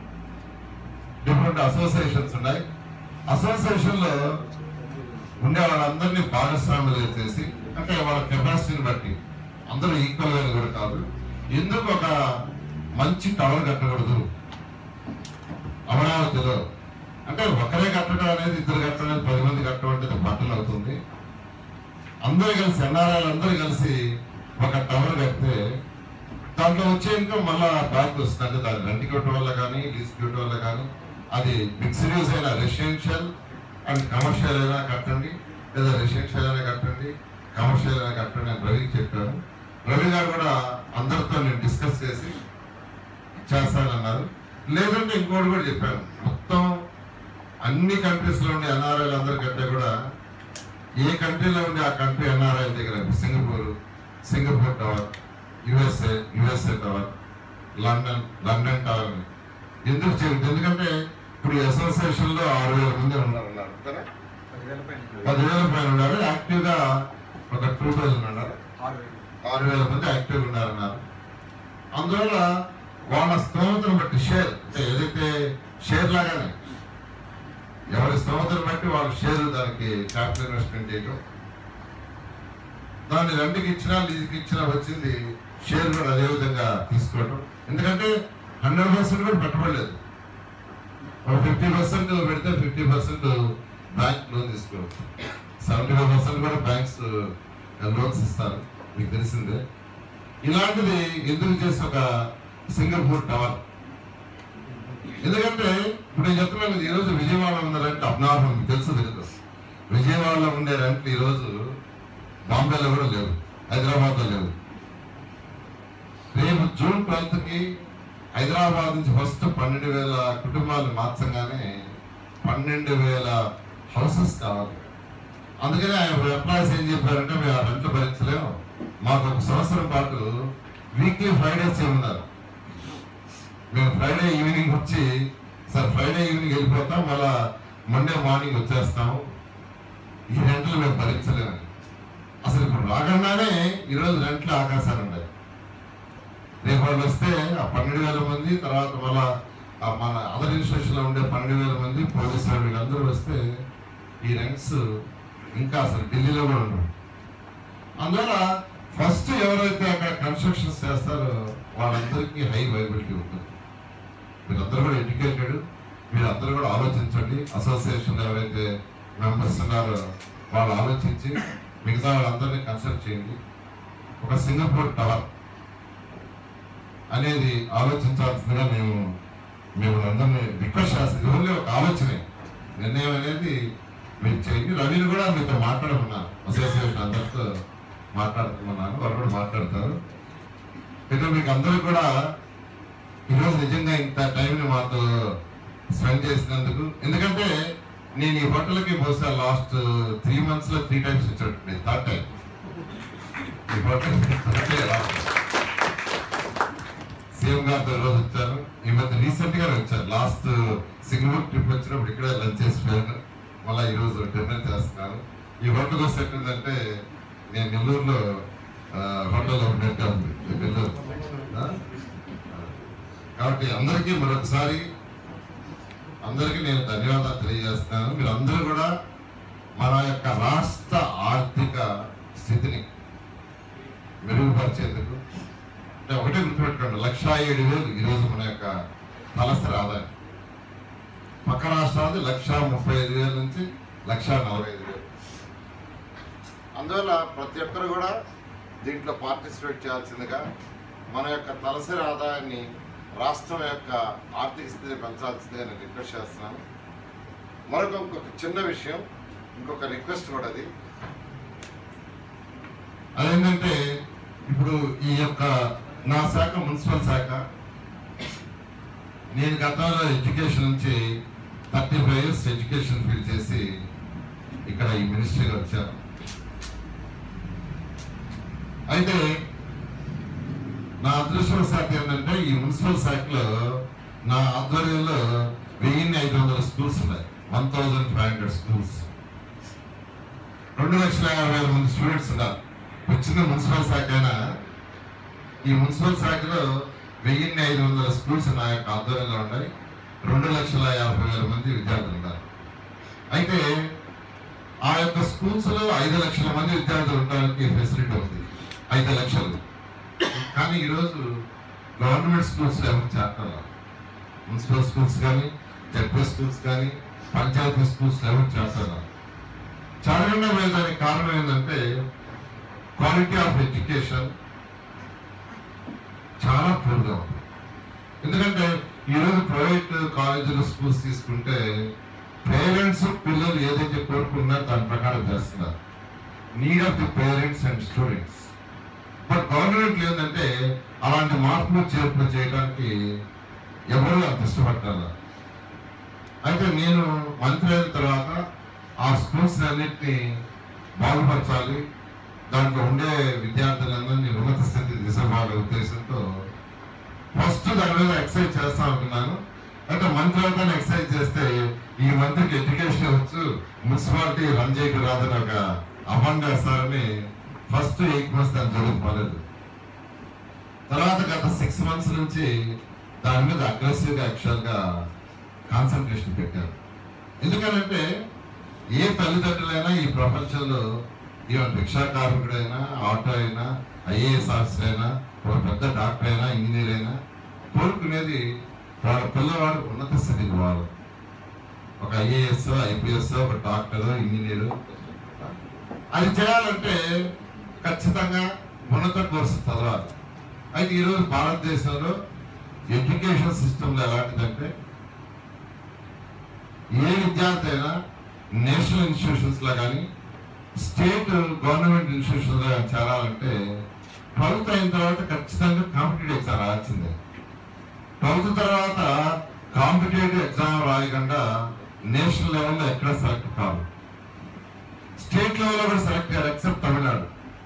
డిఫరెంట్ అసోసియేషన్స్ ఉన్నాయి. అసోసియేషన్లో ఉండే వాళ్ళందరినీ భాగస్వాములు చేసి, అంటే వాళ్ళ కెపాసిటీని బట్టి అందరూ ఈక్వల్గా కూడా కాదు, ఎందుకు ఒక మంచి టవర్ కట్టకూడదు అమరావతిలో? అంటే ఒకరే కట్టడం అనేది, ఇద్దరు కట్టడం అనేది, పది మంది కట్టడం అంటే బట్టలు అవుతుంది. అందరూ కలిసి, ఎన్ఆర్ఐలు అందరూ కలిసి ఒక టవర్ కడితే దాంట్లో వచ్చే ఇంకా మళ్ళా బ్యాక్ వస్తుంది. అంటే దాన్ని రెంట్ ఇవ్వటం వల్ల కానీ, లీజ్ ఇవ్వటం వల్ల కానీ, అది మిక్స్డ్ యూజ్ అయినా రెసిడెన్షియల్ అండ్ కమర్షియల్ అయినా కట్టండి, లేదా రెసిడెన్షియల్ అయినా కట్టండి, కమర్షియల్ అయినా కట్టండి అని రవికి చెప్పాను. రవి గారు కూడా అందరితో నేను డిస్కస్ చేసి చేస్తానన్నారు. లేదంటే ఇంకోటి కూడా చెప్పాను, మొత్తం అన్ని కంట్రీస్లో ఉండే ఎన్ఆర్ఐలు అందరికంటే కూడా ఏ కంట్రీలో ఉండే ఆ కంట్రీ ఎన్ఆర్ఐ దగ్గర Singapore, Singapore tower, USA, USA tower, London, London tower. ఎందుకు చేయలేదు? ఎందుకంటే ఇప్పుడు అసోసియేషన్లో ఆరు వేల మంది ఉన్నారు, పదివేల పైన ఉన్నారు. యాక్టివ్గా ఒక టూ థౌజండ్ ఉన్నారు, ఆరు వేల మంది యాక్టివ్గా ఉన్నారన్నారు. అందువల్ల వాళ్ళ స్తోమతను బట్టి షేర్, అంటే ఏదైతే షేర్ లాగానే ఎవరి స్తోమతను బట్టి వాళ్ళ షేర్ దానికి క్యాపిటల్ ఇన్వెస్ట్మెంట్ చేయడం, దాన్ని రెండుకి ఇచ్చినా లీజుకి ఇచ్చినా వచ్చింది షేర్ కూడా అదేవిధంగా తీసుకోవడం. ఎందుకంటే హండ్రెడ్ పర్సెంట్ కూడా పెట్టబడలేదు. ఒక ఫిఫ్టీ పర్సెంట్ పెడితే ఫిఫ్టీ పర్సెంట్ బ్యాంక్ లోన్ తీసుకోవచ్చు, సెవెంటీ ఫైవ్ పర్సెంట్ కూడా బ్యాంక్స్ లోన్స్ ఇస్తారు, మీకు తెలిసిందే. ఇలాంటిది ఎందుకు చేసి ఒక సింగపూర్ టవర్? ఎందుకంటే ఇప్పుడు నేను చెప్తున్నాను, ఈరోజు విజయవాడలో ఉన్న రెంట్ అబ్నార్మల్, మీకు తెలుసు తెలుసు. విజయవాడలో ఉండే రెంట్లు ఈరోజు బాంబేలో కూడా లేవు, హైదరాబాద్లో లేవు. రేపు జూన్ ట్వెల్త్కి హైదరాబాద్ నుంచి ఫస్ట్ పన్నెండు వేల కుటుంబాలు మార్చంగానే పన్నెండు వేల హౌసెస్ కావాలి. అందుకని ఆయన ఎంప్లాయీస్ ఏం చెప్పారంటే, మేము ఆ రెంట్లు భరించలేము, మాకు ఒక సంవత్సరం పాటు వీక్లీ ఫ్రైడేస్ ఏమన్నారు, మేము ఫ్రైడే ఈవినింగ్ వచ్చి సార్ ఫ్రైడే ఈవినింగ్ వెళ్ళిపోతాం, మళ్ళా మండే మార్నింగ్ వచ్చేస్తాము, ఈ రెంట్లు మేము భరించలేమని. అసలు ఇప్పుడు రాకుండానే ఈరోజు రెంట్లు ఆకాశాలు ఉన్నాయి. రేపు వాళ్ళు వస్తే ఆ పన్నెండు వేల మంది, తర్వాత మళ్ళా మన అదర్ ఇన్స్టిట్యూషన్లో ఉండే పన్నెండు వేల మంది, పోలీసు వాళ్ళు వీళ్ళందరూ వస్తే ఈ రెంట్స్ ఇంకా అసలు ఢిల్లీలో కూడా ఉండవు. అందువల్ల ఫస్ట్ ఎవరైతే అక్కడ కన్స్ట్రక్షన్స్ చేస్తారో వాళ్ళందరికీ హై వైబిలిటీ ఉంటుంది. మీరందరూ కూడా ఎడ్యుకేటెడ్, మీరందరూ కూడా ఆలోచించండి. అసోసియేషన్ ఎవరైతే మెంబర్స్ ఉన్నారో వాళ్ళు ఆలోచించి మిగతా వాళ్ళందరినీ కన్సల్ట్ చేయండి. ఒక సింగపూర్ టవర్ అనేది ఆలోచించాల్సిందిగా మేము మేము అందరినీ రిక్వెస్ట్ చేస్తుంది. ఓన్లీ ఒక ఆలోచనే, నిర్ణయం అనేది మీరు చేయండి. రవిని కూడా మీతో మాట్లాడమన్నాను, అసోసియేషన్ అందరితో మాట్లాడుతున్నాను, వాళ్ళు కూడా మాట్లాడతారు. అయితే మీకు అందరూ కూడా ఈరోజు నిజంగా ఇంత టైంని మాతో స్పెండ్ చేసినందుకు, ఎందుకంటే నేను ఈ హోటల్కి బహుశా లాస్ట్ త్రీ మంత్స్ లో త్రీ టైమ్స్ వచ్చాడు, థర్డ్ టైం ఈ హోటల్. సీఎం గారితో రోజు వచ్చాను, ఈ మధ్య రీసెంట్ గా వచ్చాను. లాస్ట్ సింగపూర్ ట్రిప్ వచ్చినప్పుడు ఇక్కడ లంచ్ చేసిపోయాను, మళ్ళీ ఈరోజు డిన్నర్ చేస్తున్నాను. ఈ హోటల్ వస్తే ఏంటంటే నేను నెల్లూరులో హోటల్లో ఉన్నట్టే ఉంది నెల్లూరు. కాబట్టి అందరికీ మరొకసారి అందరికీ నేను ధన్యవాదాలు తెలియజేస్తున్నాను. మీరు అందరూ కూడా మన యొక్క రాష్ట్ర ఆర్థిక స్థితిని మెరుగుపరిచేందుకు అంటే ఒకటే గుర్తుపెట్టుకోండి, లక్షా ఏడు వేలు ఈరోజు మన యొక్క తలసరి ఆదాయం. పక్క రాష్ట్రాలది లక్ష ముప్పై ఐదు వేల నుంచి లక్ష నలభై ఐదు వేలు. అందువల్ల ప్రతి ఒక్కరు కూడా దీంట్లో పార్టిసిపేట్ చేయాల్సిందిగా, మన యొక్క తలసరి ఆదాయాన్ని రాష్ట్రం యొక్క ఆర్థిక స్థితిని పెంచాల్సిందే నేను రిక్వెస్ట్ చేస్తున్నాను. మరొక ఇంకొక చిన్న విషయం, ఇంకొక రిక్వెస్ట్ కూడా అది అదేంటంటే ఇప్పుడు ఈ యొక్క నా శాఖ మున్సిపల్ శాఖ, నేను గతంలో ఎడ్యుకేషన్ నుంచి thirty five years education field చేసి ఇక్కడ ఈ మినిస్ట్రీకి వచ్చాను. అయితే నా అదృష్టం శాఖ ఏంటంటే ఈ మున్సిపల్ శాఖలో నా ఆధ్వర్యంలో వెయ్యిన్ని ఐదు వందల స్కూల్స్ ఉన్నాయి. One thousand five hundred schools, రెండు లక్షల యాభై వేల మంది స్టూడెంట్స్ ఉన్నారు. వచ్చిన మున్సిపల్ శాఖ అయినా ఈ మున్సిపల్ శాఖలో వెయ్యిన్ని ఐదు వందల స్కూల్స్ నా యొక్క ఆధ్వర్యంలో ఉన్నాయి. రెండు లక్షల యాభై వేల మంది విద్యార్థులు ఉన్నారు. అయితే ఆ యొక్క స్కూల్స్ లో ఐదు లక్షల మంది విద్యార్థులు ఉండడానికి ఫెసిలిటీ ఉంది, ఐదు లక్షలు. కానీ ఈరోజు గవర్నమెంట్ స్కూల్స్ ఎవరు చేస్తారు? మున్సిపల్ స్కూల్స్ కానీ, జడ్పీ స్కూల్స్ కానీ, పంచాయతీ స్కూల్స్ ఎవరు చేస్తారు? చదవడం లేదానికి కారణం ఏంటంటే క్వాలిటీ ఆఫ్ ఎడ్యుకేషన్ చాలా పూర్గా ఉంది. ఎందుకంటే ఈరోజు ప్రైవేట్ కాలేజీలు స్కూల్స్ తీసుకుంటే పేరెంట్స్ పిల్లలు ఏదైతే కోరుకున్నారో దాని ప్రకారం చేస్తున్నారు, need of the parents and students. But government ఏంటంటే అలాంటి మార్పులు చేర్పులు చేయడానికి ఎవరు అంత ఇష్టపడతారు. అయితే నేను మంత్రి అయిన తర్వాత ఆ స్కూల్స్ అన్నింటినీ బాగుపరచాలి, దాంట్లో ఉండే విద్యార్థులందరినీ ఉన్నత స్థితికి తీసుకురావాలనే ఉద్దేశంతో ఫస్ట్ దాని మీద ఎక్సైజ్ చేస్తా అనుకున్నాను. అంటే మంత్రి అవుతాను ఎక్సైజ్ చేస్తే ఈ మంత్రికి ఎడ్యుకేషన్ వచ్చు, మున్సిపాలిటీ రన్ చేయకు రాదని ఒక అహం చేస్తారని ఫస్ట్ ఎయిట్ మంత్స్ దాని జరుగుతులేదు. తర్వాత గత సిక్స్ మంత్స్ నుంచి దాని మీద అగ్రెసివ్గా యాక్చువల్గా కాన్సన్ట్రేషన్ పెట్టారు. ఎందుకనంటే ఏ తల్లిదండ్రులైనా ఈ ప్రపంచంలో ఈవెన్ రిక్షా కార్మికుడైనా, ఆటో అయినా, ఐఏఎస్ ఆఫీసర్ అయినా, ఒక పెద్ద డాక్టర్ అయినా, ఇంజనీర్ అయినా కోరుకునేది వాళ్ళ పిల్లవాడు ఉన్నత స్థితికి పోవాలి. ఒక ఐఏఎస్, ఐపీఎస్, ఒక డాక్టర్, ఇంజనీరు. అది చేయాలంటే ఖచ్చితంగా ఉన్నత కోర్సు చదవాలి. అయితే ఈరోజు భారతదేశంలో ఎడ్యుకేషన్ సిస్టంలో ఎలాంటిదంటే ఏ విద్యార్థి అయినా నేషనల్ ఇన్స్టిట్యూషన్స్ లో కానీ స్టేట్ గవర్నమెంట్ ఇన్స్టిట్యూషన్స్ లో చేరాలంటే ట్వెల్త్ అయిన తర్వాత ఖచ్చితంగా కాంపిటేటివ్ ఎగ్జామ్ రాయాల్సిందే. ట్వెల్త్ తర్వాత కాంపిటేటివ్ ఎగ్జామ్ రాయకుండా నేషనల్ లెవెల్లో ఎక్కడ సెలెక్ట్ కాదు. స్టేట్ లెవెల్లో కూడా సెలెక్ట్ అయ్యారు ఎక్సెప్ట్ తమిళనాడు.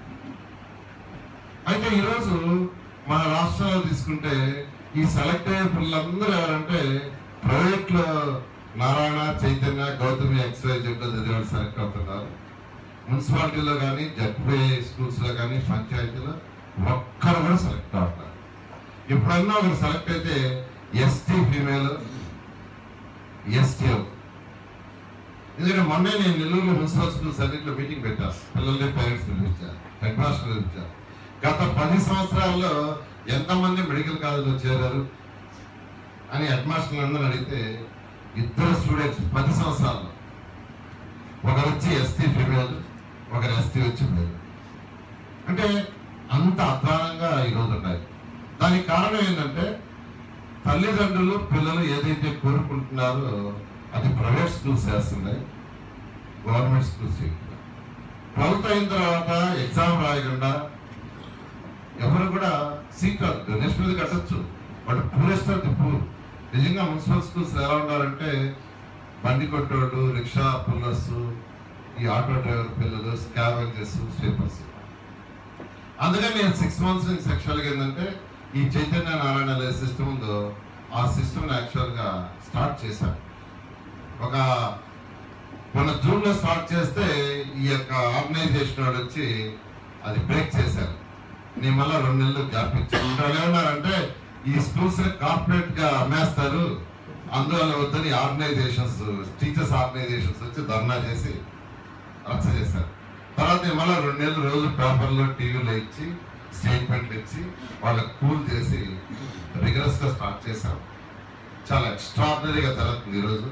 అయితే ఈరోజు మన రాష్ట్రంలో తీసుకుంటే ఈ సెలెక్ట్ అయ్యే పిల్లలందరూ ఎవరంటే ప్రైవేట్ లో నారాయణ, చైతన్య, గౌతమి, ఎక్స్వై జెడ్లో చదివాడు సెలెక్ట్ అవుతున్నారు. మున్సిపాలిటీలో కానీ, జడ్పీ స్కూల్స్ లో కానీ, పంచాయతీలో ఒక్కరు కూడా సెలెక్ట్ అవుతారు. ఎప్పుడన్నా ఒకరు సెలెక్ట్ అయితే ఎస్టీ ఫీమేల్, ఎస్టీ. ఎందుకంటే మొన్నే నేను నెల్లూరులో మున్సిపల్ స్కూల్స్ అన్నింటిలో మీటింగ్ పెట్టాను. పిల్లల్ని పేరెంట్స్ పిలిపించారు, హెడ్ మాస్టర్ పిలిపించారు. గత పది సంవత్సరాల్లో ఎంతమంది మెడికల్ కాలేజీలో చేరారు అని హెడ్ మాస్టర్లు అందరూ అడిగితే ఇద్దరు స్టూడెంట్స్ పది సంవత్సరాల్లో, ఒకరు వచ్చి ఎస్టీ ఫీమేల్, ఒకరు ఎస్టీ వచ్చి మేల్. అంటే అంత అధ్వానంగా ఈరోజు ఉన్నాయి. దానికి కారణం ఏంటంటే తల్లిదండ్రులు పిల్లలు ఏదైతే కోరుకుంటున్నారో అది ప్రైవేట్ స్కూల్స్ చేస్తున్నాయి, గవర్నమెంట్ స్కూల్స్ చేయకుండా. ట్వెల్త్ అయిన తర్వాత ఎగ్జామ్ రాయకుండా ఎవరు కూడా సీట్ కాదు, డొనేషన్ మీద కట్టచ్చు. But poorest of the poor. నిజంగా మున్సిపల్ స్కూల్స్ ఎలా ఉన్నారంటే బండి కొట్టోళ్ళు, రిక్షా పుల్లర్స్, ఈ ఆటో డ్రైవర్ పిల్లలు, స్కావెంజర్స్, స్లీపర్స్. అందుకని నేను సిక్స్ మంత్స్ నుంచి యాక్చువల్గా ఏంటంటే ఈ చైతన్య నారాయణ సిస్టమ్ ఉందో ఆ సిస్టమ్ని యాక్చువల్గా స్టార్ట్ చేశాను. ఒక మొన్న జూన్లో స్టార్ట్ చేస్తే ఈ యొక్క ఆర్గనైజేషన్ వాళ్ళు వచ్చి అది బ్రేక్ చేశారు. నేను మళ్ళీ రెండు నెలలు గ్యాప్ ఇచ్చాను. వాళ్ళు ఏమన్నారంటే ఈ స్కూల్స్ కార్పొరేట్ గా అమ్మేస్తారు, అందువల్ల వద్దని ఆర్గనైజేషన్స్, టీచర్స్ ఆర్గనైజేషన్స్ వచ్చి ధర్నా చేసి రచ్చ చేశారు. తర్వాత నేను మళ్ళీ రెండు నెలలు రోజు పేపర్లో, టీవీలో ఇచ్చి స్టేట్మెంట్లు ఇచ్చి వాళ్ళకి కూల్ చేసి రిగరస్ గా స్టార్ట్ చేశాం. చాలా ఎక్స్ట్రాడినరీగా జరుగుతుంది ఈరోజు.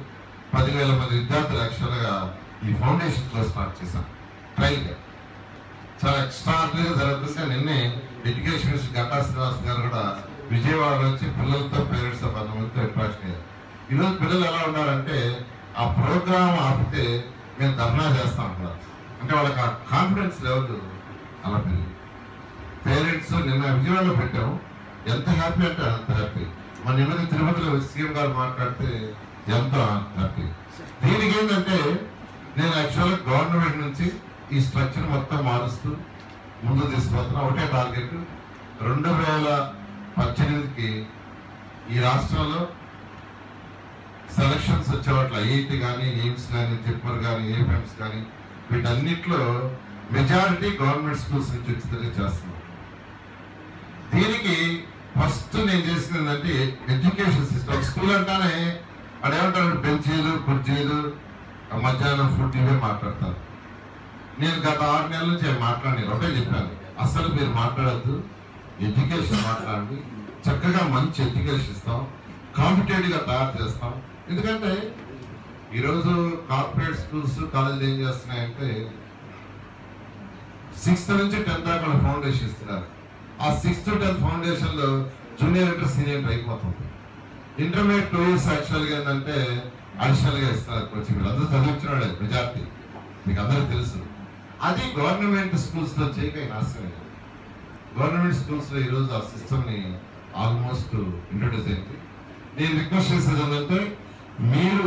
పదివేల మంది విద్యార్థులు యాక్చువల్గా ఈ ఫౌండేషన్లో స్టార్ట్ చేశాం ట్రైల్గా. చాలా ఎక్స్ట్రాడినరీగా జరుగుతుంటే నిన్నే ఎడ్యుకేషన్ మినిస్టర్ గంటా శ్రీనివాస్ గారు కూడా విజయవాడ నుంచి పిల్లలతో పేరెంట్స్తో కొంతమందితో ఇంట్రాక్షన్ అయ్యారు. ఈరోజు పిల్లలు ఎలా ఉన్నారంటే ఆ ప్రోగ్రామ్ ఆపితే మేము ధర్నా చేస్తాం అంటున్నారు. అంటే వాళ్ళకి ఆ కాన్ఫిడెన్స్ లెవెల్ అలా పెరిగింది. పేరెంట్స్ నిన్న విజయవాడలో పెట్టాము, ఎంత హ్యాపీ అంటే అంత హ్యాపీ. మన నిన్న తిరుపతిలో సీఎం గారు మాట్లాడితే ఎంతో హ్యాపీ. దీనికి ఏంటంటే నేను యాక్చువల్గా గవర్నమెంట్ నుంచి ఈ స్ట్రక్చర్ మొత్తం మారుస్తూ ముందు తీసుకుపోతున్నా. ఒకటే టార్గెట్, రెండు వేల పద్దెనిమిదికి ఈ రాష్ట్రంలో సెలక్షన్స్ వచ్చేవాట్ల ఐఐటి కానీ, ఎయిమ్స్ కానీ, జిప్మర్ కానీ, ఏఎఫ్ఎంస్ కానీ వీటన్నిటిలో మెజారిటీ గవర్నమెంట్ స్కూల్స్ నుంచి వచ్చేది చేస్తున్నాం. దీనికి ఫస్ట్ నేను చేసింది ఏంటంటే ఎడ్యుకేషన్ సిస్టమ్. స్కూల్ అంటానే అదేమంటారు, బెంచీలు, కుర్చీలు, మధ్యాహ్నం ఫుడ్ ఇవే మాట్లాడతారు. నేను గత ఆరు నెలల నుంచి మాట్లాడి ఒకటే చెప్పాను, అసలు మీరు మాట్లాడద్దు, ఎడ్యుకేషన్ మాట్లాడండి. చక్కగా మంచి ఎడ్యుకేషన్ ఇస్తాం, కాంపిటేటివ్గా తయారు చేస్తాం. ఎందుకంటే ఈరోజు కార్పొరేట్ స్కూల్స్, కాలేజీలు ఏం చేస్తున్నాయంటే సిక్స్త్ నుంచి టెన్త్ దాకా ఫౌండేషన్ ఇస్తున్నారు. ఆ సిక్స్త్ టెన్త్ ఫౌండేషన్లో జూనియర్ ఇంటర్ సీనియర్ ఇంటర్ అయిపోతుంది. ఇంటర్మీడియట్ టూ ఇయర్స్ యాక్చువల్గా ఏంటంటే అడిషనల్గా ఇస్తున్నారు కోచింగ్. మీరు అందరూ చదివించిన వాడే మెజార్టీ, మీకు అందరికీ తెలుసు. అది గవర్నమెంట్ స్కూల్స్లో చేయక నాశనం. గవర్నమెంట్ స్కూల్స్లో ఈరోజు ఆ సిస్టమ్ని ఆల్మోస్ట్ ఇంట్రొడ్యూస్ అయింది. నేను రిక్వెస్ట్ చేసేది ఏంటంటే మీరు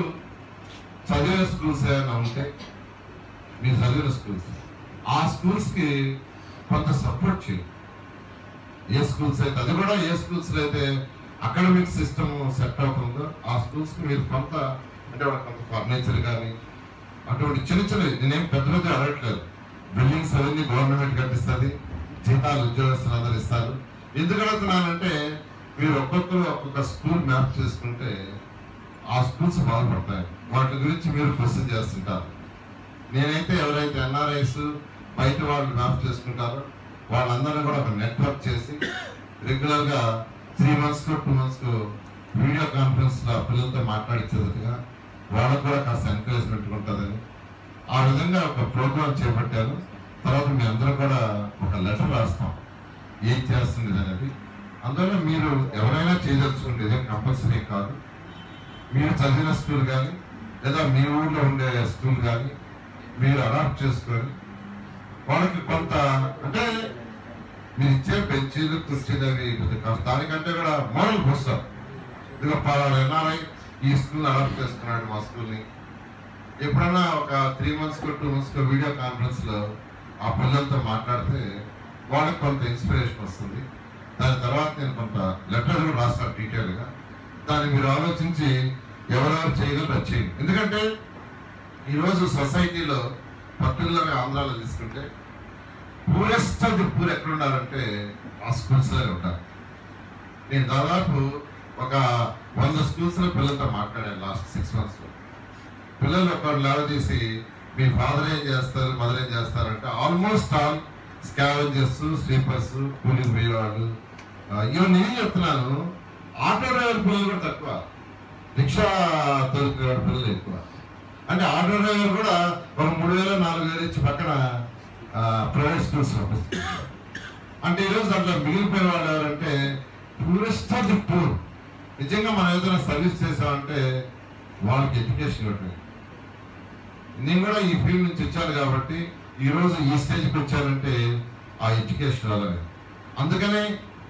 చదివిన స్కూల్స్ ఏమైనా ఉంటే, మీరు చదివిన స్కూల్స్ ఆ స్కూల్స్కి కొంత సపోర్ట్ చేయండి. ఏ స్కూల్స్ అయితే అది కూడా ఏ స్కూల్స్లో అయితే అకాడమిక్ సిస్టమ్ సెట్ అవుతుందో ఆ స్కూల్స్కి మీరు కొంత అంటే వాళ్ళకి కొంత ఫర్నిచర్ కానీ అటువంటి చిన్న చిన్న, నేనేం పెద్ద పెద్ద అడగట్లేదు. బిల్డింగ్స్ అవన్నీ గవర్నమెంట్ కట్టిస్తుంది, జీతాలు ఉద్యోగస్తులు అందరు ఇస్తారు. ఎందుకు అడుగుతున్నానంటే మీరు ఒక్కొక్కరు ఒక్కొక్క స్కూల్ మ్యాప్ చేసుకుంటే ఆ స్కూల్స్ బాగుపడతాయి. వాటి గురించి మీరు క్వశ్చన్ చేస్తుంటారు. నేనైతే ఎవరైతే ఎన్ఆర్ఐస్ బయట వాళ్ళు మ్యాప్ చేసుకుంటారో వాళ్ళందరూ కూడా ఒక నెట్వర్క్ చేసి రెగ్యులర్గా త్రీ మంత్స్కు టూ మంత్స్కు వీడియో కాన్ఫరెన్స్లో పిల్లలతో మాట్లాడించేదిగా వాళ్ళకు కూడా కాస్త ఎంకరేజ్మెంట్ ఉంటుందని ఆ విధంగా ఒక ప్రోగ్రామ్ చేపట్టాను. తర్వాత మీ అందరూ కూడా ఒక లెటర్ రాస్తాం ఏం చేస్తుంది అనేది. అందువల్ల మీరు ఎవరైనా చేయదలుచుకుంటే ఇదే కంపల్సరీ కాదు. మీరు చదివిన స్కూల్ కానీ లేదా మీ ఊళ్ళో ఉండే స్కూల్ కానీ మీరు అడాప్ట్ చేసుకొని వాళ్ళకి కొంత అంటే మీరు ఇచ్చే బెంచీలు, కుర్చీలు అవి దానికంటే కూడా మోడల్ వస్తాం. ఇదిగో పలానా ఎన్ఆర్ఐ ఈ స్కూల్ని అడాప్ట్ చేసుకున్నాడు మా స్కూల్ని. ఎప్పుడన్నా ఒక త్రీ మంత్స్కో టూ మంత్స్కో వీడియో కాన్ఫరెన్స్లో ఆ పిల్లలతో మాట్లాడితే వాళ్ళకి కొంత ఇన్స్పిరేషన్ వస్తుంది. దాని తర్వాత నేను కొంత లెటర్ కూడా రాస్తాను డీటెయిల్గా. దాన్ని మీరు ఆలోచించి ఎవరెవరు చేయగలరో చేయండి. ఎందుకంటే ఈరోజు సొసైటీలో పర్టికులర్గా ఆంధ్రాలో తీసుకుంటే పూరెస్ట్ ఆఫ్ ది పూర్ ఎక్కడున్నారంటే ఆ స్కూల్స్లోనే ఉంటారు. నేను దాదాపు ఒక వంద స్కూల్స్లో పిల్లలతో మాట్లాడాను లాస్ట్ సిక్స్ మంత్స్లో. పిల్లలు ఒకరు లేవదీసి మీ ఫాదర్ ఏం చేస్తారు, మదర్ ఏం చేస్తారంటే ఆల్మోస్ట్ ఆల్ స్కావెంజర్స్, స్లీపర్స్, కూలింగ్ పోయేవాళ్ళు. ఇవన్నీ నేను చెప్తున్నాను. ఆటో డ్రైవర్ పిల్లలు కూడా తక్కువ, రిక్షా తోలుకునే పిల్లలు ఎక్కువ. అంటే ఆటో డ్రైవర్ కూడా ఒక మూడు వేలు నాలుగు వేలు ఇచ్చి పక్కన ప్రైవేట్ స్కూల్స్ పంపిస్తారు. అంటే ఈరోజు దాంట్లో మిగిలిపోయిన వాళ్ళు ఎవరంటే టూరిస్ట్ ఆఫ్ ది పూర్. నిజంగా మనం ఏదైనా సర్వీస్ చేసామంటే వాళ్ళకి ఎడ్యుకేషన్ ఇవ్వట్లేదు. నేను కూడా ఈ ఫీల్డ్ నుంచి వచ్చాను కాబట్టి ఈరోజు ఈ స్టేజ్కి వచ్చానంటే ఆ ఎడ్యుకేషన్ వల్లనే. అందుకనే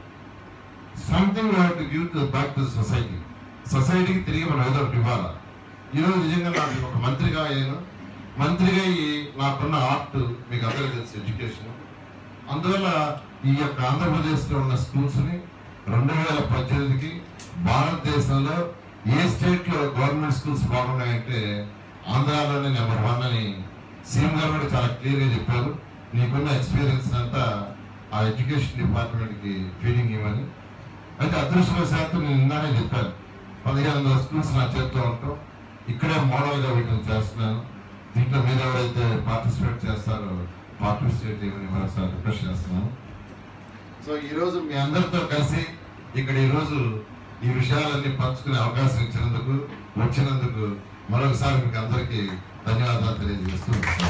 something we have to give to back to society. సొసైటీకి తిరిగి మనం ఏదో ఒకటి ఇవ్వాలి. ఈరోజు నిజంగా నాకు ఒక మంత్రిగా అయ్యాను. మంత్రిగా ఈ నాకున్న ఆర్ట్ మీకు అందరికీ తెలుసు, ఎడ్యుకేషన్. అందువల్ల ఈ యొక్క ఆంధ్రప్రదేశ్లో ఉన్న స్కూల్స్ని రెండు వేల పద్దెనిమిదికి భారతదేశంలో ఏ స్టేట్లో గవర్నమెంట్ స్కూల్స్ బాగున్నాయంటే ఆంధ్రాలోనే నెంబర్ వన్ అని సీఎం గారు కూడా చాలా క్లియర్గా చెప్పారు. నీకున్న ఎక్స్పీరియన్స్ అంతా ఆ ఎడ్యుకేషన్ డిపార్ట్మెంట్కి ఫీడింగ్ ఇవ్వని. అయితే అదృష్టవశాత్తు నేను ఇందానే చెప్పాను, పదిహేను వందల స్కూల్స్ నా చేతిలో ఉంటాం. ఇక్కడే మోడల్గా వీటిని చేస్తున్నాను. దీంట్లో మీరు ఎవరైతే పార్టిసిపేట్ చేస్తారో పార్టిసిపేట్ చేయమని మరోసారి రిక్వెస్ట్ చేస్తున్నాను. సో ఈరోజు మీ అందరితో కలిసి ఇక్కడ ఈరోజు ఈ విషయాలన్నీ పంచుకునే అవకాశం ఇచ్చినందుకు వచ్చినందుకు మరొకసారి మీకు అందరికీ ధన్యవాదాలు తెలియజేస్తూ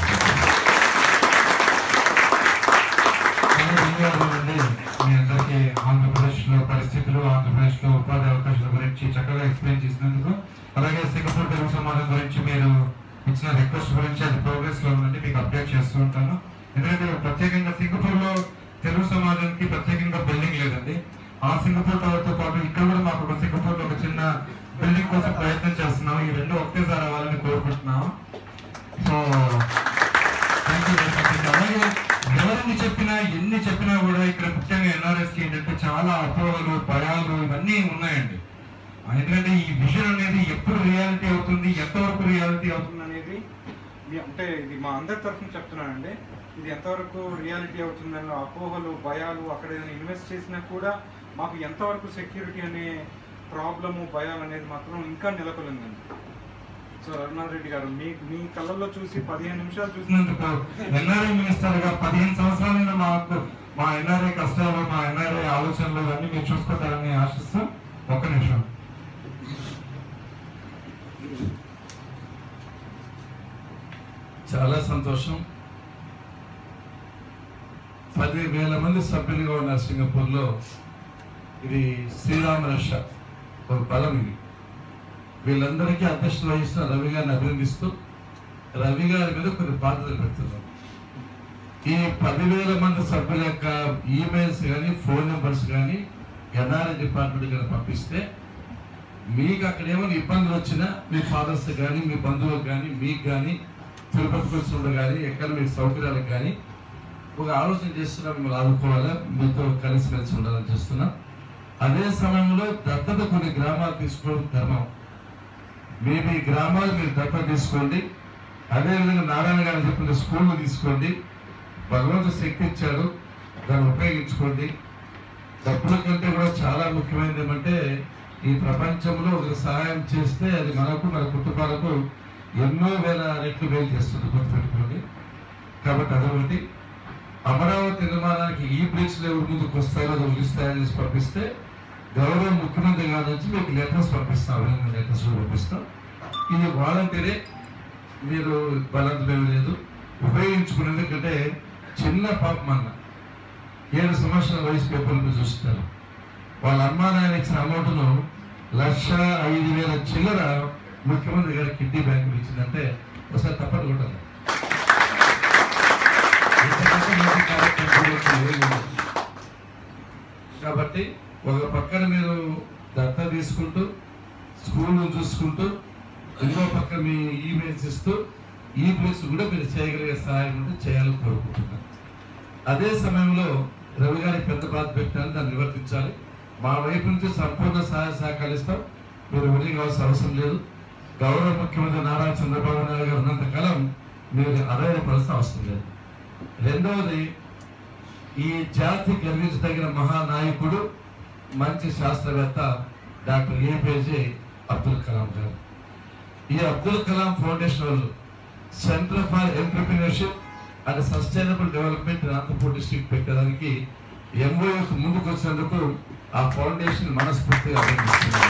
ధన్యవాదాలండి. మీ అందరికీ ఆంధ్రప్రదేశ్లో పరిస్థితులు, ఆంధ్రప్రదేశ్లో ఉపాధి అవకాశాల గురించి చక్కగా ఎక్స్ప్లెయిన్ చేసినందుకు, అలాగే సింగపూర్ తెలుగు సమాజం గురించి మీరు ఇచ్చిన రిక్వెస్ట్ గురించి అది ప్రోగ్రెస్ లో ఉందండి, మీకు అప్డేట్ చేస్తూ ఉంటాను. ఎందుకంటే ప్రత్యేకంగా సింగపూర్ లో తెలుగు సమాజానికి ప్రత్యేకంగా బిల్డింగ్ లేదండి. ఆ సింగపూర్ టవర్ తో పాటు ఇక్కడ కూడా మాకు ఒక సింగపూర్ లో ఒక చిన్న బిల్డింగ్ కోసం ప్రయత్నం చేస్తున్నాం. ఈ రెండు ఒకటేసారి అవ్వాలని కోరుకుంటున్నాము. So thank you very much. అలాగే ఎవరిని చెప్పినా ఎన్ని చెప్పినా కూడా ఇక్కడ ముఖ్యంగా ఎన్ఆర్ఎస్ కి ఏంటంటే చాలా అపోహలు, భయాలు ఇవన్నీ ఉన్నాయండి. ఎందుకంటే ఈ విజన్ అనేది ఎప్పుడు రియాలిటీ అవుతుంది, ఎంతవరకు రియాలిటీ అవుతుంది అనేది అంటే ఇది మా అందరి తరఫున చెప్తున్నానండి. ఇది ఎంతవరకు రియాలిటీ అవుతుందన్న అపోహలు, భయాలు, అక్కడ ఏదైనా ఇన్వెస్ట్ చేసినా కూడా మాకు ఎంతవరకు సెక్యూరిటీ అనే ప్రాబ్లము, భయాలు అనేది మాత్రం ఇంకా నెలకొలిందండి. సో రఘునాథ్ రెడ్డి గారు మీ మీ కళ్ళల్లో చూసి పదిహేను నిమిషాలు చూసినందుకు ఎన్ఆర్ఐ మినిస్టర్ గా పదిహేను సంవత్సరాలైనా మాకు మా ఎన్ఆర్ఐ కష్టాలు, మా ఎన్ఆర్ఐ ఆలోచనలు అన్ని మీరు చూసుకుంటారని ఆశిస్తూ ఒక్క నిమిషం. చాలా సంతోషం. పది వేల మంది సభ్యులుగా ఉన్న సింగపూర్లో ఇది శ్రీరామ రక్ష ఒక బలం. ఇది వీళ్ళందరికీ అధ్యక్షత వహిస్తున్న రవి గారిని అభినందిస్తూ రవి గారి మీద కొన్ని బాధ్యతలు పెడుతున్నాం. ఈ పదివేల మంది సభ్యుల యొక్క ఈమెయిల్స్ కానీ ఫోన్ నెంబర్స్ కానీ ఎన్ఆర్ఐ డిపార్ట్మెంట్ కానీ పంపిస్తే మీకు అక్కడ ఏమైనా ఇబ్బందులు వచ్చినా మీ ఫాదర్స్ కానీ మీ బంధువులకు కానీ మీకు కానీ తిరుపతికి వచ్చినప్పుడు కానీ ఎక్కడ మీ సౌకర్యాలకు కానీ ఒక ఆలోచన చేస్తున్నా మిమ్మల్ని ఆదుకోవాలా, మీతో కలిసి కలిసి ఉండాలని చేస్తున్నాం. అదే సమయంలో దత్తత కొన్ని గ్రామాలు తీసుకోవడం ధర్మం. మీ మీ గ్రామాలు మీరు దత్తత తీసుకోండి. అదేవిధంగా నారాయణ గారు చెప్పిన స్కూళ్ళు తీసుకోండి. భగవంతుడు శక్తి ఇచ్చాడు, దాన్ని ఉపయోగించుకోండి. డబ్బుల కంటే కూడా చాలా ముఖ్యమైనది ఏమంటే ఈ ప్రపంచంలో ఒక సహాయం చేస్తే అది మనకు మన కుటుంబాలకు ఎన్నో వేల రెట్లు వేలు చేస్తుంది, గుర్తుపెట్టుకోండి. కాబట్టి అదొకటి. అమరావతి నిర్మాణానికి ఈ బ్రిక్స్లు ఎవరి ముందుకు వస్తాయో అది లిస్ట్ తయారు చేసి పంపిస్తే గౌరవ ముఖ్యమంత్రి గారి నుంచి మీకు లెటర్స్ పంపిస్తాం, అభినందన లెటర్స్ పంపిస్తాం. ఇది వాలంటీరే, మీరు బలంతం లేదు, ఉపయోగించుకునే. ఎందుకంటే చిన్న పాపం అన్న ఏడు సంవత్సరాల వయసు పేపర్లు మీరు చూస్తున్నారు. వాళ్ళ అమ్మా నాయన ఇచ్చిన అమౌంట్ను లక్ష ఐదు వేల చిల్లర ముఖ్యమంత్రి గారి కిడ్నీ బ్యాంకులు ఇచ్చిందంటే ఒకసారి తప్పని కొట్టాలి. కాబట్టి ఒక పక్కన మీరు దత్త తీసుకుంటూ స్కూల్ను చూసుకుంటూ ఇంకో పక్కన మీ ఈమెయిల్స్ ఇస్తూ ఈ ప్లేస్ కూడా మీరు చేయగలిగే సహాయం ఉంటే చేయాలని కోరుకుంటున్నాను. అదే సమయంలో రవి గారికి పెద్ద బాధ పెట్టాలి, దాన్ని నివర్తించాలి. మా వైపు నుంచి సంపూర్ణ సహాయ సహకారాలు ఇస్తాం. మీరు ఉదయం కావాల్సిన అవసరం లేదు. గౌరవ ముఖ్యమంత్రి నారా చంద్రబాబు నాయుడు గారు ఉన్నంతకాలం మీరు అధైర్యపడాల్సిన అవసరం లేదు. రెండవది, ఈ జాతి గర్వించదగిన మహానాయకుడు, మంచి శాస్త్రవేత్త డాక్టర్ ఏపీజే అబ్దుల్ కలాం గారు. ఈ అబ్దుల్ కలాం ఫౌండేషన్ వాళ్ళు centre for entrepreneurship and sustainable development Anantapur district పెట్టడానికి ఎంఓయూకి ముందుకు వచ్చినందుకు ఆ ఫౌండేషన్ మనస్ఫూర్తిగా అభినందిస్తున్నాను.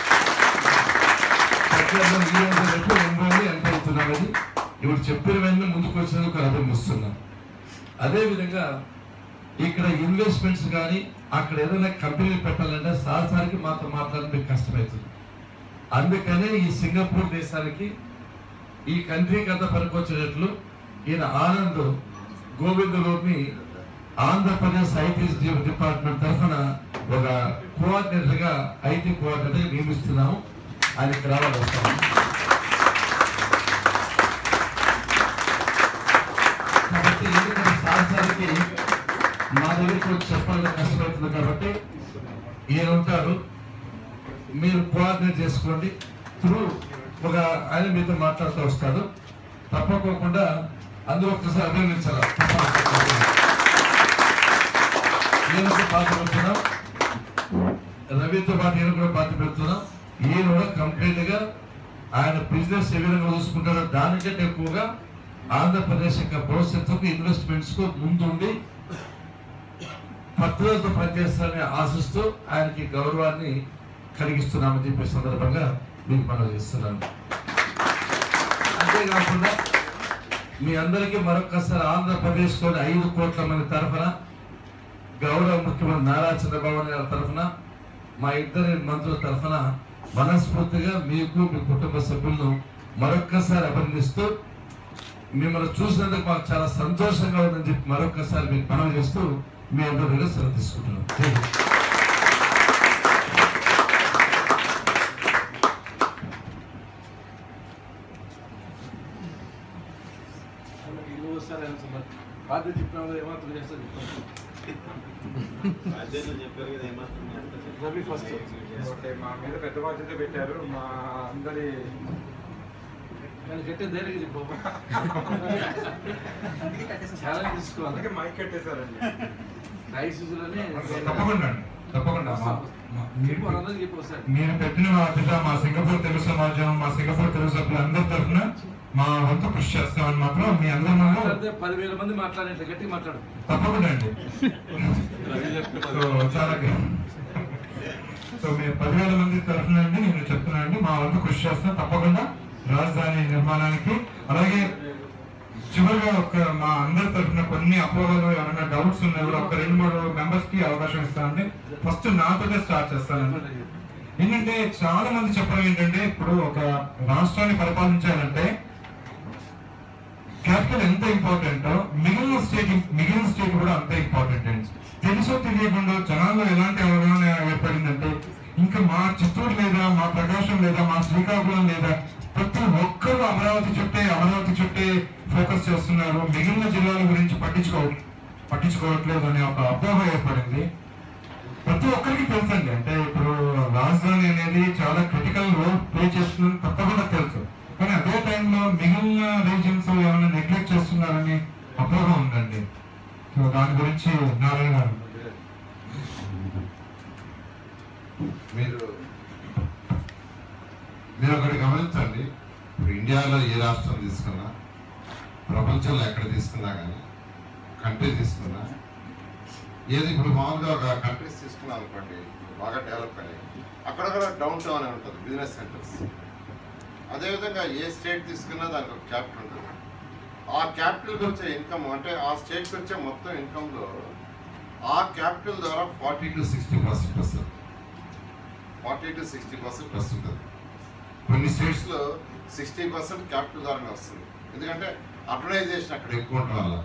ఎంఓయూ ఎంత అవుతున్నామని ఇప్పుడు చెప్పిన వెంటనే ముందుకు వచ్చినందుకు అభినందిస్తున్నాం. అదేవిధంగా ఇక్కడ ఇన్వెస్ట్మెంట్స్ కానీ అక్కడ ఏదైనా కంపెనీలు పెట్టాలంటే సార్సారికి మాతో మాట్లాడడం మీకు కష్టమవుతుంది. అందుకనే ఈ సింగపూర్ దేశానికి ఈ కంట్రీకి అంతా పనికొచ్చేటట్లు ఈయన ఆనంద్ గోవిందులోని ఆంధ్రప్రదేశ్ ఐటీ డిపార్ట్మెంట్ తరఫున ఒక కోఆర్డినేటర్ గా ఐటీ కోఆర్డినేటర్ నియమిస్తున్నాము. ఆయన ఇక్కడ రావాలి వస్తాము. కాబట్టి ఎందుకంటే సార్సారికి మా దగ్గరికి వచ్చి చెప్పాలని కష్టమవుతుంది కాబట్టి ఈయన ఉంటారు, మీరు కోఆర్డినేట్ చేసుకోండి. త్రూ ఒక ఆయన మీతో మాట్లాడుతూ వస్తాడు. తప్పకోకుండా అందరూ ఒక్కసారి అభినందించాలి. ఈయన బాధ్యత పెడుతున్నాం, రవితో పాటు ఈయన కూడా బాధ్యత పెడుతున్నాం. ఈయన కూడా కంప్లీట్ గా ఆయన బిజినెస్ ఏ విధంగా చూసుకుంటారో దానికంటే ఎక్కువగా ఆంధ్రప్రదేశ్ యొక్క భవిష్యత్తుకు ఇన్వెస్ట్మెంట్స్ కు ముందుండి పట్టుదలతో పనిచేస్తారని ఆశిస్తూ ఆయనకి గౌరవాన్ని కలిగిస్తున్నామని చెప్పే సందర్భంగా మీకు మనం చేస్తున్నాను. అంతేకాకుండా మీ అందరికీ మరొకసారి ఆంధ్రప్రదేశ్లోని ఐదు కోట్ల మంది తరఫున గౌరవ ముఖ్యమంత్రి నారా చంద్రబాబు నాయుడు గారి తరఫున మా ఇద్దరి మంత్రుల తరఫున మనస్ఫూర్తిగా మీకు మీ కుటుంబ సభ్యులను మరొక్కసారి అభినందిస్తూ మిమ్మల్ని చూసినందుకు మాకు చాలా సంతోషంగా ఉందని చెప్పి మరొక్కసారి మీకు మనవి చేస్తూ మీ అందరి దగ్గర సెలవు తీసుకుంటున్నాం. బాధ్యత చెప్పిన ఏమాత్రం చేస్తారు రవి ఫస్ట్ ఓకే, మా మీద పెద్ద బాధ్యత పెట్టారు. మా అందరి కట్టే ధైర్యం చెప్పు ఛాలెంజ్ తీసుకోవాలి. అందుకే మైక్ కట్టేశారండి. క్రైసిస్లోనే తప్పకుండా అండి, తప్పకుండా మా- మా- మీరు అందరికీ చెప్పు ఒకసారి. మీరు పెట్టిన బాధ్యత మా సింగపూర్ తెలుగు సమాజం, మా సింగపూర్ తెలుగు సభ్యులు అందరి తరఫున మా వంతు కృషి చేస్తామని మాత్రం మీ అందరి ముందు మాట్లాడితే పదివేల మంది మాట్లాడే గట్టి మాట్లాడు. తప్పకుండా అండి. సో చాలా సో మీరు పదివేల మంది తరఫున అండి నేను చెప్తున్నానండి, మా వంతు కృషి చేస్తాం తప్పకుండా రాజధాని నిర్మాణానికి. అలాగే చివరిగా ఒక మా అందరి తరఫున కొన్ని అపోహలు ఏమైనా డౌట్స్ ఉన్నాయి కూడా ఒక రెండు మూడు మెంబర్స్ కి అవకాశం ఇస్తానండి. ఫస్ట్ నాతోనే స్టార్ట్ చేస్తానండి. ఏంటంటే చాలా మంది చెప్పడం ఏంటంటే ఇప్పుడు ఒక రాష్ట్రాన్ని పరిపాలించాలంటే క్యాపిటల్ ఎంత ఇంపార్టెంట్, మిగిలిన స్టేట్ మిగిలిన స్టేట్ కూడా అంతే ఇంపార్టెంట్ అండి. తెలుసో తెలియకుండా జనాల్లో ఎలాంటి అవగాహన ఏర్పడిందంటే ఇంకా మా చిత్తూరు లేదా మా ప్రకాశం లేదా మా శ్రీకాకుళం లేదా ప్రతి ఒక్కరు అమరావతి చుట్టే అమరావతి చుట్టే ఫోకస్ చేస్తున్నారు, మిగిలిన జిల్లాల గురించి పట్టించుకో పట్టించుకోవట్లేదు అనే ఒక అపోహ ఏర్పడింది. ప్రతి ఒక్కరికి తెలుసండి, అంటే ఇప్పుడు రాజధాని అనేది చాలా క్రిటికల్ రోల్ ప్లే చేస్తుందని తప్పకుండా తెలుసు. కానీ అదే టైంలో మిగిలిన రీజన్స్ ఏమైనా నెగ్లెక్ట్ చేస్తున్నారని అపోహ ఉందండి. సో దాని గురించి నారాయణ గారు మీరు మీరు ఒకటి గమనించండి. ఇప్పుడు ఇండియాలో ఏ రాష్ట్రం తీసుకున్నా, ప్రపంచంలో ఎక్కడ తీసుకున్నా కానీ, కంట్రీ తీసుకున్నా, ఏది ఇప్పుడు మామూలుగా ఒక కంట్రీస్ తీసుకున్నా అనుకోండి బాగా డెవలప్ అయ్యాయి, అక్కడక్కడ డౌన్ టౌన్ అని ఉంటుంది, బిజినెస్ సెంటర్స్. అదేవిధంగా ఏ స్టేట్ తీసుకున్నా దానికి ఒక క్యాపిటల్ ఉంటుంది. ఆ క్యాపిటల్కి వచ్చే ఇన్కమ్ అంటే ఆ స్టేట్కి వచ్చే మొత్తం ఇన్కంలో ఆ క్యాపిటల్ ద్వారా ఫార్టీ టు సిక్స్టీ పర్సెంట్ వస్తుంది. ఫార్టీ టు సిక్స్టీ పర్సెంట్ వస్తుంది. కొన్ని స్టేట్స్లో సిక్స్టీ పర్సెంట్ క్యాపిటల్ ద్వారానే వస్తుంది. ఎందుకంటే అర్బనైజేషన్ అక్కడ ఎక్కువ ఉండడం వల్ల.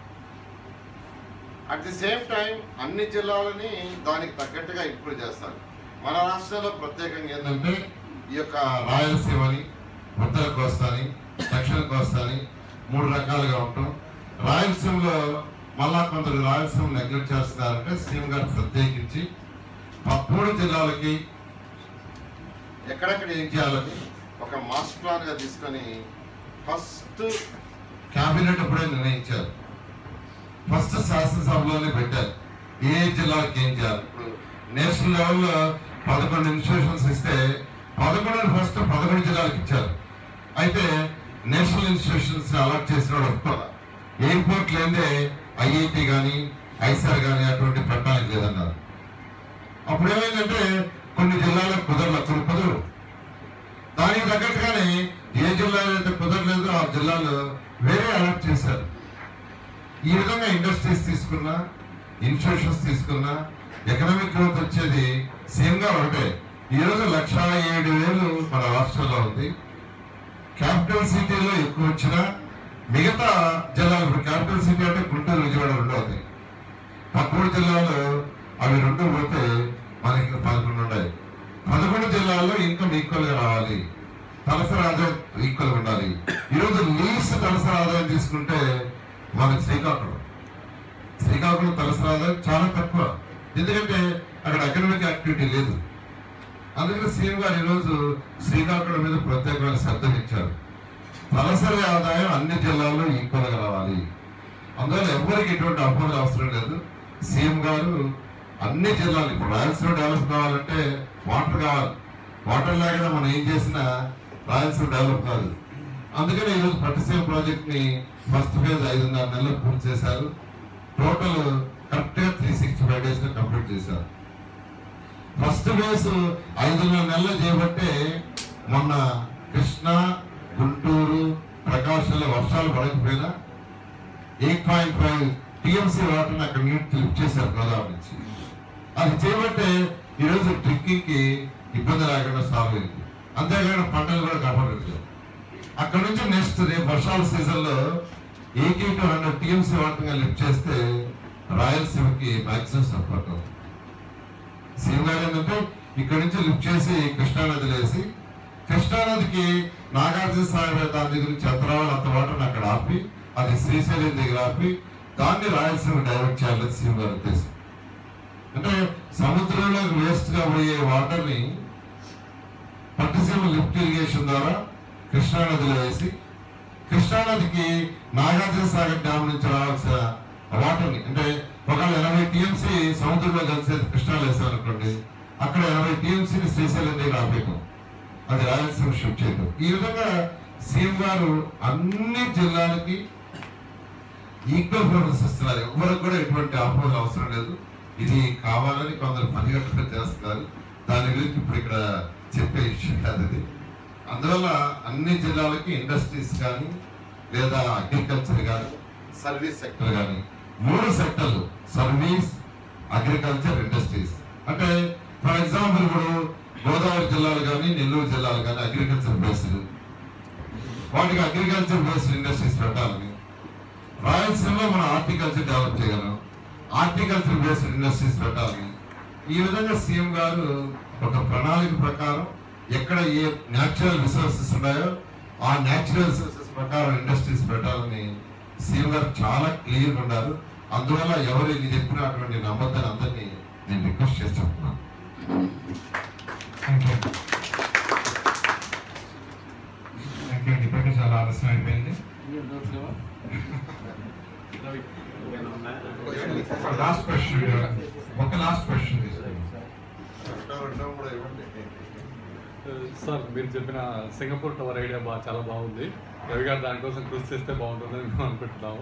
అట్ ది సేమ్ టైం అన్ని జిల్లాలని దానికి తగ్గట్టుగా ఇంప్రూవ్ చేస్తారు. మన రాష్ట్రంలో ప్రత్యేకంగా ఏంటంటే ఈ యొక్క రాయలసీమని, ఉత్తర కోస్తాని, దక్షిణ కోస్తాని మూడు రకాలుగా ఉంటాం. రాయలసీమలో మళ్ళా కొందరు రాయలసీమ నెగ్లెక్ట్ చేస్తున్నారంటే సీఎం గారు ప్రత్యేకించి మూడు జిల్లాలకి ఎక్కడెక్కడ ఏం చేయాలని ఒక మాస్టర్ ప్లాన్గా తీసుకొని ఫస్ట్ క్యాబినెట్ అప్పుడే నిర్ణయించారు. ఫస్ట్ శాసనసభలోనే పెట్టారు ఏ జిల్లాకి ఏం చేయాలి. ఇప్పుడు నేషనల్ లెవెల్లో పదకొండు ఇన్స్టిట్యూషన్స్ ఇస్తే పదకొండు ఫస్ట్ పదకొండు జిల్లాలకు ఇచ్చారు. అయితే నేషనల్ ఇన్స్టిట్యూషన్స్ అలాట్ చేసిన వాడు ఒప్పుకోవాలి. ఎయిర్పోర్ట్ లేదే ఐఐటి కానీ ఐసార్ కానీ అటువంటి పెట్టడానికి లేదన్నారు. అప్పుడు ఏమైందంటే కొన్ని జిల్లాలకు కుదరలేదు, కొన్ని కుదరు. దానికి తగ్గట్టుగానే ఏ జిల్లాలో అయితే కుదరలేదు ఆ జిల్లాలో వేరే అలాట్ చేశారు. ఈ విధంగా ఇండస్ట్రీస్ తీసుకున్నా, ఇన్స్టిట్యూషన్స్ తీసుకున్నా ఎకనామిక్ గ్రోత్ వచ్చేది సేమ్గా ఒకటే. ఈరోజు లక్ష ఏడు వేలు మన రాష్ట్రంలో ఉంది. క్యాపిటల్ సిటీలో ఎక్కువ వచ్చినా మిగతా జిల్లాలు, ఇప్పుడు క్యాపిటల్ సిటీ అంటే గుంటూరు, విజయవాడ రెండు అవుతాయి. పదమూడు జిల్లాలు అవి రెండు పోతే మనకి పదకొండు ఉన్నాయి. పదకొండు జిల్లాల్లో ఇన్కమ్ ఈక్వల్ గా రావాలి, తలసరి ఆదాయం ఈక్వల్ గా ఉండాలి. ఈరోజు లీస్ట్ తలసరి ఆదాయం తీసుకుంటే మనకి శ్రీకాకుళం శ్రీకాకుళం తలసరి ఆదాయం చాలా తక్కువ. ఎందుకంటే అక్కడ ఎకనామిక్ యాక్టివిటీ లేదు. అందుకని సీఎం గారు ఈరోజు శ్రీకాకుళం మీద ప్రత్యేకమైన శ్రద్ధ ఇచ్చారు. తలసరి ఆదాయం అన్ని జిల్లాల్లో ఈక్వల్ గా రావాలి. అందువల్ల ఎవరికి ఎటువంటి అపోహలు అవసరం లేదు. సీఎం గారు అన్ని జిల్లాలు, ఇప్పుడు రాయలసీమ డెవలప్ కావాలంటే వాటర్ కావాలి. వాటర్ లేకుండా మనం ఏం చేసినా రాయలసీమ డెవలప్ కాదు. అందుకని ఈరోజు పట్టిసీమ ప్రాజెక్ట్ ని ఫస్ట్ ఫేజ్ ఐదున్నర నెలలు పూర్తి చేశారు. టోటల్ కరెక్ట్ గా త్రీ సిక్స్టీ ఫైవ్ డేస్ లో కంప్లీట్ చేశారు. ఫస్ట్ ఫేజ్ ఐదున్నర నెలలు చేయబట్టే మొన్న కృష్ణా, గుంటూరు, ప్రకాశంలో వర్షాలు పడకపోయినా ఎయిట్ పాయింట్ ఫైవ్ టీఎంసీ వాటర్ని అక్కడ నీటి లిఫ్ట్ చేశారు గోదావరి నుంచి. అది చేయబట్టే ఈరోజు డ్రింకింగ్ కి ఇబ్బంది లేకుండా సాల్వ్ అయింది. అంతేకాకుండా పంటలు కూడా కాపాడలేదు. అక్కడ నుంచి నెక్స్ట్ రేపు వర్షాల సీజన్ లో eighty to hundred TMC water lift చేస్తే రాయలసీమకి మాక్సిమం సపోర్ట్ అవుతుంది. సీఎం గారు ఏంటంటే ఇక్కడ నుంచి లిఫ్ట్ చేసి కృష్ణానదిలో వేసి కృష్ణానదికి నాగార్జున సాగర్ దాని దగ్గర నుంచి ఎంత రావాలి అంత వాటర్ అక్కడ ఆపి అది శ్రీశైలం దగ్గర ఆపి దాన్ని రాయలసీమ డైవర్ట్ చేయాలని సీఎం గారి ఉద్దేశం. అంటే సముద్రంలోకి వేస్ట్ గా పోయే వాటర్ ని పట్టిసీమ లిఫ్ట్ ఇరిగేషన్ ద్వారా కృష్ణానదిలో వేసి కృష్ణానదికి నాగార్జున సాగర్ డ్యామ్ నుంచి రావాల్సిన వాటర్ ని అంటే ఒకవేళ ఎనభై టీఎంసీ సముద్రంలో కలిసి కృష్ణాలో వేసారనుకోండి, అక్కడ ఎనభై టీఎంసీని శ్రీశైలం దగ్గర ఆపేయటం, అది రాయలసీమ షిఫ్ట్ చేయటం. ఈ విధంగా సీఎం గారు అన్ని జిల్లాలకి ఈక్వల్ ప్రిఫరెన్స్ ఇస్తున్నారు. ఎవరికి కూడా ఎటువంటి ఆపోజల్ అవసరం లేదు. ఇది కావాలని కొందరు పనిగట్టుగా చేస్తున్నారు. దాని గురించి ఇప్పుడు ఇక్కడ చెప్పే విషయం కాదు ఇది. అందువల్ల అన్ని జిల్లాలకి ఇండస్ట్రీస్ కానీ లేదా అగ్రికల్చర్ కానీ సర్వీస్ సెక్టర్ కానీ మూడు సెక్టర్లు సర్వీస్, అగ్రికల్చర్, ఇండస్ట్రీస్. అంటే ఫర్ ఎగ్జాంపుల్ ఇప్పుడు గోదావరి జిల్లాలు కానీ నెల్లూరు జిల్లాలు కానీ అగ్రికల్చర్ బేస్డ్, వాటికి అగ్రికల్చర్ బేస్డ్ ఇండస్ట్రీస్ పెట్టాలని, రాయలసీమలో మనం హార్టికల్చర్ డెవలప్ చేయగలం, హార్టికల్చర్ బేస్డ్ ఇండస్ట్రీస్ పెట్టాలని. ఈ విధంగా సీఎం గారు ఒక ప్రణాళిక ప్రకారం ఎక్కడ ఏ న్యాచురల్ రిసోర్సెస్ ఉన్నాయో ఆ న్యాచురల్ రిసోర్సెస్ ప్రకారం ఇండస్ట్రీస్ పెట్టాలని సీఎం గారు చాలా క్లియర్గా ఉన్నారు. అందువల్ల ఎవరు ఇది చెప్పినటువంటి నమ్మద్దని అందరినీ నేను రిక్వెస్ట్ చేసి చెప్తున్నాను. ఇప్పటికే చాలా ఆలస్యం అయిపోయింది. లాస్ట్ క్వశ్చన్, ఒక లాస్ట్ క్వశ్చన్ సార్. మీరు చెప్పిన సింగపూర్ టవర్ ఐడియా బాగా చాలా బాగుంది. రవి గారు దానికోసం కృషి చేస్తే బాగుంటుందని మేము అనుకుంటున్నాము.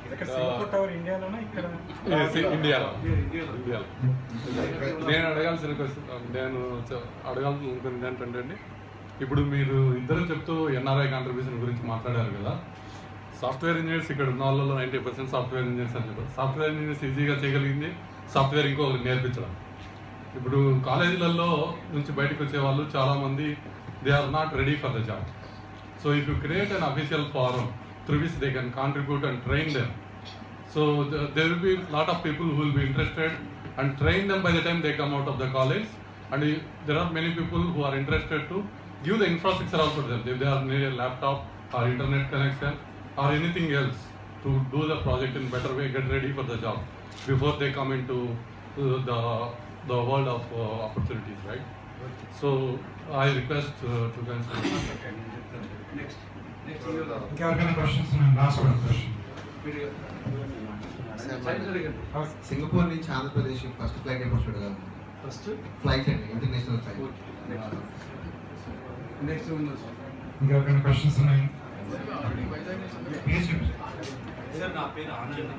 ఇండియాలో ఇండియాలో నేను అడగాల్సిన క్వశ్చన్ నేను అడగాలనుకుంది ఏంటంటే అండి, ఇప్పుడు మీరు ఇద్దరు చెప్తూ ఎన్ఆర్ఐ కాంట్రిబ్యూషన్ గురించి మాట్లాడారు కదా. సాఫ్ట్వేర్ ఇంజనీర్స్ ఇక్కడ ఉన్న వాళ్ళలో నైంటీ పర్సెంట్ సాఫ్ట్వేర్ ఇంజనీర్స్ అని చెప్పారు. సాఫ్ట్వేర్ ఇంజనీర్స్ ఈజీగా చేయగలిగింది సాఫ్ట్వేర్ ఇంకొకరికి నేర్పించడం. ఇప్పుడు కాలేజీలలో నుంచి బయటకు వచ్చే వాళ్ళు చాలామంది they are not ready for the job. So if you create an official form through which they can contribute and train them. So the, there will be a lot of people who will be interested and train them by the time they come out of the college. And uh, there are many people who are interested to give the infrastructure also to them. If they are need a laptop or internet connection or anything else to do the project in better way, get ready for the job before they come into uh, the the world of uh, opportunities, right? So I request uh, to consider. Next. ఇంకెవరికైనా questions? Last question. Singapore నుంచి Andhra Pradesh first flight ఎప్పుడు చూడగలం? First flight అండి, international flight. Next ఇంకెవరికైనా questions ఉన్నాయి? Sir నా పేరు ఆనంద్,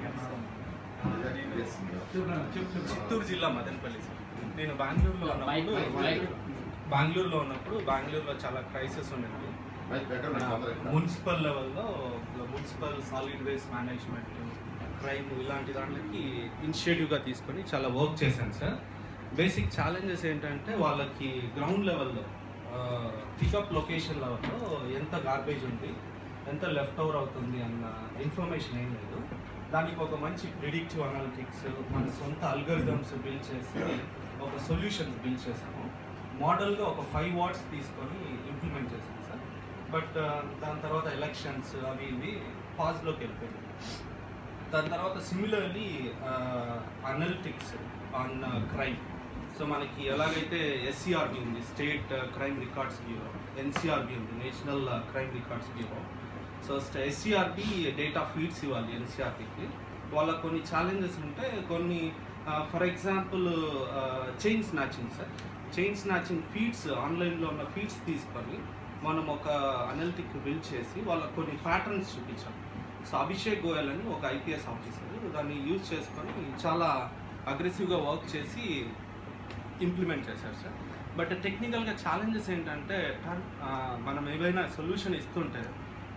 చిత్తూరు జిల్లా మదనపల్లి సార్. నేను బెంగళూరులో ఉన్నప్పుడు బెంగళూరులో ఉన్నప్పుడు బెంగళూరులో చాలా క్రైసిస్ ఉండేది. మున్సిపల్ లెవెల్లో municipal solid waste management, crime ఇలాంటి దాంట్లోకి ఇనిషియేటివ్గా తీసుకొని చాలా వర్క్ చేశాను సార్. బేసిక్ ఛాలెంజెస్ ఏంటంటే వాళ్ళకి గ్రౌండ్ లెవెల్లో పికప్ లొకేషన్ లెవెల్లో ఎంత గార్బేజ్ ఉంది, ఎంత లెఫ్ట్ ఓవర్ అవుతుంది అన్న ఇన్ఫర్మేషన్ ఏం లేదు. దానికి ఒక మంచి ప్రిడిక్టివ్ అనాలిటిక్స్, మన సొంత అల్గరిథమ్స్ బిల్డ్ చేసి ఒక సొల్యూషన్స్ బిల్డ్ చేసాము. మోడల్గా ఒక ఫైవ్ వాట్స్ తీసుకొని ఇంప్లిమెంట్ చేసాము సార్. బట్ దాని తర్వాత ఎలక్షన్స్ అవి ఇవి పాజ్లోకి వెళ్ళిపోయింది. దాని తర్వాత similarly analytics on crime. So మనకి ఎలాగైతే ఎస్సీఆర్బి ఉంది, state crime records bureau, NCRB ఉంది, national crime records bureau. So SCRB data feeds ఇవ్వాలి ఎన్సీఆర్బికి. వాళ్ళకు కొన్ని ఛాలెంజెస్ ఉంటే కొన్ని, for example chain snatching sir. Chain snatching feeds, ఆన్లైన్లో ఉన్న ఫీడ్స్ తీసుకొని మనం ఒక అనలిటిక్ బిల్డ్ చేసి వాళ్ళకు కొన్ని ప్యాటర్న్స్ చూపించాం. సో అభిషేక్ గోయల్ అని ఒక ఐపీఎస్ ఆఫీసర్ దాన్ని యూజ్ చేసుకొని చాలా అగ్రెసివ్గా వర్క్ చేసి ఇంప్లిమెంట్ చేశారు సార్. బట్ టెక్నికల్గా ఛాలెంజెస్ ఏంటంటే మనం ఏవైనా సొల్యూషన్ ఇస్తుంటే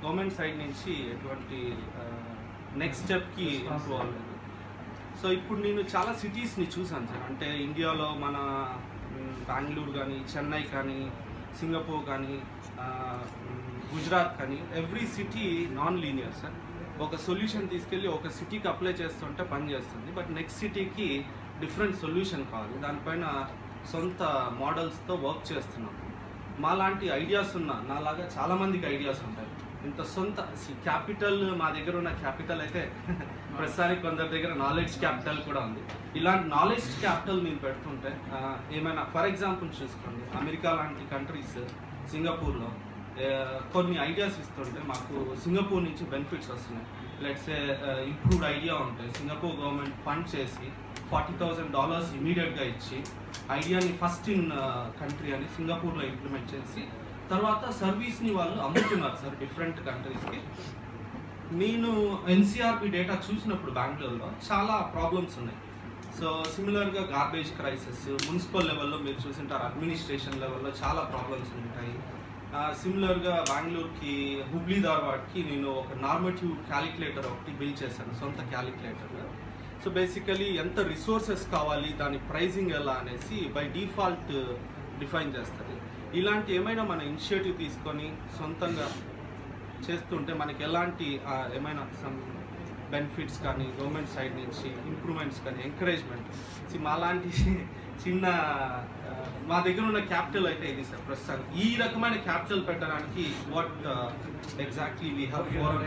గవర్నమెంట్ సైడ్ నుంచి ఎటువంటి నెక్స్ట్ స్టెప్కి ఇంప్రూవ్ అవ్వలేదు. సో ఇప్పుడు నేను చాలా సిటీస్ని చూసాను సార్. అంటే ఇండియాలో మన బెంగళూరు కానీ, చెన్నై కానీ, సింగపూర్ కానీ, గుజరాత్ కానీ, every city non linear sir. ఒక సొల్యూషన్ తీసుకెళ్ళి ఒక సిటీకి అప్లై చేస్తుంటే పని చేస్తుంది, బట్ నెక్స్ట్ సిటీకి డిఫరెంట్ సొల్యూషన్ కావాలి. దానిపైన సొంత మోడల్స్తో వర్క్ చేస్తున్నాం. మాలాంటి ఐడియాస్ ఉన్న నాలాగా చాలామందికి ఐడియాస్ ఉంటాయి. ఇంత సొంత క్యాపిటల్, మా దగ్గర ఉన్న క్యాపిటల్ అయితే ప్రస్తుతానికి కొందరి దగ్గర నాలెడ్జ్ క్యాపిటల్ కూడా ఉంది. ఇలాంటి నాలెడ్జ్ క్యాపిటల్ నేను పెడుతుంటే ఏమైనా ఫర్ ఎగ్జాంపుల్ చూసుకోండి, అమెరికా లాంటి కంట్రీస్, సింగపూర్లో కొన్ని ఐడియాస్ ఇస్తుంటే మాకు సింగపూర్ నుంచి బెనిఫిట్స్ వస్తున్నాయి. లెట్స్ ఏ ఇంప్రూవ్డ్ ఐడియా ఉంటే సింగపూర్ గవర్నమెంట్ ఫండ్ చేసి ఫార్టీ థౌజండ్ డాలర్స్ ఇమీడియట్గా ఇచ్చి ఐడియాని ఫస్ట్ ఇన్ కంట్రీ అని సింగపూర్లో ఇంప్లిమెంట్ చేసి తర్వాత సర్వీస్ని వాళ్ళు అమ్ముతున్నారు సార్ డిఫరెంట్ కంట్రీస్కి. నేను ఎన్సీఆర్బి డేటా చూసినప్పుడు బెంగళూరులో చాలా ప్రాబ్లమ్స్ ఉన్నాయి. సో సిమిలర్గా గార్బేజ్ క్రైసిస్, మున్సిపల్ లెవెల్లో మీరు చూసింటారు, అడ్మినిస్ట్రేషన్ లెవెల్లో చాలా ప్రాబ్లమ్స్ ఉంటాయి. సిమిలర్గా బెంగళూరుకి, హుబ్లీ ధార్వాడ్కి నేను ఒక నార్మటివ్ క్యాలిక్యులేటర్ ఒకటి బిల్డ్ చేశాను, సొంత క్యాలిక్యులేటర్. సో బేసికలీ ఎంత రిసోర్సెస్ కావాలి, దాని ప్రైజింగ్ ఎలా అనేసి బై డిఫాల్ట్ డిఫైన్ చేస్తుంది. ఇలాంటి ఏమైనా మన ఇనిషియేటివ్ తీసుకొని సొంతంగా చేస్తుంటే మనకి ఎలాంటి ఏమైనా సమ్ బెనిఫిట్స్ కానీ గవర్నమెంట్ సైడ్ నుంచి ఇంప్రూవ్మెంట్స్ కానీ ఎంకరేజ్మెంట్, మాలాంటి చిన్న మా దగ్గర ఉన్న క్యాపిటల్ అయితే ఇది సార్. ప్రస్తుతానికి ఈ రకమైన క్యాపిటల్ పెట్టడానికి what exactly we have forum.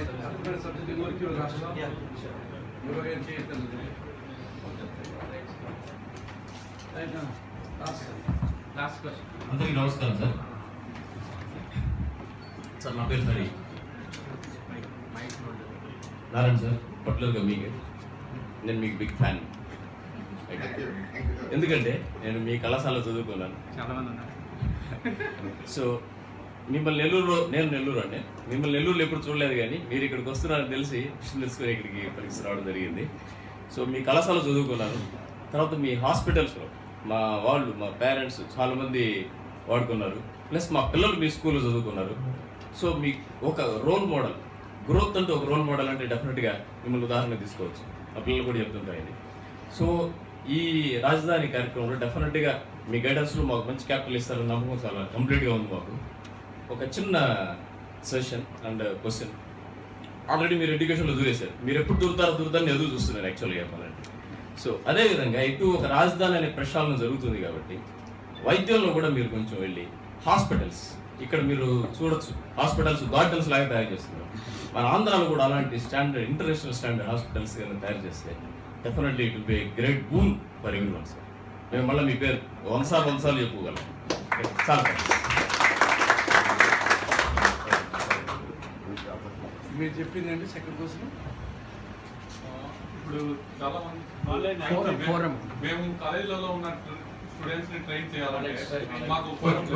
అందరికీ నమస్కారం సార్. సార్ నా పేరు హరి నారాయణ సార్. పర్టికులర్గా మీకు నేను మీకు బిగ్ ఫ్యాన్. ఎందుకంటే నేను మీ కళాశాలలో చదువుకున్నాను. సో మిమ్మల్ని నెల్లూరులో, నేను నెల్లూరు అంటే మిమ్మల్ని నెల్లూరులో ఎప్పుడు చూడలేదు, కానీ మీరు ఇక్కడికి వస్తున్నారని తెలిసి తెలుసుకొని ఇక్కడికి పరీక్ష రావడం జరిగింది. సో మీ కళాశాలలో చదువుకున్నాను. తర్వాత మీ హాస్పిటల్స్లో మా వాళ్ళు, మా పేరెంట్స్ చాలామంది వాడుకున్నారు. ప్లస్ మా పిల్లలు మీ స్కూల్లో చదువుకున్నారు. సో మీ ఒక రోల్ మోడల్, గ్రోత్ అంటే ఒక రోల్ మోడల్ అంటే డెఫినెట్గా మిమ్మల్ని ఉదాహరణ తీసుకోవచ్చు. మా పిల్లలు కూడా చెప్తుంటాయని. సో ఈ రాజధాని కార్యక్రమంలో డెఫినెట్గా మీ గైడెన్స్లో మాకు మంచి క్యాపిటల్ ఇస్తారని నమ్మకం చాలా కంప్లీట్గా ఉంది మాకు. ఒక చిన్న సెషన్ అండ్ క్వశ్చన్, ఆల్రెడీ మీరు ఎడ్యుకేషన్లో దూరేశారు. మీరు ఎప్పుడు దూరుతారో దూరుతారని ఎదురు చూస్తున్నారు యాక్చువల్గా చెప్పాలంటే. సో అదేవిధంగా ఇటు ఒక రాజధాని అనే ప్రక్షాళన జరుగుతుంది కాబట్టి వైద్యంలో కూడా మీరు కొంచెం వెళ్ళి హాస్పిటల్స్, ఇక్కడ మీరు చూడొచ్చు హాస్పిటల్స్ గార్డెన్స్ లాగా తయారు చేస్తున్నారు. మన ఆంధ్రాలో కూడా అలాంటి స్టాండర్డ్, ఇంటర్నేషనల్ స్టాండర్డ్ హాస్పిటల్స్ కానీ తయారు చేస్తే definitely it will be great boon for every one sir. మేము మళ్ళీ మీ పేరు వందసార్లు వందసార్లు చెప్పుకోగలం. చాలా మీరు చెప్పిందండి సెకండ్ క్వశ్చన్. ఇప్పుడు చాలా మంది మేము కాలేజీలలో ఉన్న స్టూడెంట్స్ ని ట్రైన్ చేయాలంటే మాకు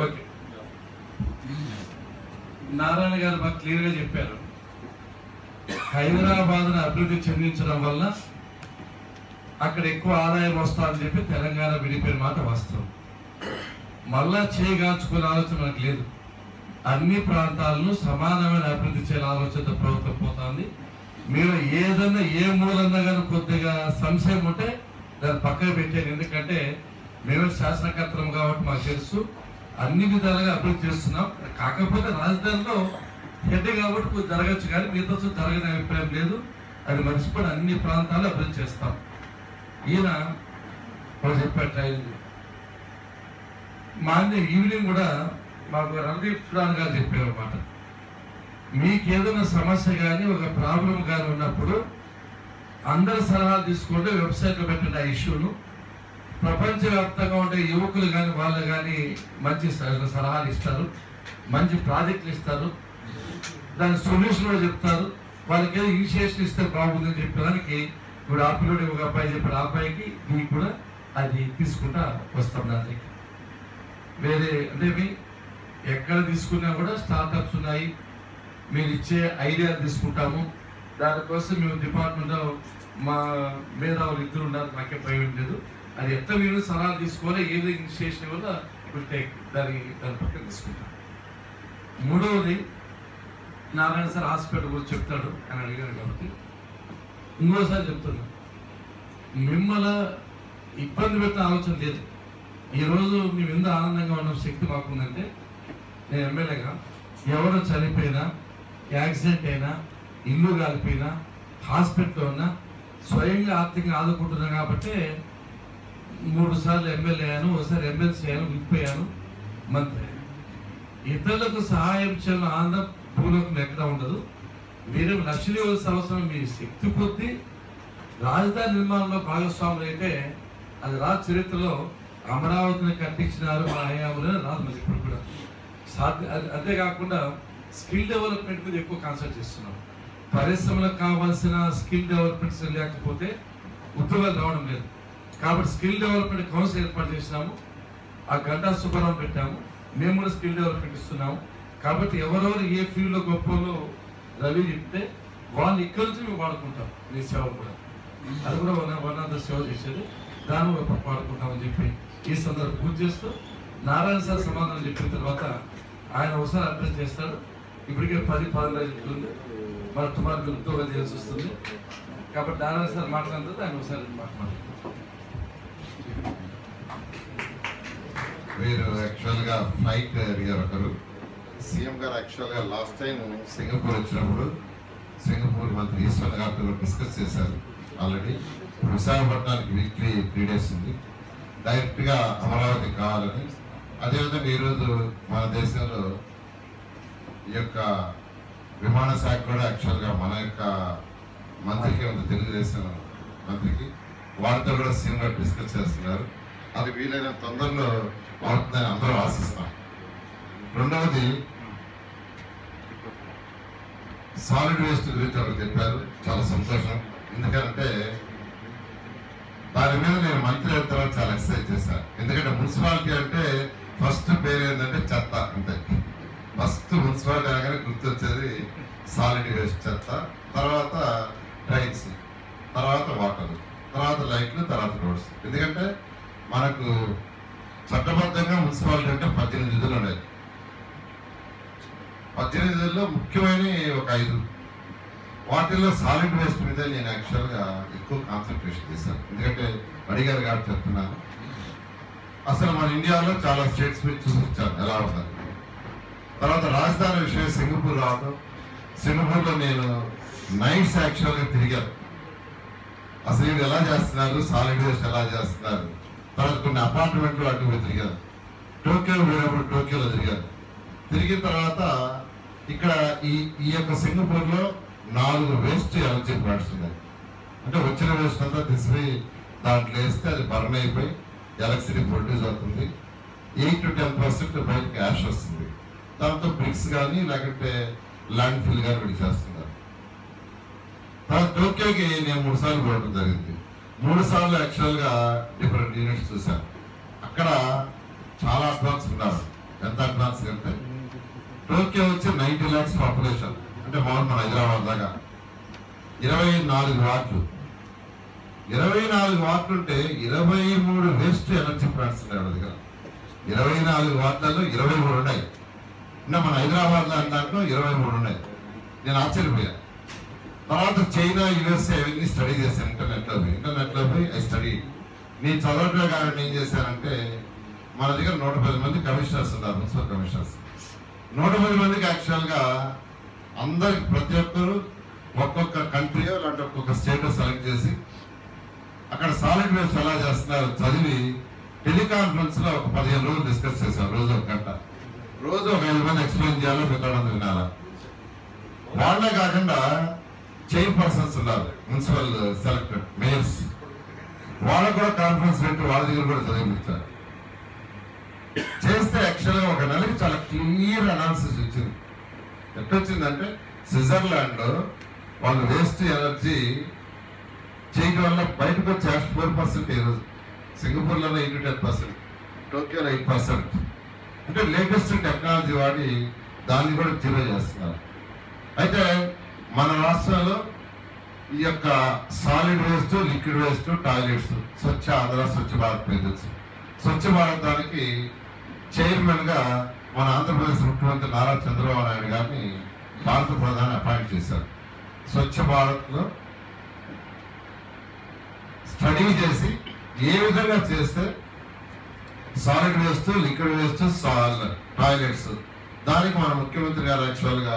నారాయణ గారు బాగా క్లియర్గా చెప్పారు. హైదరాబాద్ను అభివృద్ధి చెందించడం వల్ల అక్కడ ఎక్కువ ఆదాయం వస్తుందని చెప్పి తెలంగాణ విడిపోయిన మాట వాస్తవం. మళ్ళా చేయగాల్చుకునే ఆలోచన మనకు లేదు. అన్ని ప్రాంతాలను సమానమైన అభివృద్ధి చేయాల ఆలోచనతో ప్రభుత్వం పోతుంది. మీరు ఏదన్నా ఏ మూలన్నా కానీ కొద్దిగా సంశయం ఉంటే దాన్ని పక్కన పెట్టాను. ఎందుకంటే మేము శాసనకర్తలం కాబట్టి మాకు తెలుసు అన్ని విధాలుగా అభివృద్ధి చేస్తున్నాం. కాకపోతే రాజధానిలో హెడ్ కాబట్టి కొంచెం జరగచ్చు, కానీ మిగతా జరగని అభిప్రాయం లేదు. అది మర్చిపోయి అన్ని ప్రాంతాలు అభివృద్ధి చేస్తాం. ఈయన చెప్పారు ట్రైన్ మా అన్ని ఈవినింగ్ కూడా మాకు రణదీప్ సుడాన్ గారు చెప్పారు అన్నమాట. మీకు ఏదైనా సమస్య కానీ ఒక ప్రాబ్లం కానీ ఉన్నప్పుడు అందరి సలహాలు తీసుకుంటే వెబ్సైట్లో పెట్టిన ఆ ఇష్యూను ప్రపంచవ్యాప్తంగా ఉండే యువకులు కానీ వాళ్ళు కానీ మంచి సలహాలు ఇస్తారు, మంచి ప్రాజెక్టులు ఇస్తారు, దాని సొల్యూషన్ కూడా చెప్తారు. వాళ్ళకి ఏదో ఇనిషియేషన్ ఇస్తే బాగుందని చెప్పడానికి ఇప్పుడు ఆ పిల్లడు ఒక అబ్బాయి చెప్పారు, ఆ అబ్బాయికి మీకు కూడా అది తీసుకుంటా వస్తాం. దానికి వేరే అంటే మీ ఎక్కడ తీసుకున్నా కూడా స్టార్టప్స్ ఉన్నాయి, మీరు ఇచ్చే ఐడియా తీసుకుంటాము. దానికోసం మేము డిపార్ట్మెంట్లో మా మేధావులు ఇద్దరు ఉన్నారు, నాకే భయం లేదు. అది ఎట్లా మీరు సలహా తీసుకోవాలి, ఏది ఇనిషియేషన్ వల్ల ఇప్పుడు టేక్ దాని దాని పక్కన తీసుకుంటాం. మూడవది నారాయణ సార్ హాస్పిటల్ గురించి చెప్తాడు అని అడిగాను కాబట్టి ఇంకోసారి చెప్తున్నా, మిమ్మల్ని ఇబ్బంది పెట్టిన ఆలోచన లేదు. ఈరోజు మేము ఎంత ఆనందంగా ఉన్న శక్తి మాకుందంటే, నేను ఎమ్మెల్యేగా ఎవరు చనిపోయినా, యాక్సిడెంట్ అయినా, ఇల్లు కాలిపోయినా, హాస్పిటల్లో ఉన్నా స్వయంగా ఆర్థికంగా ఆదుకుంటున్నాను కాబట్టి మూడు సార్లు ఎమ్మెల్యే అయ్యాను, ఒకసారి ఎమ్మెల్సీ అయ్యాను, విప్పోయాను, మంత్రి అయ్యాను. ఇతరులకు సహాయం చేయడం ఆనందం భూలోకం ఎక్కడ ఉండదు. మీరు లక్షలు ఇవ్వాల్సిన అవసరం మీ శక్తి కొద్దీ రాజధాని నిర్మాణంలో భాగస్వాములు అయితే అది రాజు చరిత్రలో అమరావతిని కట్టించినారు మా హయాంలో రాదు మరి ఇప్పుడు కూడా సాధ్య. అంతేకాకుండా స్కిల్ డెవలప్మెంట్ మీద ఎక్కువ కాన్సన్ట్రేట్ చేస్తున్నాం. పరిశ్రమలకు కావాల్సిన స్కిల్ డెవలప్మెంట్స్ లేకపోతే ఉద్యోగాలు రావడం లేదు. కాబట్టి స్కిల్ డెవలప్మెంట్ కౌన్సిల్ ఏర్పాటు చేసినాము, ఆ గంటా సుబ్బారావు పెట్టాము, మేము కూడా స్కిల్ డెవలప్మెంట్ ఇస్తున్నాము. కాబట్టి ఎవరెవరు ఏ ఫీల్డ్లో గొప్పలో రవి చెప్తే వాళ్ళు ఇక్కడి నుంచి మేము వాడుకుంటాం. మీ సేవ కూడా అది కూడా వన్ వన్ ఆఫ్ ద సేవ చేసేది, దాన్ని కూడా వాడుకుంటామని చెప్పి ఈ సందర్భం పూజ చేస్తూ నారాయణ సార్ సమాధానం చెప్పిన తర్వాత ఆయన ఒకసారి అడ్రస్ చేస్తాడు. ఇప్పటికే పది పదకొండు చెప్తుంది, మరి టుమారో మీరు ఉద్యోగం చేయాల్సి వస్తుంది. కాబట్టి నారాయణ సార్ మాట్లాడిన తర్వాత ఆయన ఒకసారి మాట్లాడారు. మీరు యాక్చువల్గా ఫ్లైట్ అడిగారు ఒకరు. సీఎం గారు యాక్చువల్గా లాస్ట్ టైం సింగపూర్ వచ్చినప్పుడు సింగపూర్ మంత్రి ఈశ్వర్ గారితో డిస్కస్ చేశారు ఆల్రెడీ. విశాఖపట్నానికి వీక్లీ త్రీ డేస్ ఉంది, డైరెక్ట్గా అమరావతి కావాలని. అదేవిధంగా ఈరోజు మన దేశంలో ఈ యొక్క విమాన శాఖ కూడా యాక్చువల్గా మన యొక్క మంత్రికి ఉంది, తెలుగుదేశం మంత్రికి, వారితో కూడా సీఎం గారు డిస్కస్ చేస్తున్నారు. అది వీలైన తొందరలో అవుతుందని అందరూ ఆశిస్తాం. రెండవది సాలిడ్ వేస్ట్ గురించి ఒకరు చెప్పారు, చాలా సంతోషం. ఎందుకంటే దాని మీద నేను మంత్రి అయిన తర్వాత చాలా ఎక్సర్సైజ్ చేశాను. ఎందుకంటే మున్సిపాలిటీ అంటే ఫస్ట్ పేరు ఏంటంటే చెత్త, అంతే. ఫస్ట్ మున్సిపాలిటీ అనగానే గుర్తొచ్చేది సాలిడ్ వేస్ట్ చెత్త, తర్వాత డ్రైన్స్, తర్వాత వాటర్, తర్వాత లైట్లు, తర్వాత రోడ్స్. ఎందుకంటే మనకు చట్టబద్ధంగా మున్సిపాలిటీ అంటే పద్దెనిమిది నిధులు ఉన్నాయి. పద్దెనిమిది నిధుల్లో ముఖ్యమైన ఒక ఐదు, వాటిల్లో సాలిడ్ వేస్ట్ మీద నేను యాక్చువల్గా ఎక్కువ కాన్సన్ట్రేషన్ చేశాను. ఎందుకంటే అడిగారు కాబట్టి చెప్తున్నాను. అసలు మన ఇండియాలో చాలా స్టేట్స్ మీద చూపించాను ఎలా ఉందని. తర్వాత రాజధాని విషయం సింగపూర్ రావడం, సింగపూర్లో నేను నైట్స్ యాక్చువల్గా తిరిగాను. అసలు ఇది ఎలా చేస్తున్నారు, సాలిడ్ వేస్ట్ ఎలా చేస్తున్నారు. తర్వాత కొన్ని అపార్ట్మెంట్లు అటు తిరిగాను. టోక్యో పోయినప్పుడు టోక్యోలో తిరిగాను. తిరిగిన తర్వాత ఇక్కడ ఈ ఈ యొక్క సింగపూర్లో నాలుగు వేస్ట్ ఎలర్జీ ప్లాంట్స్ ఉన్నాయి. అంటే వచ్చిన వేస్ట్ అంతా తీసిపోయి దాంట్లో వేస్తే అది బర్న్ అయిపోయి ఎలక్ట్రిసిటీ ప్రొడ్యూస్ అవుతుంది. ఎయిట్ టు టెన్ పర్సెంట్ బయటకి యాష్ వస్తుంది. దాంతో బ్రిక్స్ కానీ లేకపోతే ల్యాండ్ ఫిల్ కానీ వీళ్ళు చేస్తున్నారు. తర్వాత టోక్యోకి నేను మూడు సార్లు పోవడం జరిగింది. మూడు సార్లు యాక్చువల్గా డిఫరెంట్ యూనిట్స్ చూశాను. అక్కడ చాలా అడ్వాన్స్ ఉన్నారు. ఎంత అడ్వాన్స్ అంటే టోక్యో వచ్చి నైన్టీ ల్యాక్స్ పాపులేషన్, అంటే మామూలు మన హైదరాబాద్ దాకా. ఇరవై నాలుగు వార్డులు ఇరవై నాలుగు వార్డులు ఉంటే ఇరవై మూడు వేస్ట్ ఎనర్జీ ప్లాంట్స్ ఉన్నాయి వాళ్ళ దగ్గర. ఇరవై నాలుగు వార్డులలో ఇరవై మూడు ఉన్నాయి. ఇంకా మన హైదరాబాద్లో దాంట్లో ఇరవై మూడు ఉన్నాయి. నేను ఆశ్చర్యపోయాను. తర్వాత చైనా, యుఎస్ఏ అవన్నీ స్టడీ చేశాను ఇంటర్నెట్లో పోయి. ఇంటర్నెట్లో పోయి ఐ స్టడీ. నేను చదవటమే కాబట్టి ఏం చేశానంటే, మన దగ్గర నూట పది మంది కమిషనర్స్ ఉన్నారు, మున్సిపల్ కమిషనర్స్. నూట పది మందికి యాక్చువల్గా అందరికి ప్రతి ఒక్కరు ఒక్కొక్క కంట్రీ లాంటి ఒక్కొక్క స్టేట్ సెలెక్ట్ చేసి అక్కడ సాలిడ్ వేస్ట్ ఎలా చేస్తున్నారు చదివి టెలికాన్ఫరెన్స్ లో ఒక పదిహేను రోజులు డిస్కస్ చేశారు. రోజు ఒక గంట, రోజు ఒక ఐదు మంది ఎక్స్ప్లెయిన్ చేయాలో పెట్టాలని వినాలా. వాళ్ళే కాకుండా చైర్ పర్సన్స్ ఉన్నారు, మున్సిపల్ సెలెక్టెడ్ మేయర్స్, వాళ్ళకు కూడా కాన్ఫరెన్స్ పెట్టి వాళ్ళ దగ్గర కూడా చదివించారు. చేస్తే యాక్చువల్గా ఒక నెలకి చాలా క్లియర్ అనాలిసిస్ వచ్చింది. ఎట్టొచ్చిందంటే స్విట్జర్లాండ్ లో వాళ్ళు వేస్ట్ ఎనర్జీ చేయడం వల్ల బయటకు వచ్చే ఫోర్ పర్సెంట్ ఈరోజు, సింగపూర్లో ఎయిట్ టు టెన్ పర్సెంట్, టోక్యోలో ఎయిట్ పర్సెంట్. అంటే లేటెస్ట్ టెక్నాలజీ వాడి దాన్ని కూడా జీరో చేస్తున్నారు. అయితే మన రాష్ట్రంలో ఈ యొక్క solid waste, liquid waste, toilets, Swachh Andhra, Swachh Bharat pages. Swachh Bharat దానికి చైర్మన్ గా మన ఆంధ్రప్రదేశ్ ముఖ్యమంత్రి నారా చంద్రబాబు నాయుడు గారిని భారత ప్రధాని అపాయింట్ చేశారు. స్వచ్ఛ భారత్లో స్టడీ చేసి ఏ విధంగా చేస్తే సాలిడ్ వేస్ట్, లిక్విడ్ వేస్ట్, సాల్ టాయిలెట్స్, దానికి మన ముఖ్యమంత్రి గారు యాక్చువల్గా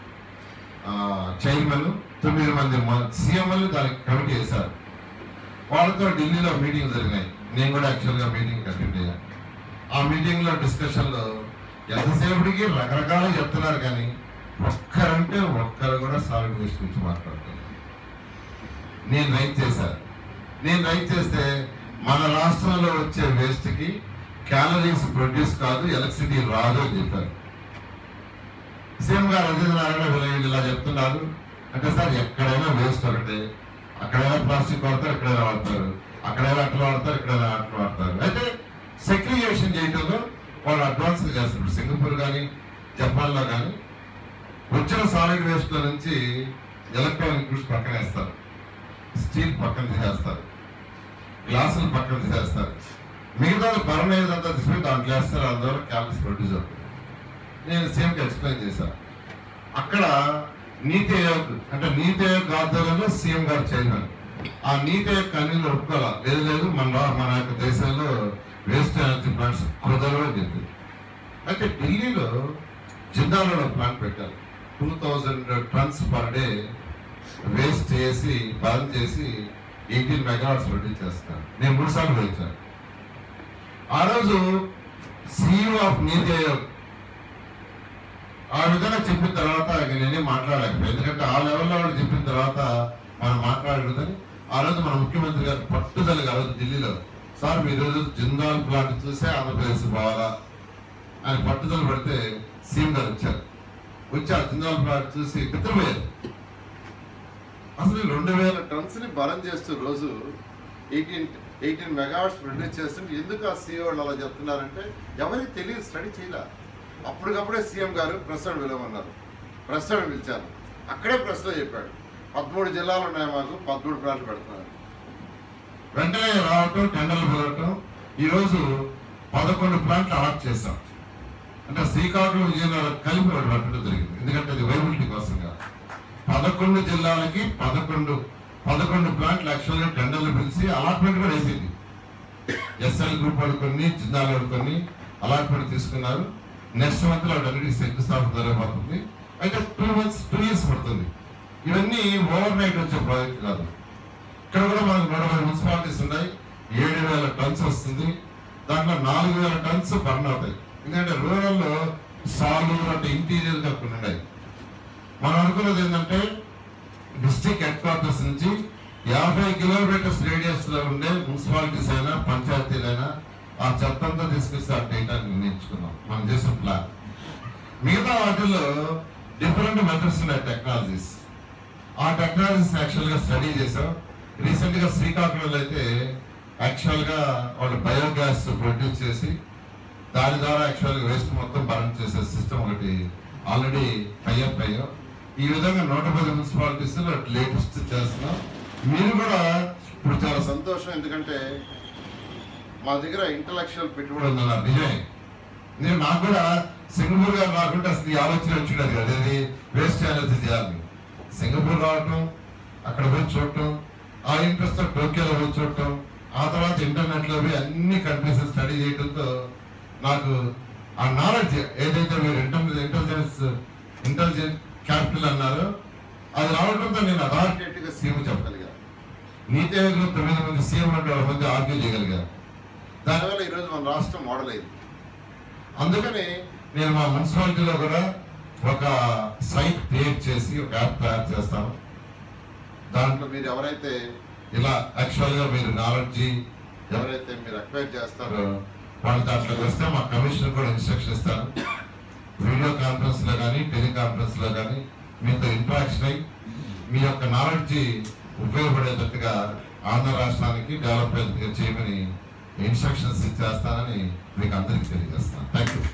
చైర్మన్ తొమ్మిది మంది సీఎంలు దానికి కమిటీ వేశారు. వాళ్ళతో ఢిల్లీలో మీటింగ్ జరిగినాయి. నేను కూడా యాక్చువల్గా మీటింగ్ అటెండ్ అయ్యాను. ఆ మీటింగ్లో డిస్కషన్లో ఎంతసేపటికి రకరకాలుగా చెప్తున్నారు, కానీ ఒక్కరంటే ఒక్కరు కూడా సాలిడ్ వేస్ట్ గురించి మాట్లాడుతున్నారు. నేను రైట్ చేశాను. నేను రైట్ చేస్తే మన రాష్ట్రంలో వచ్చే వేస్ట్కి క్యాలరీస్ ప్రొడ్యూస్ కాదు, ఎలక్ట్రిసిటీ రాదు అని చెప్పారు. సీఎం గారు అదే నారాయణ వీళ్ళు ఇలా చెప్తున్నారు అంటే, సార్ ఎక్కడైనా వేస్ట్ ఒకటే, అక్కడైనా ప్లాస్టిక్ వాడతారు, ఎక్కడైనా వాడతారు, అక్కడైనా అట్లా వాడతారు, ఎక్కడైనా అట్లా వాడతారు. అయితే సెగ్రిగేషన్ చేయడంలో వాళ్ళు అడ్వాన్స్ చేస్తారు. సింగపూర్ కానీ జపాన్లో కానీ వచ్చిన సాలిడ్ వేస్ట్ల నుంచి ఎలక్ట్రానిక్ గూడ్స్ పక్కన వేస్తారు, స్టీల్ పక్కన తీసేస్తారు, గ్లాసులు పక్కన తీసేస్తారు, మిగతా బర్న్ అయ్యేదంతా తీసుకుని దాంట్లో వేస్తారు. అందువల్ల క్యాలరీస్ ప్రొడ్యూస్ అవుతుంది. నేను సీఎంకి ఎక్స్ప్లెయిన్ చేశాను. అక్కడ నీతి ఆయోగ్ అంటే నీతి ఆయోగ్ ఆధ్వర్యంలో సీఎం గారు చైర్మన్. ఆ నీతి ఆయోగ్ కన్నీళ్ళు ఒప్పుకోవాలా, లేదు లేదు మన మన యొక్క దేశంలో వేస్ట్ ఎనర్జీ ప్లాంట్స్ కుదరవు అని చెప్పింది. అయితే ఢిల్లీలో జిందాలలో ప్లాంట్ పెట్టారు. Two thousand tons per day waste చేసి బర్న్ చేసి ఎయిటీన్ మెగావాట్స్ ప్రొడ్యూస్ చేస్తున్నారు. నేను మూడు సార్లు పోయించాను. ఆ రోజు సీఈఓ ఆఫ్ నీతి ఆయోగ్ ఆ విధంగా చెప్పిన తర్వాత నేనే మాట్లాడలేకపోయాను. ఎందుకంటే ఆ లెవెల్లో వాళ్ళు చెప్పిన తర్వాత మనం మాట్లాడకూడదని ఆ రోజు మన ముఖ్యమంత్రి గారు పట్టుదలగా ఆ రోజు ఢిల్లీలో, సార్ మీరు రోజు జిందాల్ ప్లాంట్ చూసే ఆంధ్రప్రదేశ్ పోవాలా అని పట్టుదల పడితే సీఎం గారు వచ్చారు. వచ్చి ఆ జిందాల్ ప్లాంట్ చూసి పిత్రపోయారు. అసలు రెండు వేల టన్స్ ని బరం చేస్తూ రోజు ఎయిటీన్ ఎయిటీన్ మెగావాట్స్ ప్రొడ్యూస్ చేస్తుంటే ఎందుకు ఆ సీఈఓ వాళ్ళు అలా చెప్తున్నారంటే ఎవరికి తెలియదు, స్టడీ చేయాల. అప్పటికప్పుడే సీఎం గారు ప్రెస్లను పిలవమన్నారు. ప్రెస్లను పిలిచారు. అక్కడే ప్రెస్లో చెప్పాడు, పదమూడు జిల్లాలు ఉన్నాయి మాకు, పదమూడు ప్లాంట్లు పెడుతున్నారు. వెంటనే రావటం, టెండర్లు పిలవటం, ఈరోజు పదకొండు ప్లాంట్లు అలాట్ చేశాం. అంటే శ్రీకాకుళం విజయనగరం కలిపి ఒకటి పెట్టడం జరిగింది. ఎందుకంటే అది వైబిలిటీ కోసంగా పదకొండు జిల్లాలకి పదకొండు పదకొండు ప్లాంట్లు యాక్చువల్గా టెండర్లు పిలిచి అలాట్మెంట్ కూడా వేసింది. ఎస్ఎల్ గ్రూప్ వాళ్ళు కొన్ని, జిందాల్ వాళ్ళు కొన్ని అలాట్మెంట్ తీసుకున్నారు. నెక్స్ట్ మంత్ లో అన్నిటి శంకుస్థాపన జరగబోతుంది. అయితే టూ మంత్స్ టూ ఇయర్స్ పడుతుంది. ఇవన్నీ ఓవర్ నైట్ వచ్చే ప్రాజెక్ట్ కాదు. ఇక్కడ కూడా మనకు నలభై మున్సిపాలిటీస్ ఉన్నాయి. ఏడు వేల టన్స్ వస్తుంది. దాంట్లో నాలుగు వేల టన్స్ బర్న్ అవుతాయి. ఎందుకంటే రూరల్లో సాలు అంటే ఇంటీరియర్ గా కొన్ని ఉన్నాయి. మనం అనుకున్నది ఏంటంటే డిస్ట్రిక్ట్ హెడ్ క్వార్టర్స్ నుంచి యాభై కిలోమీటర్స్ రేడియస్ లో ఉండే మున్సిపాలిటీస్ అయినా పంచాయతీలైనా ఆ చెత్త అంతా తీసుకొస్తే ఆ డేటా నిర్ణయించుకున్నాం. మనం చేసిన ప్లాన్. మిగతా వాటిల్లో డిఫరెంట్ మెథడ్స్ ఉన్నాయి, టెక్నాలజీస్. ఆ టెక్నాలజీస్ యాక్చువల్ గా స్టడీ చేసాం. రీసెంట్ గా శ్రీకాకుళంలో అయితే యాక్చువల్ గా వాళ్ళు బయోగ్యాస్ ప్రొడ్యూస్ చేసి దాని ద్వారా యాక్చువల్ గా వేస్ట్ మొత్తం బర్న్ చేసే సిస్టమ్ ఒకటి ఆల్రెడీ టైఅప్ అయ్యాం. ఈ విధంగా నూట పది మున్సిపాలిటీస్ లేటెస్ట్ చేస్తున్నాం. మీరు కూడా ఇప్పుడు చాలా సంతోషం, ఎందుకంటే మా దగ్గర ఇంటలెక్చువల్ పెట్టుబడి ఉందన్నారు. నిజమే. నేను నాకు కూడా సింగపూర్ గారు రాకుంటే అసలు ఈ ఆలోచన వచ్చినది కదా, అది వేస్ట్ ఎనర్జీ చేయాలని. సింగపూర్ రావటం, అక్కడ పోయి చూడటం, ఆ ఇంట్రెస్ట్ టోక్యోలో పోయి చూడటం, ఆ తర్వాత ఇంటర్నెట్ లో పోయి అన్ని కంట్రీస్ స్టడీ చేయడంతో నాకు ఆ నాలెడ్జ్ ఏదైతే మీరు ఇంటర్ ఇంటెలిజెన్స్ ఇంటెలిజెంట్ క్యాపిటల్ అన్నారో అది రావడంతో నేను అథారిటేటివ్ గా సీఎం చెప్పగలిగా. నీతి ఆయోగ్ లో తొమ్మిది మంది సీఎం అంటే వాళ్ళ మధ్య ఆర్గ్యూ చేయగలిగా. దానివల్ల ఈరోజు మన రాష్ట్రం మోడల్ అయింది. అందుకని నేను మా మున్సిపాలిటీలో కూడా ఒక సైట్ క్రియేట్ చేసి ఒక యాప్ తయారు చేస్తాను. దాంట్లో మీరు ఎవరైతే ఇలా యాక్చువల్ గా మీరు నాలెడ్జ్ ఎవరైతే మీరు అక్వైర్ చేస్తారో వాళ్ళు దాంట్లోకి వస్తే మా కమిషనర్ కూడా ఇన్స్ట్రక్షన్ ఇస్తాను. వీడియో కాన్ఫరెన్స్ లో కానీ టెలికాన్ఫరెన్స్ లో కానీ మీతో ఇంటరాక్షన్ అయ్యి మీ యొక్క నాలెడ్జ్ ఉపయోగపడేటట్టుగా ఆంధ్ర రాష్ట్రానికి డెవలప్ అయ్యేట్టుగా చేయమని ఇన్స్ట్రక్షన్స్ ఇచ్చేస్తానని మీకు అందరికీ తెలియజేస్తాను. Thank you.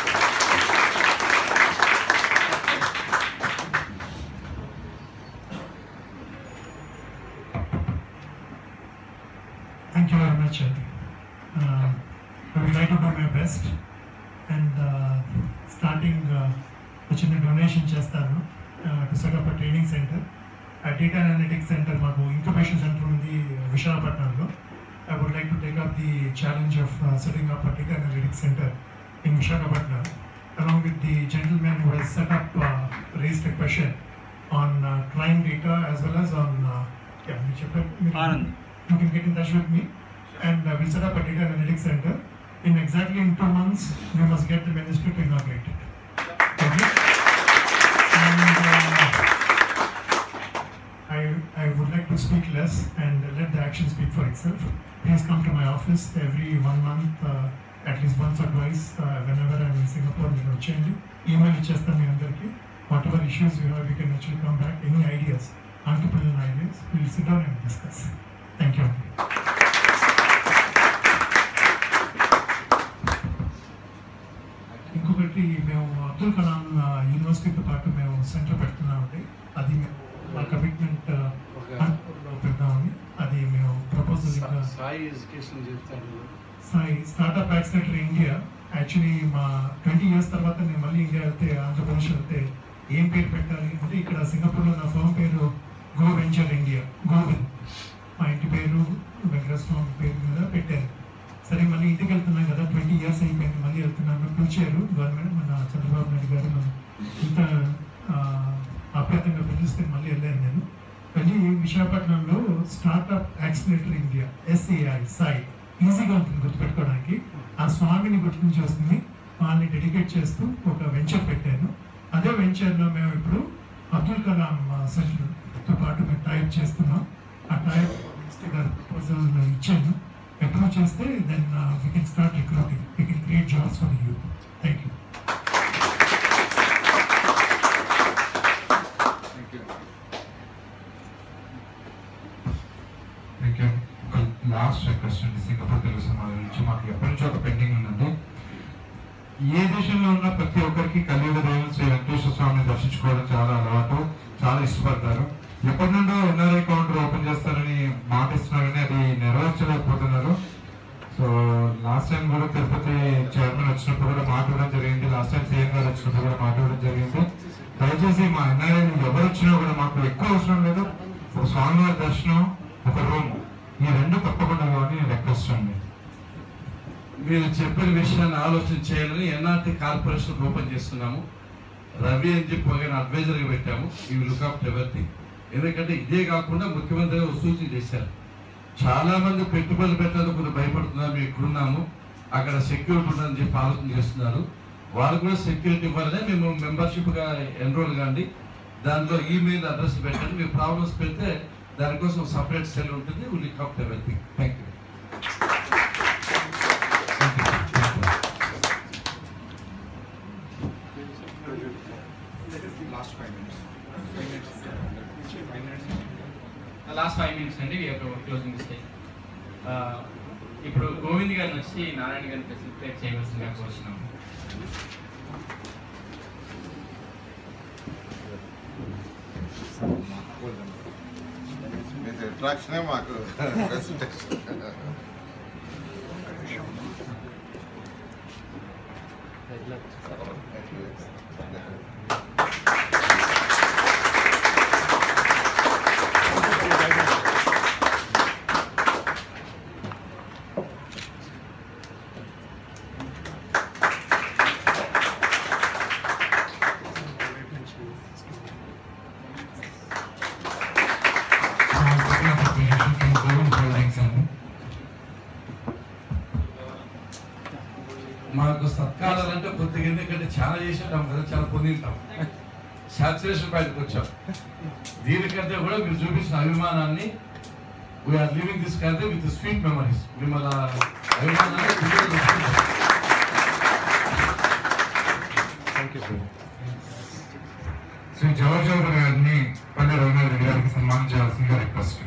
Thank you very much. Uh, I will try to do my best and uh, starting uh, the donation coordination చేస్తాను to set up training centre. Data analytics centre మాకు incubation centre ఉంది విశాఖపట్నంలో. I would like to take up the challenge of uh, setting up a data analytics center in Visakhapatnam, along with the gentleman who has set up, uh, raised a question on uh, client data as well as on, uh, yeah, which you can get in touch with me, and uh, we'll set up a data analytics center. In exactly in two months, we must get the ministry to inaugurate it. Okay? And uh, I, I would like to speak less and let the action speak for itself. Please come to my office every one month, uh, at least once or twice, uh, whenever I'm in Singapore. You know, change email ichestam andarki. Whatever issues you have, we can actually come back. Any ideas, entrepreneurial ideas, we'll sit down and discuss. Thank you. ఇంకొకటి మేము అబ్దుల్ కలాం యూనివర్సిటీతో పాటు మేము centre పెడుతున్నామండి. అది మేము మా commitment పెడతామని అది మేము ప్రపోజల్ సాయి ఎడ్యుకేషన్ చెప్తాను. Sai startup accelerator India. Actually మా ట్వంటీ ఇయర్స్ తర్వాత నేను మళ్ళీ ఇండియా వెళ్తే ఆంధ్రప్రదేశ్ వెళ్తే ఏం పేరు పెట్టాలి అంటే ఇక్కడ సింగపూర్లో నా ఫర్మ్ పేరు గో వెంచర్ ఇండియా, గోవింద్. మా ఇంటి పేరు వెంకటస్వామి పేరు మీద పెట్టారు. సరే మళ్ళీ ఇంటికి వెళ్తున్నాం కదా, ట్వంటీ ఇయర్స్ అయిపోయింది, మళ్ళీ వెళ్తున్నాను. పిలిచారు గవర్నమెంట్, మన చంద్రబాబు నాయుడు గారు మనం ఇంత ఆప్యాతంగా పిలిస్తే మళ్ళీ వెళ్ళాను నేను. వెళ్ళి విశాఖపట్నంలో startup accelerator India S A I Sai ఈజీగా ఉంటుంది గుర్తుపెట్టుకోవడానికి. ఆ స్వామిని గుర్తు నుంచి వస్తుంది, వాళ్ళని డెడికేట్ చేస్తూ ఒక వెంచర్ పెట్టాను. అదే వెంచర్లో మేము ఇప్పుడు అబ్దుల్ కలాం సెంటర్తో పాటు మేము టైప్ చేస్తున్నాం. ఆ టైప్ మినిస్టర్ గారు ప్రపోజల్ ఇచ్చాను. అప్రూవ్ చేస్తే then we can start recruiting, we can create jobs for youth. Thank you. Last request అండి, సింగపూర్ తెలుగు సమాజం నుంచి మాకు ఎప్పటి నుంచో ఒక పెండింగ్ ఉందండి. ఏ దేశంలో ఉన్న ప్రతి ఒక్కరికి కలియుగ దైవం శ్రీ వెంకటేశ్వర స్వామిని దర్శించుకోవడం చాలా అలవాటు, చాలా ఇష్టపడతారు. ఎప్పటి నుండో ఎన్ఆర్ఐ కౌంటర్ ఓపెన్ చేస్తారని మాట ఇస్తున్నారని అది నెరవేర్చలేకపోతున్నారు. సో లాస్ట్ టైం కూడా తిరుపతి చైర్మన్ వచ్చినప్పుడు కూడా మాట్లాడడం జరిగింది, లాస్ట్ టైం సీఎం గారు వచ్చినప్పుడు కూడా మాట్లాడడం జరిగింది. దయచేసి మా ఎన్ఆర్ఐలు ఎవరు వచ్చినా కూడా మాకు ఎక్కువ అవసరం లేదు, ఒక స్వామివారి దర్శనం, ఒక రూమ్, ఈ రెండు తప్పకుండా కానీ రిక్వెస్ట్ అండి. మీరు చెప్పిన విషయాన్ని ఆలోచన చేయాలని ఎన్ఆర్టీ కార్పొరేషన్ ఓపెన్ చేస్తున్నాము. రవి అని చెప్పి ఒక అడ్వైజర్గా పెట్టాము. ఈ లుక్ ఆఫ్ ఎవరిథింగ్. ఎందుకంటే ఇదే కాకుండా ముఖ్యమంత్రి గారు సూచన చేశారు. చాలా మంది పెట్టుబడులు పెట్టడానికి కొంచెం భయపడుతున్నారు. మేము ఇక్కడున్నాము, అక్కడ సెక్యూరిటీ ఉందని చెప్పి ఆలోచన చేస్తున్నారు. వాళ్ళు కూడా సెక్యూరిటీ ఇవ్వాలనే మేము మెంబర్షిప్గా ఎన్రోల్ కాండి. దాంట్లో ఈమెయిల్ అడ్రస్ పెట్టండి. మీ ప్రాబ్లమ్స్ పెడితే దానికోసం సపరేట్ సెల్ ఉంటుంది. Will look of everything. Thank you. Last five minutes అండి క్లోజింగ్ స్టేజ్. ఇప్పుడు గోవింద్ గారిని వచ్చి నారాయణ గారిని ఫెసిలిటేట్ చేయవలసిందిగా కోరుతున్నాము. అట్రాక్షనే మాకు మాకు సత్కారాలంటే కొద్దిగా, ఎందుకంటే చాలా చేసాం కదా, చాలా పొందింటాం, సాచురేషన్ బయటకు వచ్చాం. దీనికంటే కూడా మీరు చూపించిన అభిమానాన్ని, we are living this country with sweet memories. మిమ్మల్ని అభిమానాన్ని శ్రీ జవహర్ గారిని పల్లె రఘునాథ్ రెడ్డి గారికి సన్మానించాల్సిందిగా రిక్వెస్ట్.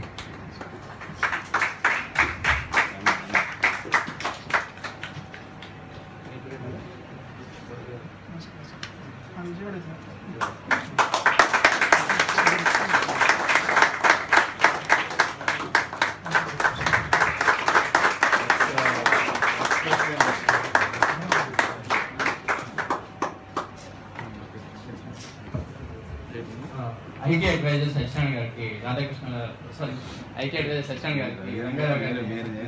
ఐటీ అడ్వైజర్ సత్యనారాయణ గారికి, Radhakrishna sorry IT adviser Satyanarayana గారికి, రంగారావు గారికి.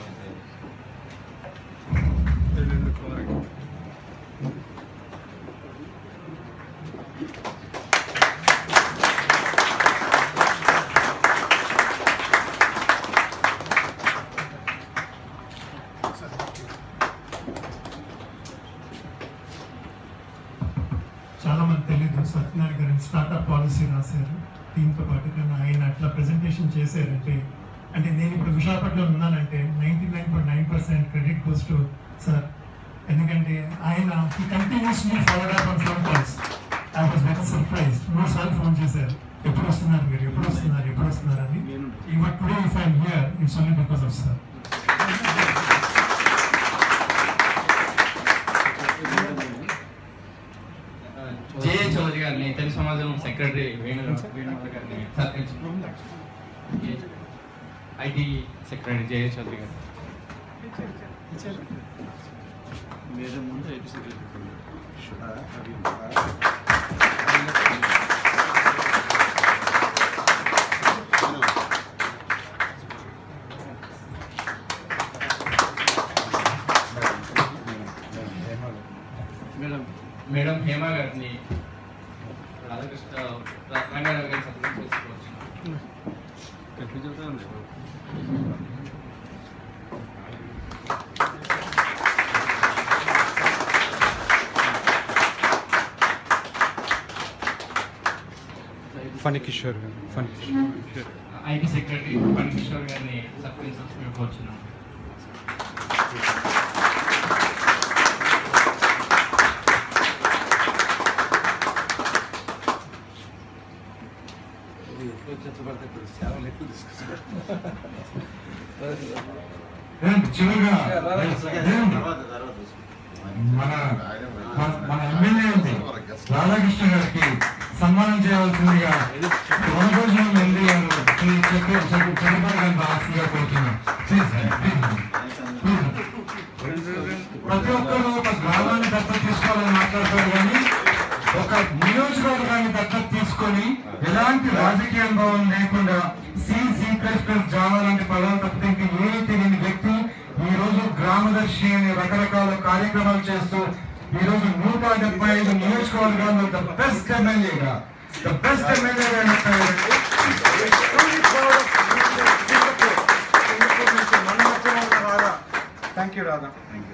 చాలా మంది తెలీదు సత్యనారాయణ గారు స్టార్ట్అప్ పాలసీ రాశారు టీంతో పాటు. కానీ ఆయన అట్లా ప్రెజెంటేషన్ చేశారంటే, అంటే నేను ఇప్పుడు విశాఖపట్నంలో ఉన్నానంటే ninety nine point nine percent credit goes to sir. ఎందుకంటే ఆయన ఈ continuously followed up on phone calls. I was very surprise. మూడు సార్లు ఫోన్ చేశారు, ఎప్పుడు వస్తున్నారు మీరు, ఎప్పుడు వస్తున్నారు ఎప్పుడు వస్తున్నారు అని. But today if I'm here it's only because of sir. J Chowdary గారిని, తెలుగు సమాజం సెక్రటరీ వేణు వేణుగోపాల్ గారిని సత్కరించి. ఐటీ సెక్రటరీ జే చౌదరి గారు. मेरे मुझे మేడం మేడం హేమా గారిని, రాధాకృష్ణ రంగారావు గారిని సత్కరించి చేసుకోవచ్చు. ఫణి కిషోర్ గారు, ఫణి కిషోర్ ఐటీ సెక్రటరీ ఫణి కిషోర్ గారిని సత్కరించుకోవచ్చున్నాం. చివరిగా మన మన ఎమ్మెల్యే ఉంది రాధాకృష్ణ గారికి సన్మానం చేయవలసిందిగా వనభోజనం ఎండి గారు చంద్రబాబు గారిని ఆస్తిగా కోరుతున్నాం. ప్రతి ఒక్కరు ఒక గ్రామాన్ని దత్తత తీసుకోవాలని మాట్లాడతారు, కానీ ఒక నియోజకవర్గాన్ని దత్తత తీసుకొని ఎలాంటి రాజకీయ అనుభవం లేకుండా C C plus plus Java లాంటి పదాలు తప్పితే ఇంక ఏమీ తెలియని వ్యక్తి ఈ రోజు గ్రామదర్శి అనే రకరకాల కార్యక్రమాలు చేస్తూ ఈ రోజు నూట డెబ్బై ఐదు నియోజకవర్గాల్లో ద బెస్ట్ ఎమ్మెల్యేగా ద బెస్ట్ ఎమ్మెల్యేగా థ్యాంక్ యూ రాధా.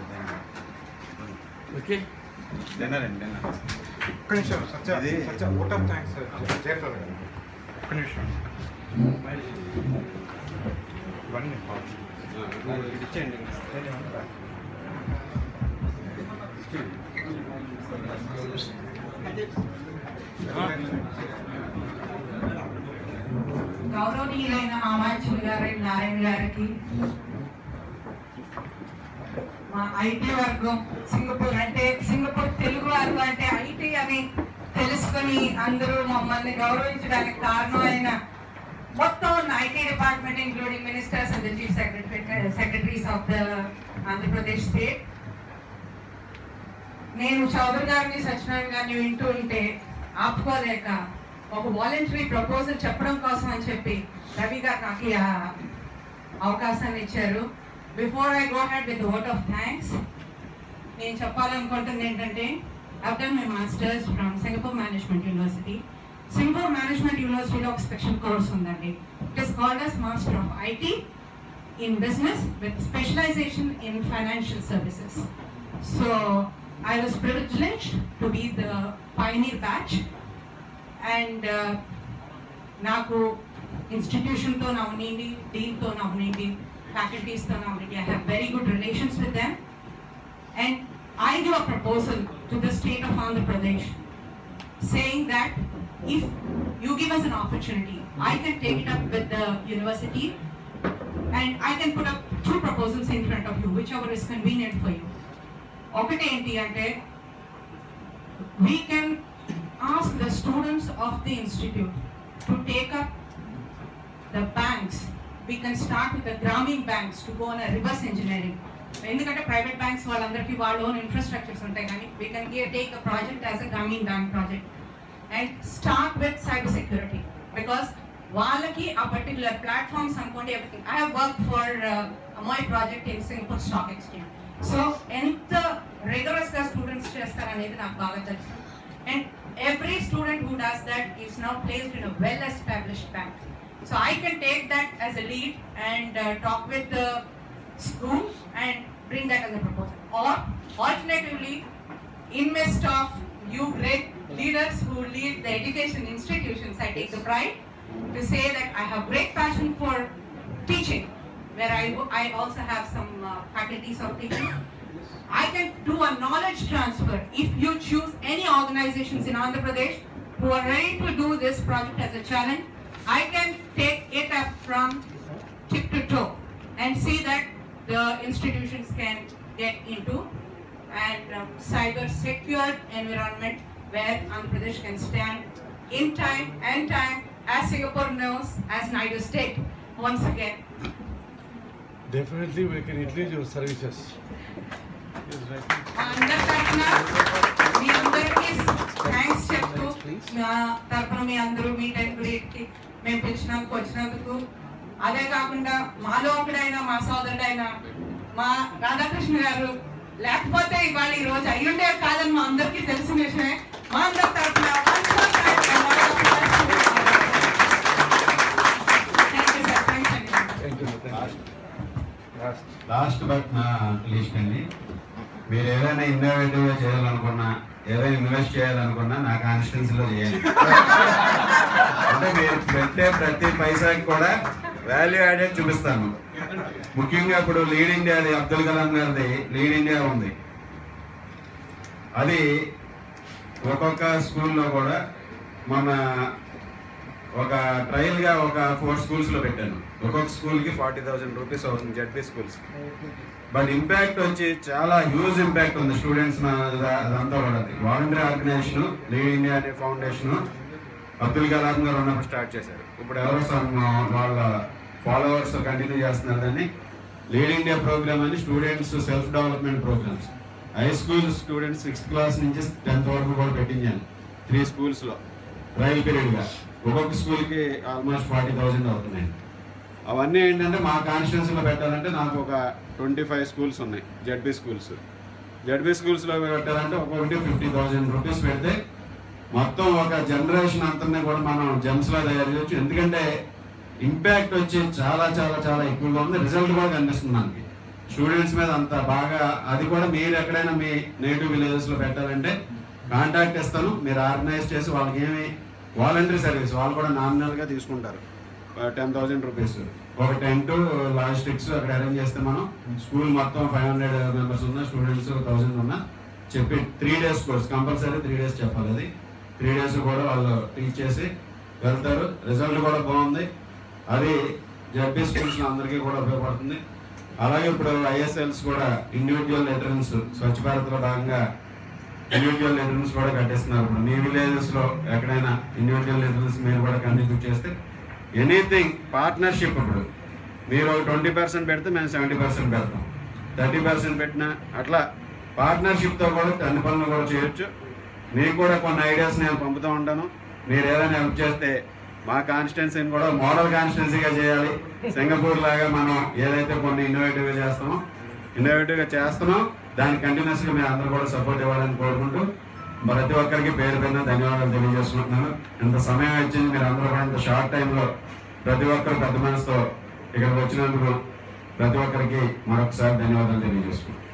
ఓకే ఒక్క నిమిషం Satya Satya vote of thanks Jayaprada గారు. ఒక్క నిమిషం ఇవన్నీ ఇచ్చేయండి. గౌరవనీయులైన మామాచులు గారు నారాయణ గారికి, మా ఐటీ వర్గం సింగపూర్ అంటే సింగపూర్ తెలుగు వర్గం అంటే ఐటీ అని తెలుసుకొని అందరూ మమ్మల్ని గౌరవించడానికి కారణమైన మొత్తం IT department including ministers and the chief secretary secretaries of the Andhra Pradesh state. నేను చౌదరి గారిని సత్యనారాయణ గారిని వింటూ ఉంటే ఆపుకోలేక ఒక వాలంటరీ ప్రపోజల్ చెప్పడం కోసం అని చెప్పి రవి గారు నాకు అవకాశాన్ని ఇచ్చారు. Before I go head with word of thanks, నేను చెప్పాలనుకుంటుంది ఏంటంటే I've done my masters from Singapore Management University. Singapore Management University of special course ఉందండి. It is called as Master of I T in Business with specialization in financial services. So I was privileged to be the pioneer batch, and uh, నాకు institution తో నవ్వునండి, dean తో నవ్వునండి, faculties తో నవ్వునండి, I have very good relations with them, and I do a proposal to the state of Andhra Pradesh saying that if you give us an opportunity, I can take it up with the university and I can put up two proposals in front of you, whichever is convenient for you. Okate enti ante we can ask the students of the institute to take up the banks. We can start with the Grameen banks to go on a reverse engineering. ఎందుకంటే private banks వాళ్ళందరికీ వాళ్ళ own infrastructures ఉంటాయి, కానీ we can take a project as a grameena bank project and start with cybersecurity because వాళ్ళకి ఆ particular platforms అనుకోండి everything. I have work for Amoy project in Singapore stock exchange. So ఎంత రిగరస్గా students చేస్తారనేది నాకు బాగా తెలుసు. And every student who does that is now placed in a well established bank. So I can take that as a lead and uh, talk with the school and bring that as a proposal. Or alternatively, in midst of you great leaders who lead the education institutions, I take the pride to say that I have great passion for teaching, where I, I also have some uh, faculties of teaching. I can do a knowledge transfer if you choose any organizations in Andhra Pradesh who are ready to do this project as a challenge. I can take it up from tip to toe and see that the institutions can get into and um, cyber secure environment where Andhra Pradesh can stand in time and time as Singapore knows as Naidu state once again. Definitely we can utilize your services. మీ అందరికీ thanks చెప్తూ నా తరపున మీ అందరూ meet and గ్రీట్కి మేము పిలిచినందుకు వచ్చినందుకు, అదే కాకుండా మాలో ఒకడైనా మా సోదరుడైన మా రాధాకృష్ణ గారు లేకపోతే ఇవాళ ఈ రోజు అయ్యుండే కాదని మా అందరికీ తెలిసిన విషయమే. మా అందరి తరపున లాస్ట్ బట్ నా లిస్ట్ అండి, మీరు ఏదైనా ఇన్నోవేటివ్గా చేయాలనుకున్నా, ఏదైనా ఇన్వెస్ట్ చేయాలనుకున్నా నా కాన్స్టిట్యున్సీలో చేయాలి. అంటే మీరు పెట్టే ప్రతి పైసాకి కూడా వాల్యూ యాడెడ్ చూపిస్తాను. ముఖ్యంగా ఇప్పుడు లీడ్ ఇండియాది అబ్దుల్ కలాం గారిది లీడ్ ఇండియా ఉంది. అది ఒక్కొక్క స్కూల్లో కూడా మన ఒక ట్రయల్గా ఒక ఫోర్ స్కూల్స్లో పెట్టాను. ఒక్కొక్క స్కూల్కి ఫార్టీ థౌజండ్ రూపీస్ అవుతుంది జెడ్పీ స్కూల్స్. బట్ ఇంపాక్ట్ వచ్చి చాలా హ్యూజ్ ఇంపాక్ట్ ఉంది స్టూడెంట్స్ అదంతా కూడా. వాలంటరీ ఆర్గనైజేషన్ లీడ్ ఇండియా అనే ఫౌండేషన్ అబ్దుల్ కలాం గారు ఉన్నప్పుడు స్టార్ట్ చేశారు. ఇప్పుడు ఎవరో వాళ్ళ ఫాలోవర్స్ కంటిన్యూ చేస్తున్నారు. దాన్ని లీడ్ ఇండియా ప్రోగ్రామ్ అని students self development programmes. High school students sixth class నుంచి టెన్త్ వరకు కూడా పెట్టించాను త్రీ స్కూల్స్లో ట్రయల్ పీరియడ్గా. ఒక్కొక్క స్కూల్కి ఆల్మోస్ట్ ఫార్టీ థౌజండ్ అవుతున్నాయి. అవన్నీ ఏంటంటే మా కాన్స్టిట్యున్సీలో పెట్టాలంటే నాకు ఒక ట్వంటీ ఫైవ్ స్కూల్స్ ఉన్నాయి జెడ్బీ స్కూల్స్. జెడ్బీ స్కూల్స్లో పెట్టాలంటే ఒక్కొక్కటి ఫిఫ్టీ థౌజండ్ రూపీస్ పెడితే మొత్తం ఒక జనరేషన్ అంతా కూడా మనం జెమ్స్లా తయారు చేయొచ్చు. ఎందుకంటే ఇంపాక్ట్ వచ్చి చాలా చాలా చాలా ఎక్కువగా ఉంది. రిజల్ట్ కూడా కనిపిస్తుంది మనకి స్టూడెంట్స్ మీద అంత బాగా. అది కూడా మీరు ఎక్కడైనా మీ నేటివ్ విలేజెస్లో పెట్టాలంటే కాంటాక్ట్ ఇస్తాను, మీరు ఆర్గనైజ్ చేసి వాళ్ళకి ఏమి వాలంటరీ సర్వీస్ వాళ్ళు కూడా నామినల్గా తీసుకుంటారు. టెన్ థౌజండ్ రూపీస్ ఒక టెంట్ లాజిస్టిక్స్ అక్కడ అరేంజ్ చేస్తే మనం స్కూల్ మొత్తం ఫైవ్ హండ్రెడ్ మెంబర్స్ ఉన్న స్టూడెంట్స్ థౌజండ్ ఉన్న చెప్పి three days course compulsory three days చెప్పాలి. అది త్రీ డేస్ కూడా వాళ్ళు టీచ్ చేసి వెళ్తారు. రిజల్ట్ కూడా బాగుంది. అది జెడ్పీ స్కూల్స్ అందరికీ కూడా ఉపయోగపడుతుంది. అలాగే ఇప్పుడు ఐఎస్ఎల్స్ కూడా ఇండివిజువల్ లెటరెన్స్ స్వచ్ఛ భారత్లో భాగంగా ఇండివిజువల్ లెటరెన్స్ కూడా కట్టిస్తున్నారు. ఇప్పుడు మీ విలేజెస్లో ఎక్కడైనా ఇండివిజువల్ లెటరెన్స్ మీరు కూడా కంటిన్యూ చేస్తే ఎనీథింగ్ పార్ట్నర్షిప్. ఇప్పుడు మీరు ఒక ట్వంటీ పర్సెంట్ పెడితే మేము సెవెంటీ పర్సెంట్ పెడతాం, థర్టీ పర్సెంట్ పెట్టినా అట్లా పార్ట్నర్షిప్తో కూడా అన్ని పనులు కూడా చేయొచ్చు. మీకు కూడా కొన్ని ఐడియాస్ నేను పంపుతూ ఉంటాను. మీరు ఏదైనా హెల్ప్ చేస్తే మా కాన్స్టిట్యున్సీని కూడా మోడల్ కాన్స్టిట్యున్సీగా చేయాలి. సింగపూర్ లాగా మనం ఏదైతే కొన్ని ఇన్నోవేటివ్గా చేస్తామో ఇన్నోవేటివ్గా చేస్తున్నాం దానికి కంటిన్యూస్గా మీరు అందరూ కూడా సపోర్ట్ ఇవ్వాలని కోరుకుంటూ ప్రతి ఒక్కరికి పేరు పైన ధన్యవాదాలు తెలియజేసుకుంటున్నాను. ఇంత సమయం వచ్చింది మీరు అందరూ కూడా ఇంత షార్ట్ టైంలో ప్రతి ఒక్కరు పెద్ద మనసుతో ఇక్కడికి వచ్చినందుకు ప్రతి ఒక్కరికి మరొకసారి ధన్యవాదాలు తెలియజేసుకుంటున్నాను.